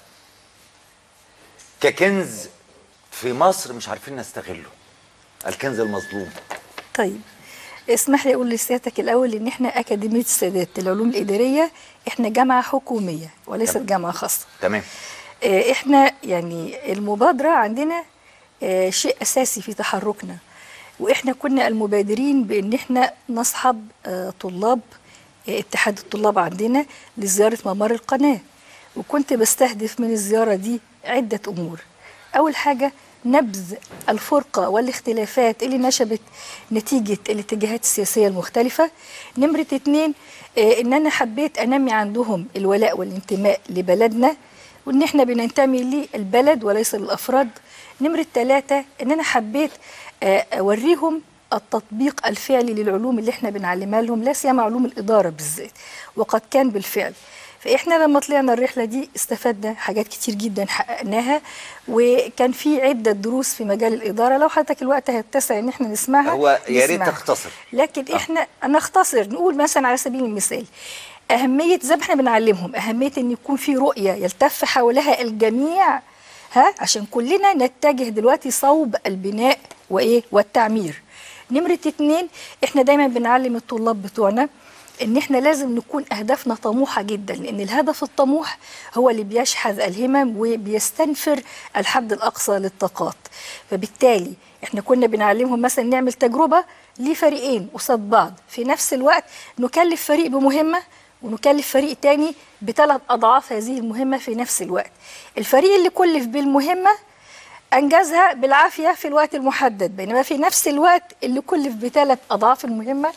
S1: ككنز في مصر مش عارفين نستغله، الكنز المظلوم.
S8: طيب اسمح لي اقول لسيادتك الاول ان احنا اكاديميه السادات للعلوم الاداريه، احنا جامعه حكوميه وليست تمام. جامعه خاصه.
S1: تمام.
S8: احنا يعني المبادره عندنا شيء اساسي في تحركنا، واحنا كنا المبادرين بان احنا نصحب طلاب اتحاد الطلاب عندنا لزياره ممر القناه، وكنت بستهدف من الزياره دي عده امور. اول حاجه نبذ الفرقة والاختلافات اللي نشبت نتيجة الاتجاهات السياسية المختلفة. نمرة اتنين اه ان انا حبيت انمي عندهم الولاء والانتماء لبلدنا، وان احنا بننتمي للبلد وليس للافراد. نمرة ثلاثة ان انا حبيت اه اوريهم التطبيق الفعلي للعلوم اللي احنا بنعلمها لهم، لا سيما علوم الإدارة بالذات، وقد كان بالفعل. فإحنا لما طلعنا الرحلة دي استفدنا حاجات كتير جدا حققناها، وكان في عدة دروس في مجال الإدارة لو حضرتك الوقت هيتسع إن إحنا نسمعها.
S1: هو يا ريت تختصر.
S8: لكن آه. إحنا نختصر نقول مثلا على سبيل المثال أهمية زي ما إحنا بنعلمهم أهمية إن يكون في رؤية يلتف حولها الجميع، ها، عشان كلنا نتجه دلوقتي صوب البناء وإيه والتعمير. نمرة اتنين إحنا دايما بنعلم الطلاب بتوعنا ان احنا لازم نكون اهدافنا طموحه جدا، لان الهدف الطموح هو اللي بيشحذ الهمم وبيستنفر الحد الاقصى للطاقات. فبالتالي احنا كنا بنعلمهم مثلا نعمل تجربه لفريقين قصاد بعض، في نفس الوقت نكلف فريق بمهمه ونكلف فريق تاني بثلاث اضعاف هذه المهمه في نفس الوقت. الفريق اللي كلف بالمهمه انجزها بالعافيه في الوقت المحدد، بينما في نفس الوقت اللي كلف بثلاث اضعاف المهمه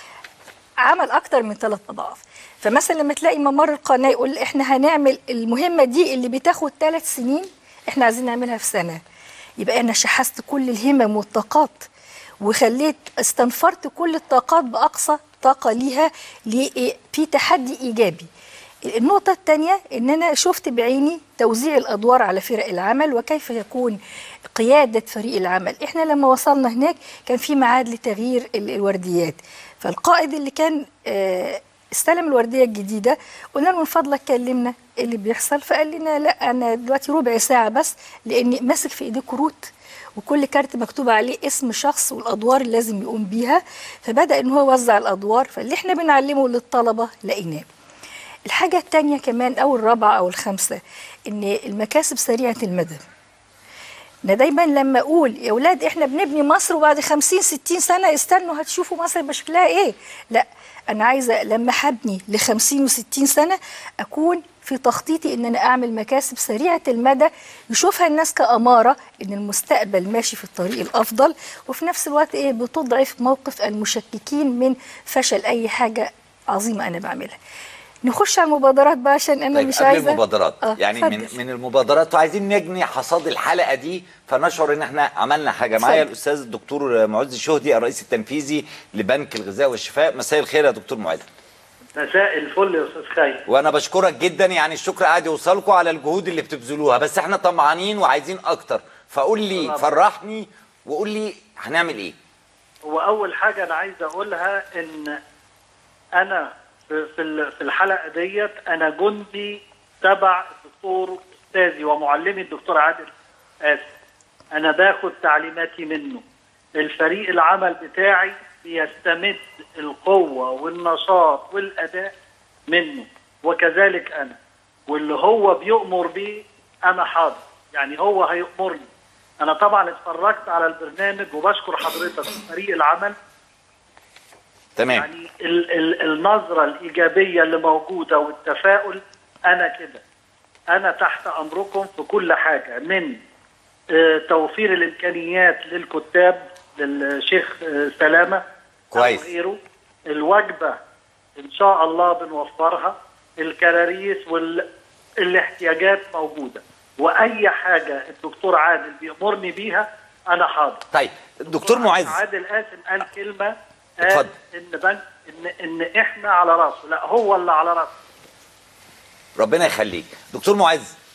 S8: عمل اكتر من ثلاث اضعاف. فمثلا لما تلاقي ممر القناه يقول احنا هنعمل المهمه دي اللي بتاخد ثلاث سنين احنا عايزين نعملها في سنه، يبقى انا شحذت كل الهمم والطاقات وخليت استنفرت كل الطاقات باقصى طاقه ليها في تحدي ايجابي. النقطه الثانيه ان انا شفت بعيني توزيع الادوار على فرق العمل وكيف يكون قياده فريق العمل. احنا لما وصلنا هناك كان في ميعاد لتغيير الورديات، فالقائد اللي كان استلم الورديه الجديده قلنا له من فضلك كلمنا ايه اللي بيحصل، فقال لنا لا انا دلوقتي ربع ساعه بس، لاني ماسك في ايديه كروت وكل كارت مكتوب عليه اسم شخص والادوار اللي لازم يقوم بيها. فبدا ان هو يوزع الادوار، فاللي احنا بنعلمه للطلبه لقيناه. الحاجه الثانيه كمان او الرابعه او الخامسه ان المكاسب سريعه المدى. انا دايما لما اقول يا اولاد احنا بنبني مصر وبعد خمسين ستين سنه استنوا هتشوفوا مصر بشكلها ايه، لا انا عايزه لما هبني ل خمسين وستين سنه اكون في تخطيطي ان انا اعمل مكاسب سريعه المدى يشوفها الناس كاماره ان المستقبل ماشي في الطريق الافضل، وفي نفس الوقت ايه بتضعف موقف المشككين من فشل اي حاجه عظيمه انا بعملها. نخش على المبادرات بقى عشان انا
S1: طيب
S8: مش
S1: قبل
S8: عايزه
S1: المبادرات
S8: آه
S1: يعني من من المبادرات وعايزين نجني حصاد الحلقه دي فنشعر ان احنا عملنا حاجه. معايا الاستاذ الدكتور معز الشهدي الرئيس التنفيذي لبنك الغذاء والشفاء. مساء الخير يا دكتور معز.
S11: مساء الفل يا استاذ خالد.
S1: وانا بشكرك جدا، يعني الشكر قاعد يوصلكم على الجهود اللي بتبذلوها، بس احنا طمعانين وعايزين اكتر، فقول لي فرحني وقول لي هنعمل ايه.
S11: هو اول حاجه انا عايز اقولها ان انا في في الحلقه ديت انا جندي تبع الدكتور استاذي ومعلمي الدكتور عادل قاسم. انا باخد تعليماتي منه. الفريق العمل بتاعي بيستمد القوه والنشاط والاداء منه، وكذلك انا، واللي هو بيؤمر بيه انا حاضر، يعني هو هيؤمرني. انا طبعا اتفرجت على البرنامج وبشكر حضرتك فريق العمل.
S1: تمام.
S11: يعني ال ال النظرة الإيجابية اللي موجودة والتفاؤل، أنا كده أنا تحت أمركم في كل حاجة، من اه توفير الإمكانيات للكتاب للشيخ اه سلامة
S1: كويس
S11: وغيره، الوجبة إن شاء الله بنوفرها، الكراريس والاحتياجات موجودة، وأي حاجة الدكتور عادل بيأمرني بيها أنا حاضر.
S1: طيب دكتور معز،
S11: عادل قاسم قال كلمة
S1: اتفضل.
S11: ان بنك ان ان احنا على راسه، لا هو اللي على راسه.
S1: ربنا يخليك. دكتور معز،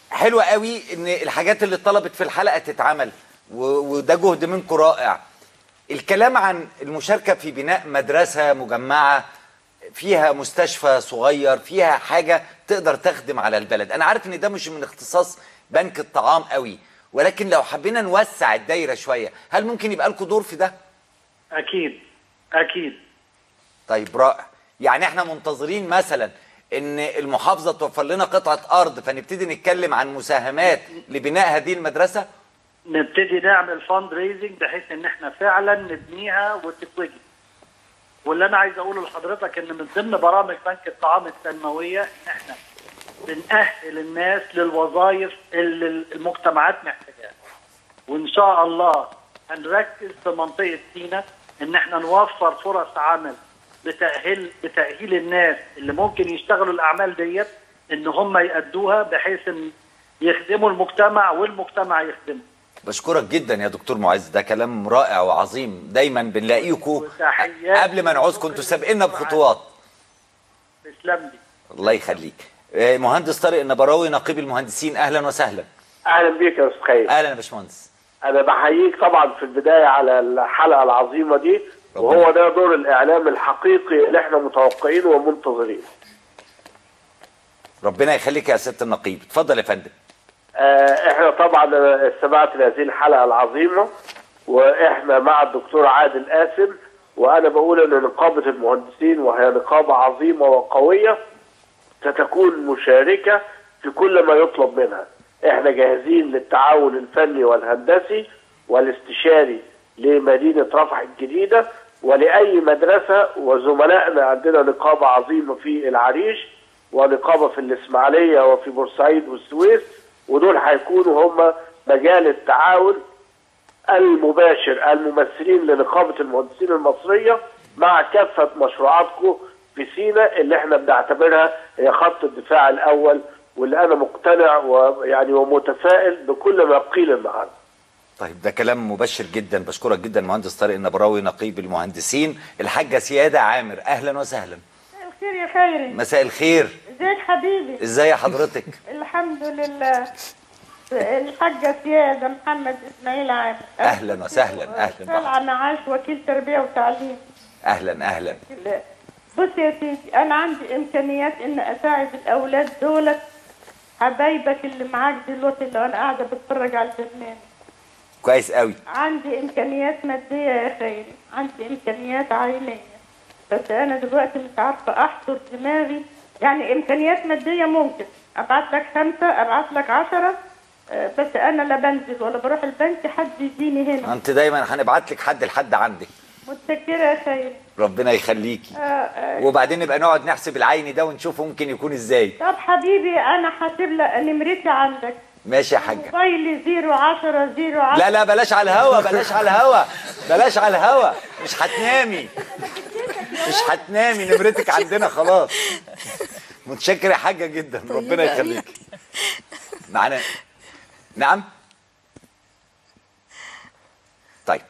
S1: حلوة قوي ان الحاجات اللي اتطلبت في الحلقة تتعمل، وده جهد منكم رائع. الكلام عن المشاركة في بناء مدرسة مجمعة فيها مستشفى صغير، فيها حاجة تقدر تخدم على البلد. أنا عارف إن ده مش من اختصاص بنك الطعام قوي، ولكن لو حبينا نوسع الدايرة شوية، هل ممكن يبقى لكم دور في ده؟
S11: أكيد أكيد.
S1: طيب رائع. يعني احنا منتظرين مثلا إن المحافظة توفر لنا قطعة أرض فنبتدي نتكلم عن مساهمات لبناء هذه المدرسة؟
S11: نبتدي نعمل فاند ريزنج بحيث ان احنا فعلا نبنيها وتتوجد. واللي انا عايز اقوله لحضرتك ان من ضمن برامج بنك الطعام التنمويه ان احنا بنأهل الناس للوظائف اللي المجتمعات محتاجاها. وان شاء الله هنركز في منطقه سيناء ان احنا نوفر فرص عمل بتأهيل بتأهيل الناس اللي ممكن يشتغلوا الاعمال ديت ان هم يأدوها بحيث ان يخدموا المجتمع والمجتمع يخدمه.
S1: بشكرك جدا يا دكتور معز، ده كلام رائع وعظيم. دايما بنلاقيكم قبل ما نعوزكم انتوا سابقنا بخطوات.
S11: تسلم لي.
S1: الله يخليك. مهندس طارق النبراوي نقيب المهندسين، اهلا وسهلا.
S12: اهلا بيك يا استاذ خير.
S1: اهلا يا باشمهندس.
S12: انا بحييك طبعا في البدايه على الحلقه العظيمه دي، وهو ده دور الاعلام الحقيقي اللي احنا متوقعينه ومنتظرينه.
S1: ربنا يخليك يا سياده النقيب، اتفضل يا فندم.
S12: احنا طبعا استمعت لهذه الحلقه العظيمه، واحنا مع الدكتور عادل قاسم، وانا بقول ان نقابه المهندسين وهي نقابه عظيمه وقويه ستكون مشاركه في كل ما يطلب منها. احنا جاهزين للتعاون الفني والهندسي والاستشاري لمدينه رفح الجديده ولاي مدرسه، وزملائنا عندنا نقابه عظيمه في العريش ونقابه في الاسماعيليه وفي بورسعيد والسويس، ودول هيكونوا هم مجال التعاون المباشر الممثلين لنقابة المهندسين المصرية مع كافة مشروعاتكم في سيناء اللي احنا بنعتبرها هي خط الدفاع الأول، واللي أنا مقتنع ويعني ومتفائل بكل ما قيل النهارده.
S1: طيب ده كلام مبشر جدا، بشكرك جدا مهندس طارق النبراوي نقيب المهندسين. الحاجة سيادة عامر، أهلا وسهلا.
S13: مساء الخير يا خيري.
S1: مساء الخير.
S13: ازيك حبيبي؟
S1: ازاي حضرتك؟
S13: الحمد لله. الحاجة سيادة محمد إسماعيل عامر.
S1: أهلا وسهلا. أهلا.
S13: طالعة معاش وكيل تربية وتعليم.
S1: أهلا أهلا.
S13: بص يا سيدي، أنا عندي إمكانيات إن أساعد الأولاد دولت حبايبك اللي معاك دلوقتي اللي أنا قاعدة بتفرج على البرنامج.
S1: كويس قوي.
S13: عندي إمكانيات مادية يا خيري، عندي إمكانيات عينية، بس أنا دلوقتي مش عارفة أحصر دماغي. يعني إمكانيات مادية ممكن أبعت لك خمسة، أبعت لك عشرة، بس انا لا بنزل ولا بروح البنك، حد يجيني هنا.
S1: انت دايما هنبعت لك حد لحد عندك.
S13: متشكره يا خير.
S1: ربنا يخليكي.
S13: آه آه.
S1: وبعدين نبقى نقعد نحسب العين ده ونشوف ممكن يكون ازاي.
S13: طب حبيبي انا هسيب لك نمرتي عندك.
S1: ماشي يا حاجه.
S13: موبايلي صفر عشرة صفر عشرة.
S1: لا لا بلاش على الهوا، بلاش على الهوا، بلاش على الهوا، مش هتنامي مش هتنامي، نمرتك عندنا خلاص. متشكر يا حاجه جدا، ربنا يخليكي. معانا. نعم. طيب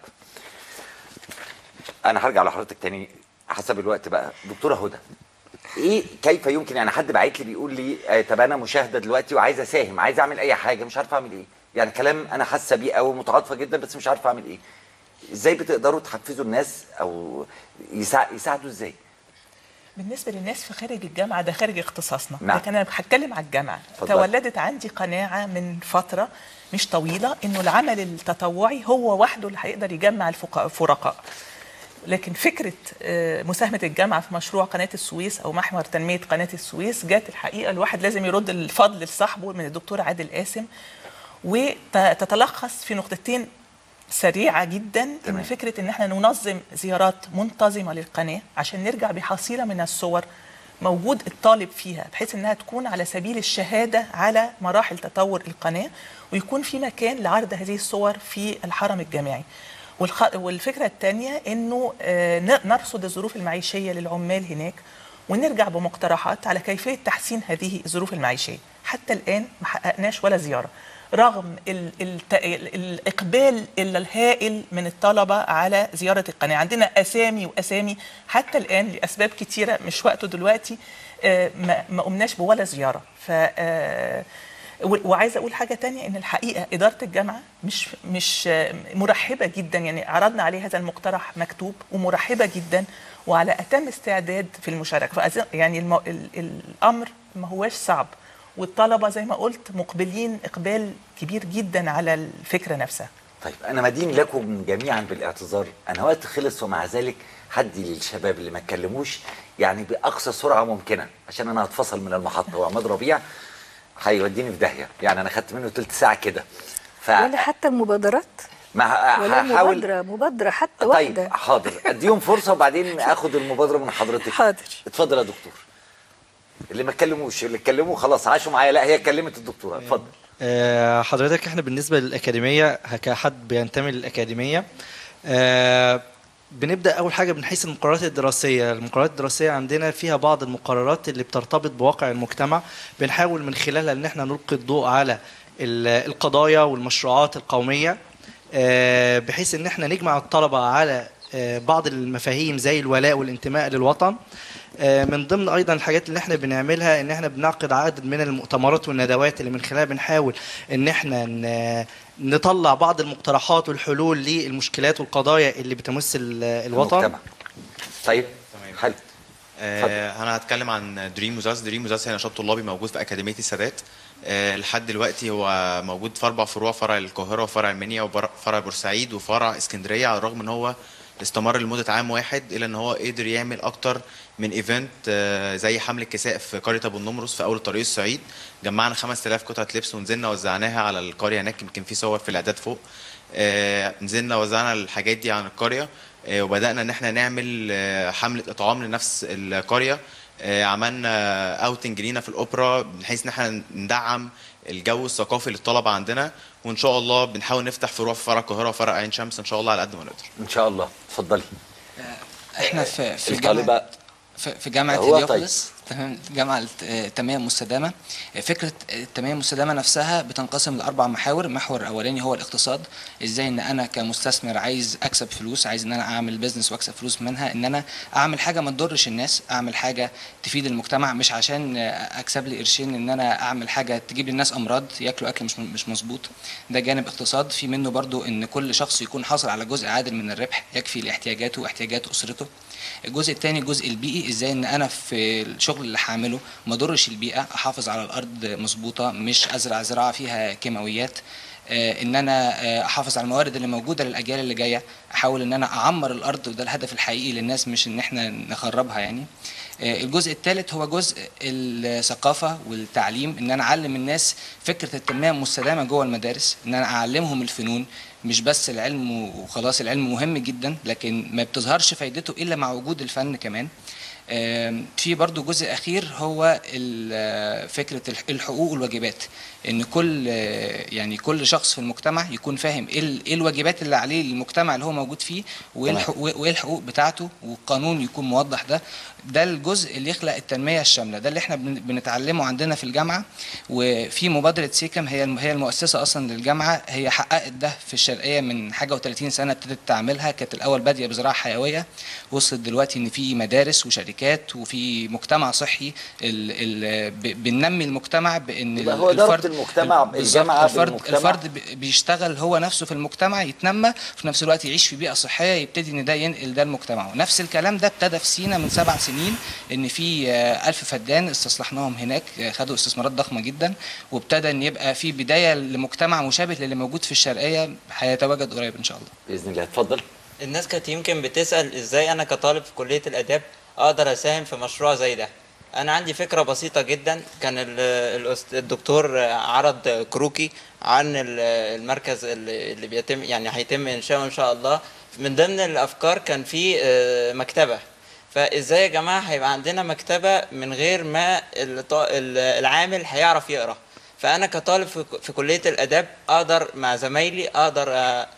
S1: انا هرجع لحضرتك تاني حسب الوقت بقى. دكتوره هدى، ايه كيف يمكن، يعني حد باعت لي بيقول لي آه طب انا مشاهده دلوقتي وعايز اساهم، عايز اعمل اي حاجه، مش عارف اعمل ايه، يعني كلام انا حاسه بيه قوي متعاطفه جدا بس مش عارف اعمل ايه. ازاي بتقدروا تحفزوا الناس او يساع... يساعدوا ازاي؟
S15: بالنسبه للناس في خارج الجامعه ده خارج اختصاصنا،
S1: نعم.
S15: لكن انا هتكلم على الجامعه. فضل. تولدت عندي قناعه من فتره مش طويله انه العمل التطوعي هو وحده اللي هيقدر يجمع الفرقاء. لكن فكره مساهمه الجامعه في مشروع قناه السويس او محور تنميه قناه السويس جات الحقيقه الواحد لازم يرد الفضل لصاحبه من الدكتور عادل قاسم، وتتلخص في نقطتين سريعه جدا. ان فكره ان احنا ننظم زيارات منتظمه للقناه عشان نرجع بحصيله من الصور موجود الطالب فيها، بحيث انها تكون على سبيل الشهاده على مراحل تطور القناه، ويكون في مكان لعرض هذه الصور في الحرم الجامعي. والفكره الثانيه انه نرصد الظروف المعيشيه للعمال هناك ونرجع بمقترحات على كيفيه تحسين هذه الظروف المعيشيه. حتى الان ما حققناش ولا زياره رغم ال ال ال الإقبال الهائل من الطلبة على زيارة القناة. عندنا أسامي وأسامي حتى الآن لأسباب كتيرة مش وقته دلوقتي ما قمناش بولا زيارة. ف وعايزه اقول حاجه تانية، ان الحقيقه اداره الجامعه مش مش مرحبه جدا، يعني عرضنا عليه هذا المقترح مكتوب ومرحبه جدا وعلى اتم استعداد في المشاركه. يعني الم... ال... الامر ما هواش صعب، والطلبه زي ما قلت مقبلين اقبال كبير جدا على الفكره نفسها.
S1: طيب انا مدين لكم جميعا بالاعتذار، انا وقت خلص ومع ذلك هدي للشباب اللي ما اتكلموش يعني باقصى سرعه ممكنه، عشان انا هتفصل من المحطه وعماد ربيع هيوديني في داهيه، يعني انا خدت منه ثلث ساعه كده. ف...
S8: ولا حتى المبادرات؟
S1: ما
S8: ولا
S1: هحاول
S8: مبادره مبادره حتى
S1: طيب
S8: واحده.
S1: طيب حاضر، اديهم فرصه وبعدين اخد المبادره من حضرتك.
S8: حاضر.
S1: اتفضل يا دكتور. اللي ما اتكلموش، اللي اتكلموا خلاص عاشوا معايا، لا هي اتكلمت الدكتوره. اتفضل.
S20: أه حضرتك احنا بالنسبه للاكاديميه كحد بينتمي للاكاديميه، أه بنبدا اول حاجه من حيث المقررات الدراسيه. المقررات الدراسيه عندنا فيها بعض المقررات اللي بترتبط بواقع المجتمع، بنحاول من خلالها ان احنا نلقي الضوء على القضايا والمشروعات القوميه، أه بحيث ان احنا نجمع الطلبه على أه بعض المفاهيم زي الولاء والانتماء للوطن. من ضمن ايضا الحاجات اللي احنا بنعملها ان احنا بنعقد عدد من المؤتمرات والندوات اللي من خلالها بنحاول ان احنا نطلع بعض المقترحات والحلول للمشكلات والقضايا اللي بتمس الوطن.
S1: المجتمع. طيب حلو.
S21: آه انا هتكلم عن دريم وزاز. دريم وزاز هي نشاط طلابي موجود في اكاديميه السادات. آه لحد دلوقتي هو موجود في اربع فروع، فرع القاهره وفرع المنيا وفرع بورسعيد وفرع اسكندريه، على الرغم ان هو استمر لمده عام واحد، الا ان هو قدر يعمل اكتر من ايفنت زي حمل الكساء في قريه ابو النمرس في اول طريق الصعيد. جمعنا خمسة آلاف قطعه لبس ونزلنا وزعناها على القريه هناك، يمكن في صور في الاعداد فوق. نزلنا وزعنا الحاجات دي عن القريه، وبدانا ان احنا نعمل حمله اطعام لنفس القريه. عملنا اوتنج لينا في الاوبرا بحيث ان احنا ندعم الجو الثقافي للطلبه عندنا، وان شاء الله بنحاول نفتح فروع في فرع القاهره وفرع عين شمس ان شاء الله على قد ما نقدر.
S1: ان شاء الله. اتفضلي.
S24: احنا في في الجامعه في جامعه هليوبوليس، تمام، جامعه التنميه المستدامه. فكره التنميه المستدامه نفسها بتنقسم لاربع محاور. المحور الاولاني هو الاقتصاد، ازاي ان انا كمستثمر عايز اكسب فلوس، عايز ان انا اعمل بيزنس واكسب فلوس منها، ان انا اعمل حاجه ما تضرش الناس، اعمل حاجه تفيد المجتمع، مش عشان اكسب لي قرشين ان انا اعمل حاجه تجيب للناس امراض ياكلوا اكل مش مش مظبوط. ده جانب اقتصاد. في منه برضو ان كل شخص يكون حاصل على جزء عادل من الربح يكفي لاحتياجاته واحتياجات اسرته. الجزء الثاني الجزء البيئي، ازاي ان انا في الشغل اللي هعمله ما اضرش البيئه، احافظ على الارض مظبوطه، مش ازرع زراعه فيها كيماويات، ان انا احافظ على الموارد اللي موجوده للاجيال اللي جايه، احاول ان انا اعمر الارض، وده الهدف الحقيقي للناس مش ان احنا نخربها يعني. الجزء الثالث هو جزء الثقافه والتعليم، ان انا اعلم الناس فكره التنميه المستدامه جوه المدارس، ان انا اعلمهم الفنون، مش بس العلم وخلاص. العلم مهم جدا لكن ما بتظهرش فايدته الا مع وجود الفن كمان. في برضو جزء اخير هو فكره الحقوق والواجبات، ان كل يعني كل شخص في المجتمع يكون فاهم ايه الواجبات اللي عليه المجتمع اللي هو موجود فيه، وايه الحقوق بتاعته، والقانون يكون موضح. ده ده الجزء اللي يخلق التنميه الشامله، ده اللي احنا بنتعلمه عندنا في الجامعه. وفي مبادره سيكم، هي هي المؤسسه اصلا للجامعه، هي حققت ده في الشرقيه من حاجه وثلاثين سنه ابتدت تعملها. كانت الاول باديه بزراعه حيويه، وصلت دلوقتي ان في مدارس وشركات وفي مجتمع صحي. ال ال بننمي المجتمع بان
S1: هو الفرد
S21: المجتمع
S1: الجامعه
S24: الفرد
S1: بالمجتمع.
S24: الفرد بيشتغل هو نفسه في المجتمع، يتنمى في نفس الوقت يعيش في بيئه صحيه، يبتدي ان ده ينقل ده المجتمع. ونفس الكلام ده ابتدى في سينا من سبع سنين، ان في ألف فدان استصلحناهم هناك، خدوا استثمارات ضخمه جدا، وابتدى ان يبقى في بدايه لمجتمع مشابه للي موجود في الشرقيه، هيتواجد قريب ان شاء الله
S1: باذن الله. اتفضل.
S25: الناس كانت يمكن بتسال ازاي انا كطالب في كليه الاداب اقدر اساهم في مشروع زي ده. انا عندي فكره بسيطه جدا. كان الدكتور عرض كروكي عن المركز اللي بيتم يعني هيتم انشاؤه ان شاء الله. من ضمن الافكار كان في مكتبه، فازاي يا جماعه هيبقى عندنا مكتبه من غير ما العامل هيعرف يقرا. فانا كطالب في كليه الاداب اقدر مع زمايلي اقدر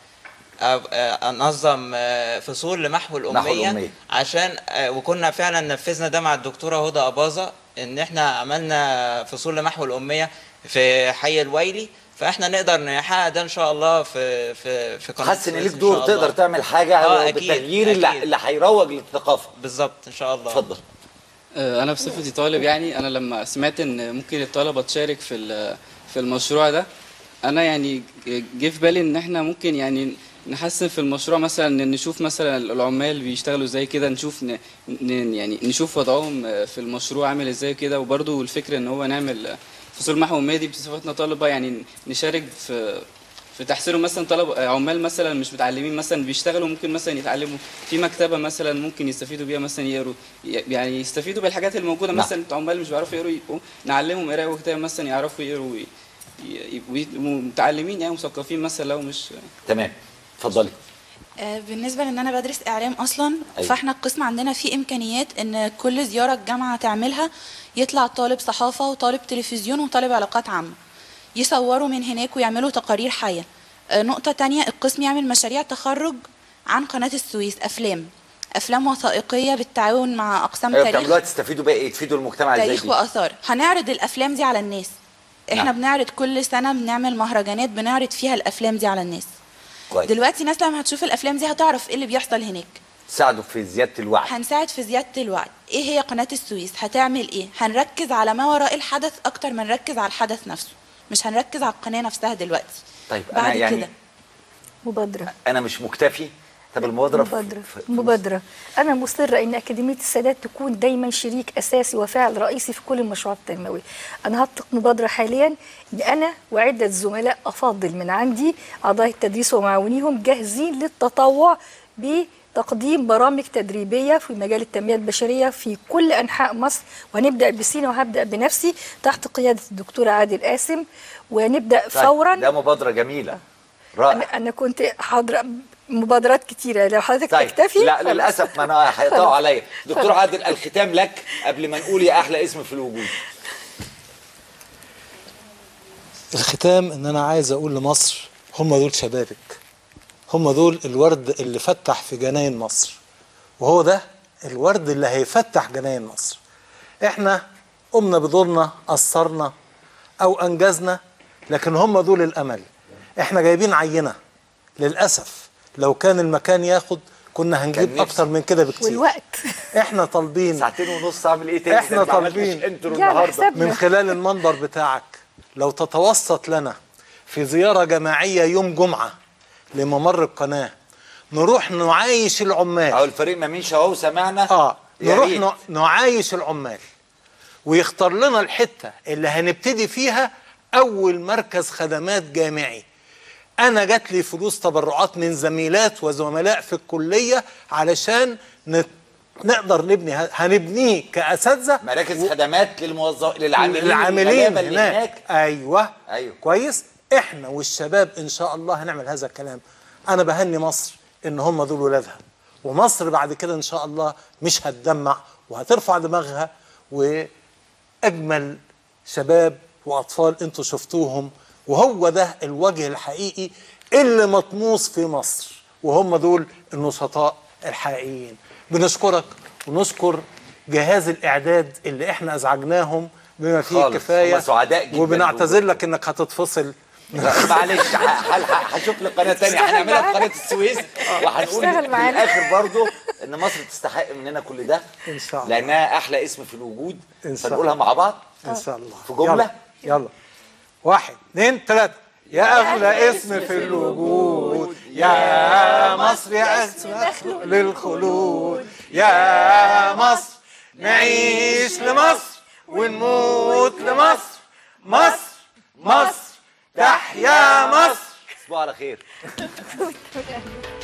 S25: انظم فصول لمحو الاميه, الأمية. عشان وكنا فعلا نفذنا ده مع الدكتوره هدى اباظه، ان احنا عملنا فصول لمحو الاميه في حي الويلي. فاحنا نقدر نحقق ده ان شاء الله في في في قناه.
S1: حاسس ان ليك دور تقدر تعمل حاجه
S25: آه
S1: بالتغيير اللي اللي هيروج للثقافه.
S25: بالظبط ان شاء الله.
S1: اتفضل.
S26: آه، انا بصفتي طالب، يعني انا لما سمعت ان ممكن الطلبه تشارك في ال- في المشروع ده، انا يعني جه في بالي ان احنا ممكن يعني نحسن في المشروع، مثلا نشوف مثلا العمال بيشتغلوا ازاي كده، نشوف ن... ن... يعني نشوف وضعهم في المشروع عامل ازاي كده. وبرده الفكره ان هو نعمل فصول محو ومادي بصفتنا طلبه، يعني نشارك في في تحسينهم. مثلا طلب عمال مثلا مش متعلمين مثلا بيشتغلوا، ممكن مثلا يتعلموا في مكتبه مثلا ممكن يستفيدوا بيها، مثلا يقروا، يعني يستفيدوا بالحاجات الموجوده.
S1: نعم.
S26: مثلا عمال مش بيعرفوا يقروا، يبقوا نعلمهم قراءه وكتابه، مثلا يعرفوا يقروا وي- يبقوا متعلمين يعني مثقفين مثلا لو مش.
S1: تمام، اتفضلي.
S22: آه، بالنسبة لأن أنا بدرس إعلام أصلا،
S1: أيوة.
S22: فإحنا القسم عندنا فيه إمكانيات إن كل زيارة الجامعة تعملها يطلع طالب صحافة وطالب تلفزيون وطالب علاقات عامة يصوروا من هناك ويعملوا تقارير حية. آه، نقطة تانية، القسم يعمل مشاريع تخرج عن قناة السويس، أفلام أفلام وثائقية بالتعاون مع أقسام
S1: ايوه،
S22: تاريخ
S1: بتعملوها تستفيدوا بقى ايه؟ تفيدوا المجتمع ازاي
S22: تاريخ
S1: دي؟
S22: وآثار. هنعرض الأفلام دي على الناس. إحنا
S1: نعم.
S22: بنعرض كل سنة، بنعمل مهرجانات بنعرض فيها الأفلام دي على الناس.
S1: كويس.
S22: دلوقتي الناس لما هتشوف الافلام دي هتعرف ايه اللي بيحصل هناك.
S1: تساعدوا في زياده الوعي.
S22: هنساعد في زياده الوعي. ايه هي قناه السويس؟ هتعمل ايه؟ هنركز على ما وراء الحدث اكتر ما نركز على الحدث نفسه، مش هنركز على القناه نفسها دلوقتي.
S1: طيب انا
S22: بعد
S1: يعني
S22: كده
S8: مبادرة
S1: انا مش مكتفي. طب المبادره في-
S8: مبادرة
S1: في-
S8: مبادرة أنا مصرة إن أكاديمية السادات تكون دايما شريك أساسي وفاعل رئيسي في كل المشروعات التنموية. أنا هطلق مبادرة حاليا إن أنا وعدة زملاء أفاضل من عندي أعضاء التدريس ومعاونيهم جاهزين للتطوع بتقديم برامج تدريبية في مجال التنمية البشرية في كل أنحاء مصر، وهنبدأ بسينا وهبدأ بنفسي تحت قيادة الدكتور عادل قاسم، ونبدأ
S1: طيب،
S8: فورا.
S1: ده مبادره جميله، رائع.
S8: أنا, أنا كنت حاضرة مبادرات كتيرة، لو حضرتك
S1: طيب
S8: تكتفي.
S1: لا
S8: خلاص.
S1: للاسف ما انا هيقطعوا
S8: خلاص.
S1: عليا. دكتور
S8: خلاص.
S1: عادل، الختام لك قبل ما نقول يا احلى اسم في الوجود.
S9: الختام ان انا عايز اقول لمصر هم دول شبابك، هم دول الورد اللي فتح في جناين مصر، وهو ده الورد اللي هيفتح جناين مصر. احنا قمنا بدورنا، قصرنا او انجزنا، لكن هم دول الامل. احنا جايبين عينة، للاسف لو كان المكان ياخد كنا هنجيب اكتر من كده بكتير.
S8: والوقت
S9: احنا طالبين
S1: ساعتين ونص اعمل ايه تاني؟
S9: احنا
S1: ده ما عملتش
S9: طالبين
S1: انترو النهارده.
S9: من خلال المنبر بتاعك لو تتوسط لنا في زيارة جماعية يوم جمعة لممر القناة، نروح نعايش العمال.
S1: او الفريق مميش اهو سمعنا.
S9: اه
S1: يا
S9: نروح
S1: ريت.
S9: نع- نعايش العمال ويختار لنا الحتة اللي هنبتدي فيها أول مركز خدمات جامعي. أنا جات لي فلوس تبرعات من زميلات وزملاء في الكلية علشان نت... نقدر نبني ه- هنبنيه كأساتذة
S1: مراكز خدمات للموظف للعاملين
S9: العاملين
S1: والغلابة اللي
S9: هناك.
S1: هناك.
S9: ايوه
S1: ايوه
S9: كويس. احنا والشباب ان شاء الله هنعمل هذا الكلام. انا بهني مصر ان هم دول ولادها، ومصر بعد كده ان شاء الله مش هتدمع وهترفع دماغها، واجمل شباب واطفال انتوا شفتوهم، وهو ده الوجه الحقيقي اللي مطموس في مصر، وهم دول النشطاء الحقيقيين. بنشكرك ونشكر جهاز الاعداد اللي احنا ازعجناهم بما فيه
S1: خالص.
S9: الكفايه،
S1: هم سعداء جدا
S9: وبنعتذر لك انك هتتفصل.
S1: لا، معلش ه- هلحق هشوف لي قناه ثانيه
S9: اشتغل
S1: هنعملها في
S9: معانا.
S1: قناه السويس، وهنقول
S9: اشتغل
S1: في
S9: معانا.
S1: الاخر برضو ان مصر تستحق مننا كل ده
S9: ان شاء الله،
S1: لانها احلى اسم في الوجود.
S9: إن شاء
S1: فنقولها
S9: الله.
S1: مع بعض
S9: ان شاء الله
S1: في جمله.
S9: يلا, يلا. واحد اثنين ثلاثة. يا أغلى اسم في الوجود، يا مصر يا اسم للخلود، يا مصر نعيش لمصر ونموت لمصر، مصر مصر تحيا مصر.
S1: تصبحوا على خير.